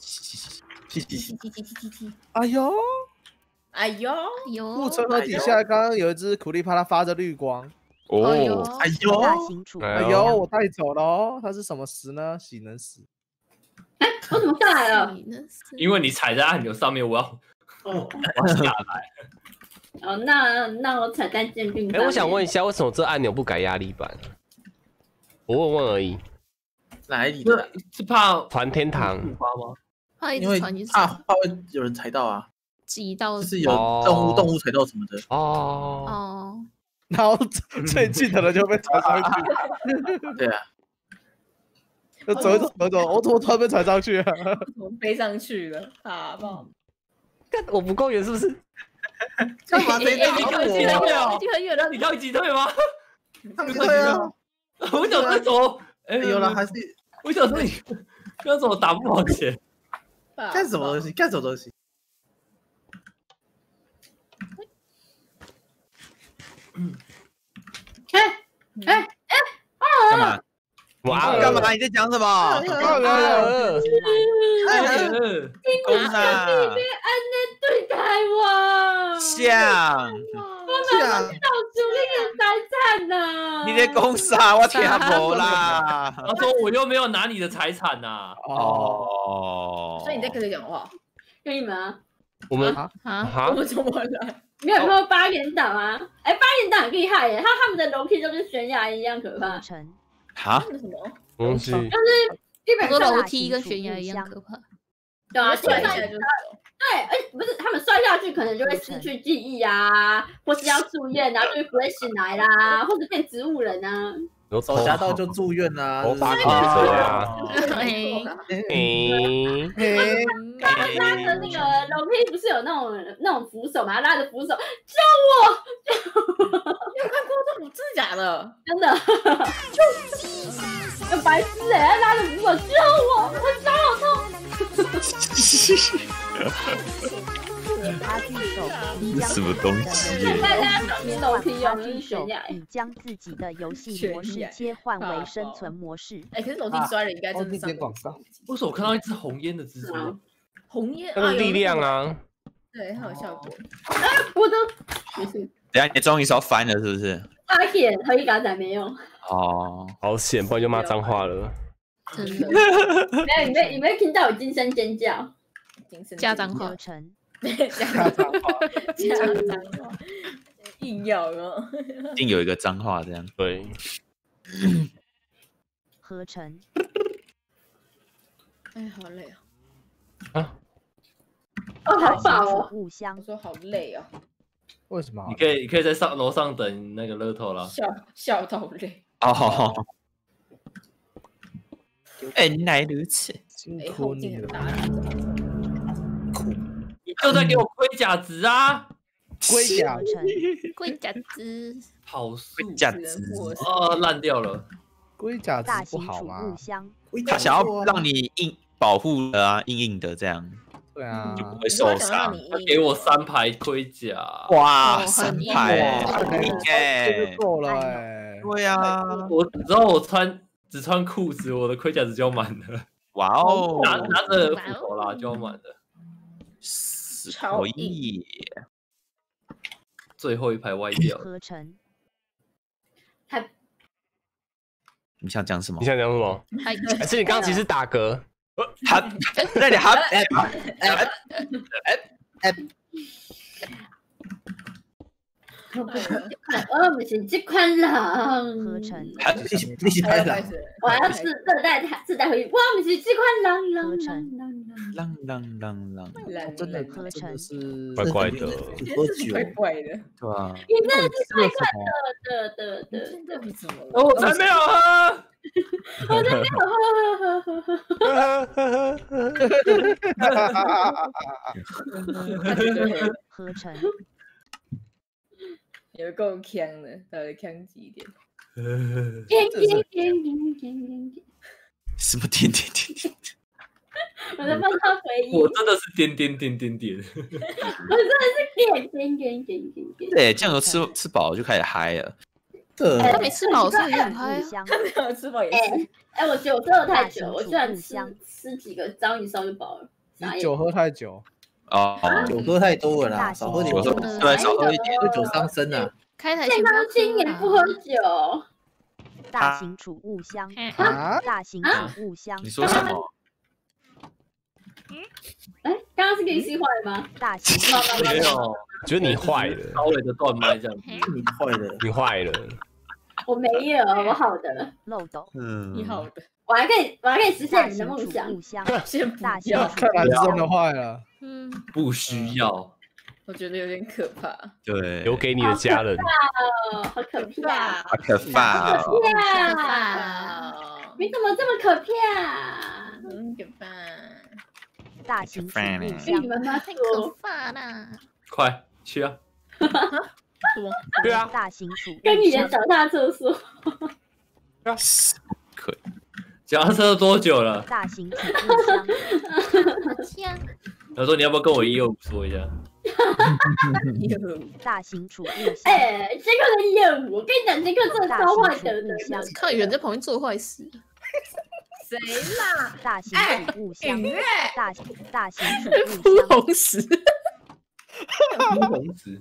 7。 哎呦！ 护城河底下刚刚有一只苦力怕，它发着绿光。 大型储物箱，我带走了哦。它是什么石呢？喜能石。 哎，我怎么下来了？ 因为你踩在按钮上面，我要下来。 哦，那我踩在剑柄。 我想问一下，为什么这按钮不改压力板？我问而已。 哪里的？ 是怕传天堂吗？ 因为怕会有人踩到啊， 挤到， 就是有动物踩到什么的。 然后最近的人就被踩上去。 对啊。 走，我怎么突然被踩上去啊？ 我飞上去了，好不好？ 我不够远是不是？ 干嘛？ 你很远了， 你刚击退吗？ 击退啊！ 我想说走， 有了还是？ 我想说你刚怎么打不好钱？ 干什么东西？干什么东西？ 干嘛？哇！干嘛？你在讲什么？ 公杀！别安内对待我， 像， 我哪知道主力很财产呢？ 你在公杀，我听不啦。 他说我又没有拿你的财产呐。 所以你在跟谁讲话？ 跟你们啊？ 我们我们怎么了？ 没有看过八连党啊？哎，八连党很厉害耶，他们的楼梯都跟悬崖一样可怕。 哈？ 什么东西？ 就是基本上楼梯跟悬崖一样可怕。 对啊，基本上对，不是他们摔下去可能就会失去记忆啊，或是要住院啊，就不会醒来啦，或者变植物人啊。 手夹到就住院啊， 头发卡着啊。 拉着那个楼梯不是有那种扶手吗？拉着扶手，救我！ 你有看过这种？真的假的？ 真的。有白痴哎，拉着扶手救我！我脚好痛。 他具手什么东西？ 已将自己的游戏模式切换为生存模式。 可是楼梯摔了应该真的上广告。 为什么我看到一只红烟的蜘蛛？ 红烟那个力量啊， 对，它有效果。 我的没事。 等下你终于是要翻了是不是？ 发现可以改仔没用。 哦， 好险，不然就骂脏话了。 真的。你没有听到我惊声尖叫？ 加脏话。 加脏话，硬要哦。 一定有一个脏话这样。 对。 合成。 哎，好累哦。好饱哦。 我说好累哦。 为什么？ 你可以在楼上等那个乐透了。 笑到累。 哦。原来如此， 辛苦你了。 你就在给我盔甲值啊！ 龟甲值， 跑速龟甲值烂掉了。 龟甲值不好吗？ 他想要让你保护的啊，硬的这样。 对啊， 就不会受伤。 他给我3排盔甲， 哇，3排， 就够了哎。 对啊， 只要我只穿裤子，我的盔甲值就满了。 哇哦， 拿着斧头啦，就满了。 超硬， 最后一排歪掉。 合成。 你想讲什么？ 你想讲什么？还是你刚刚其实打嗝？ 那你我不是这款人。 合成。 你是拍的。 我要自带回去。我不是这款人。 合成。 真的合成是怪怪的， 喝酒， 怪怪的， 对吧？ 你真的是怪怪的。 真的怎么了？ 我才没有喝。 我才没有喝。 合成。 有够强的，到底强几点？ 什么点？ 我在帮他回忆。 我真的是点。 我真的是点。 对，酱油吃饱就开始嗨了。 他没吃饱，所以也很嗨。 他没有吃饱也是。 我酒喝了太久，我居然吃几个章鱼烧就饱了。 你酒喝太久。 哦，酒喝太多了啦，少喝点酒， 对，少喝一点， 喝酒伤身啊。 开台前不要今年不喝酒。 大型储物箱，大型储物箱。 你说什么？ 刚刚是给你吸坏了吗？ 大型没有， 觉得你坏了， 稍微的断麦这样。 你坏了。 我没有，我好的。 漏斗， 你好的。 我还可以实现你的梦想。 先不要， 看来真的坏了。 不需要。 我觉得有点可怕。 对， 留给你的家人。 好可怕！ 好可怕！ 你怎么这么可怕？ 很可怕。 大型储物箱， 你们太可怕了！ 快去啊！ 对啊， 大型储物箱， 跟你的脚踏车说。 可以。 脚踏车多久了？ 大型储物箱。 他说：“你要不要跟我125说一下？” 大型储物箱。 这个人业务，我跟你讲，这个真的超坏的。 看有人在旁边做坏事。 谁啦？ 大型储物箱。大型储物箱。 扑红石。 扑红石。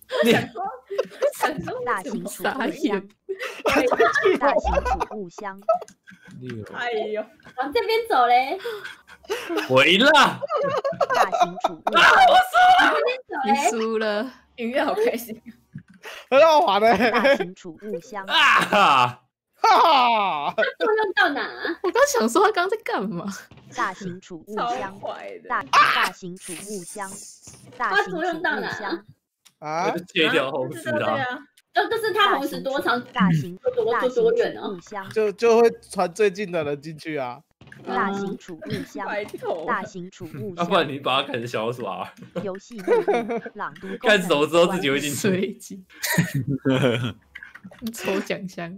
大型储物箱。大型储物箱。 哎呦， 往这边走嘞！ 回了。 大型储物箱。 你输了， 音乐好开心， 很好玩的。 大型储物箱。 作用到哪？ 我刚想说他刚在干嘛？ 大型储物箱。大型储物箱。大型储物箱。 啊！ 切掉红石啊！ 就是他红石多长， 大型多远哦？ 就会传最近的人进去啊。 大型储物箱，大型储物箱。 要不然你把它看成小耍。 游戏朗读。 看熟之后自己会进去。 抽奖箱。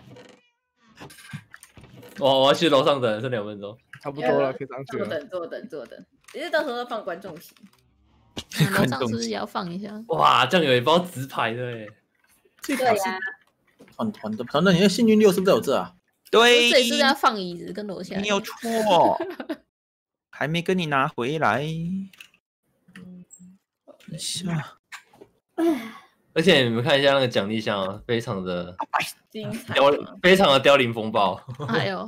我要去楼上等，剩2分钟， 差不多了，可以上去了。 坐等，因为到时候要放观众席。 楼上是不是也要放一下？ 哇，这样有一包直牌的哎。 对呀。 团队，你的幸运6是不是有这啊？ 对， 这里是不是要放椅子跟楼下？ 没有错，还没跟你拿回来。等一下。 而且你们看一下那个奖励箱啊，非常的精彩， 非常的凋零风暴。 哎呦，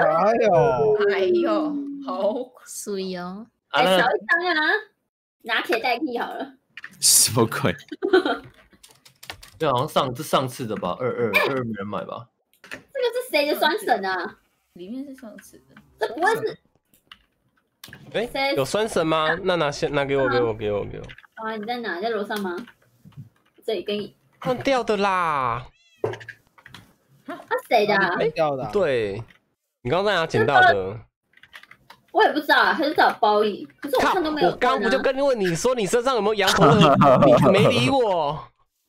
好水哦！ 少一张啊，拿铁代替好了。 什么鬼？ 对，好像上次的吧，22没人买吧？ 这个是谁的酸笋啊？ 里面是上次的， 这不会是？ 哎，有酸笋吗？那拿给我。 啊，你在哪？在楼上吗？这里跟你换掉的啦。 谁的？ 掉的。 对，你刚刚在哪捡到的？ 我也不知道啊，还是找包里。可是我看都没有。 我刚不就跟问你说你身上有没有羊头的？你没理我。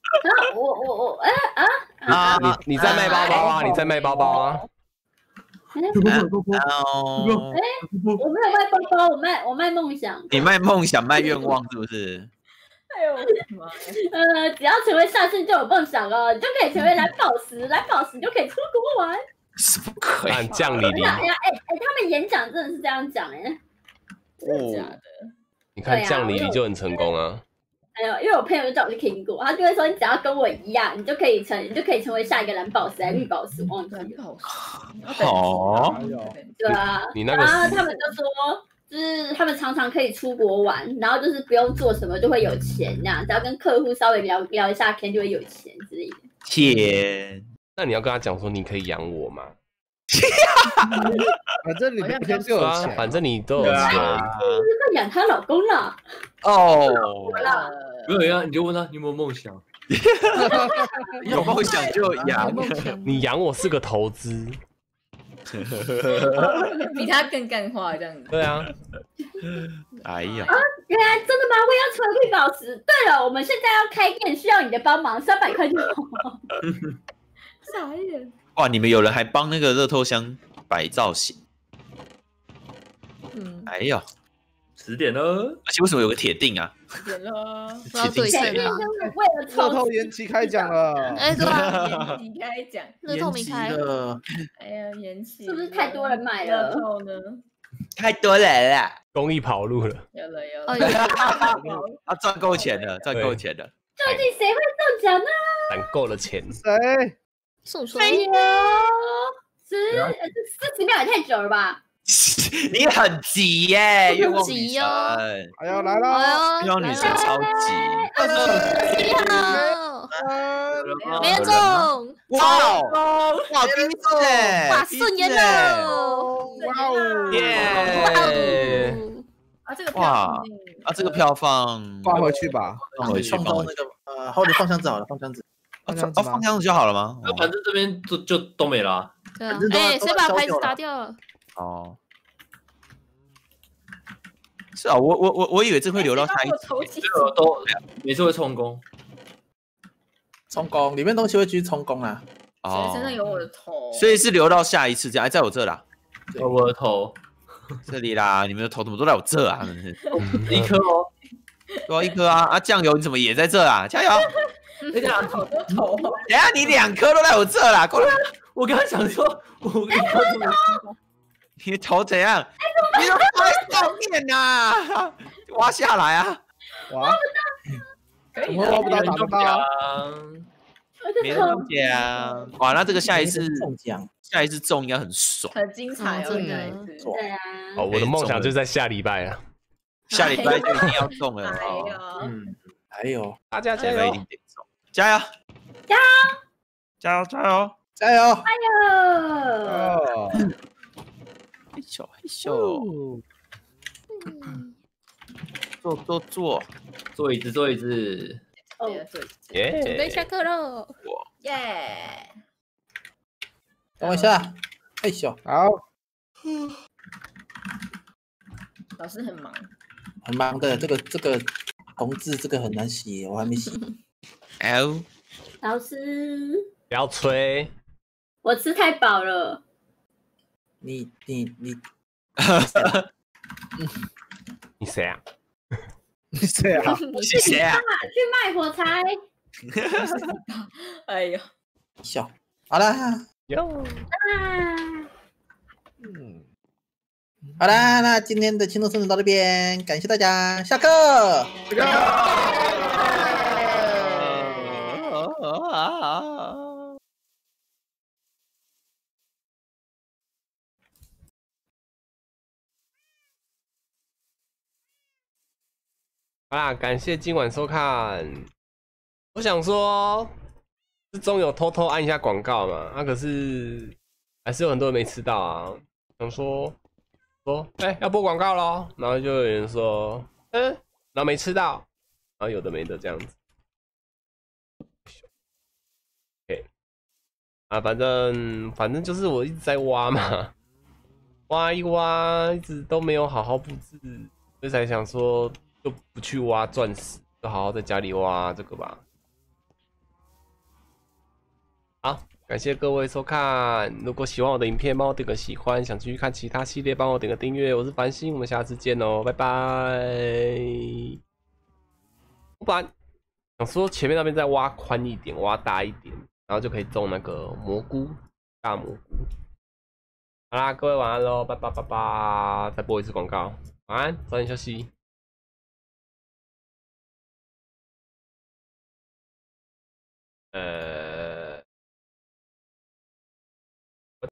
你在卖包包啊？你在卖包包啊？ 我没有卖包包，我卖梦想。 你卖梦想，卖愿望是不是？ 哎呦我的妈呀！ 只要成为上次就有梦想了，你就可以成为蓝宝石，蓝宝石就可以出国玩。 什么鬼？ 降临！ 他们演讲真的是这样讲哎。 真的假的？ 你看降临你就很成功啊。 哎呦，因为我朋友就叫我去听过，他就会说你只要跟我一样，你就可以成为下一个蓝宝石、绿宝石，忘记了。 哦， 对啊，然后他们就说，就是他们常常可以出国玩，然后就是不用做什么就会有钱这样，只要跟客户稍微聊一下天就会有钱之类的。 钱？ 那你要跟他讲说你可以养我吗？ 反正你每天就有钱， 反正你都有钱， 就是养她老公了。 哦， 没有呀，你就问他你有没有梦想？ 有梦想就养， 你养我是个投资， 比他更干话这样子。 对啊。 哎呀， 原来真的吗？我也要成为绿宝石。对了，我们现在要开店，需要你的帮忙，300块就好。傻眼。 哇，你们有人还帮那个乐透箱摆造型。哎呀 10点了， 而且为什么有个铁定啊？ 铁定了， 铁定是为了乐透延期开奖了。 哎，对啊， 延期开奖， 乐透没开。 哎呀，延期， 是不是太多人买了？ 乐透呢？ 太多人了， 公益跑路了。 有了。 啊，赚够钱了。究竟谁会中奖呢？ 攒够了钱。 谁？ 送出。 哎呦，40秒也太久了吧？ 你很急耶，愿望女神。 哎呦来了， 愿望女神超急。 没人中。 哇，第一次哇，顺延了。 哇哦， 耶！ 啊，这个票放挂回去吧， 放回去。放到那个后面放箱子好了，放箱子。 放箱子就好了吗？ 反正这边就都没了。 对啊，哎，谁把牌子打掉了？ 哦，是啊，我以为这会留到下一集， 都每次会充公， 里面东西会继续充公啊。 哦，身上有我的头， 所以是留到下一次这样。在我这啦， 有我的头， 这里啦，你们的头怎么都在我这啊？ 一颗哦， 对啊，一颗啊！酱油你怎么也在这啊？加油！ 等一下，好多头， 等一下你2颗都在我这啦，过来！ 我刚才想说， 你的头怎样？你的头在上面呐，挖下来啊！ 挖不到，打不到。 没中奖，哇！那这个下一次中应该很爽， 很精彩哦，应该是。 对啊。 哦，我的梦想就在下礼拜啊， 下礼拜就一定要中了。 还有， 大家加油！一定得中，加油！嘿咻！ 坐椅子。 耶！准备下课喽！ 耶！ 等我一下，嘿咻， 好。 老师很忙的，这个红字这个很难写，我还没写。 老师， 不要吹， 我吃太饱了。 你你谁啊？ 谁啊？ 是谁啊？ 去卖火柴。 哎呦， 笑。好啦，好啦，那今天的轻松生活到这边，感谢大家，下课。 好啦，感谢今晚收看。我想说，终有偷偷按一下广告嘛，可是还是有很多人没吃到啊。想说，要播广告咯，然后就有人说，然后没吃到，然后有的没的这样子。OK， 啊，反正就是我一直在挖嘛，挖一挖，一直都没有好好布置，所以才想说。就不去挖钻石，就好好在家里挖这个吧。好，感谢各位收看。如果喜欢我的影片，帮我点个喜欢；想继续看其他系列，帮我点个订阅。我是繁星，我们下次见哦，拜拜。我本来想说前面那边再挖宽一点，挖大一点，然后就可以种那个蘑菇，大蘑菇。好啦，各位晚安喽，拜拜拜拜。再播一次广告，晚安，早点休息。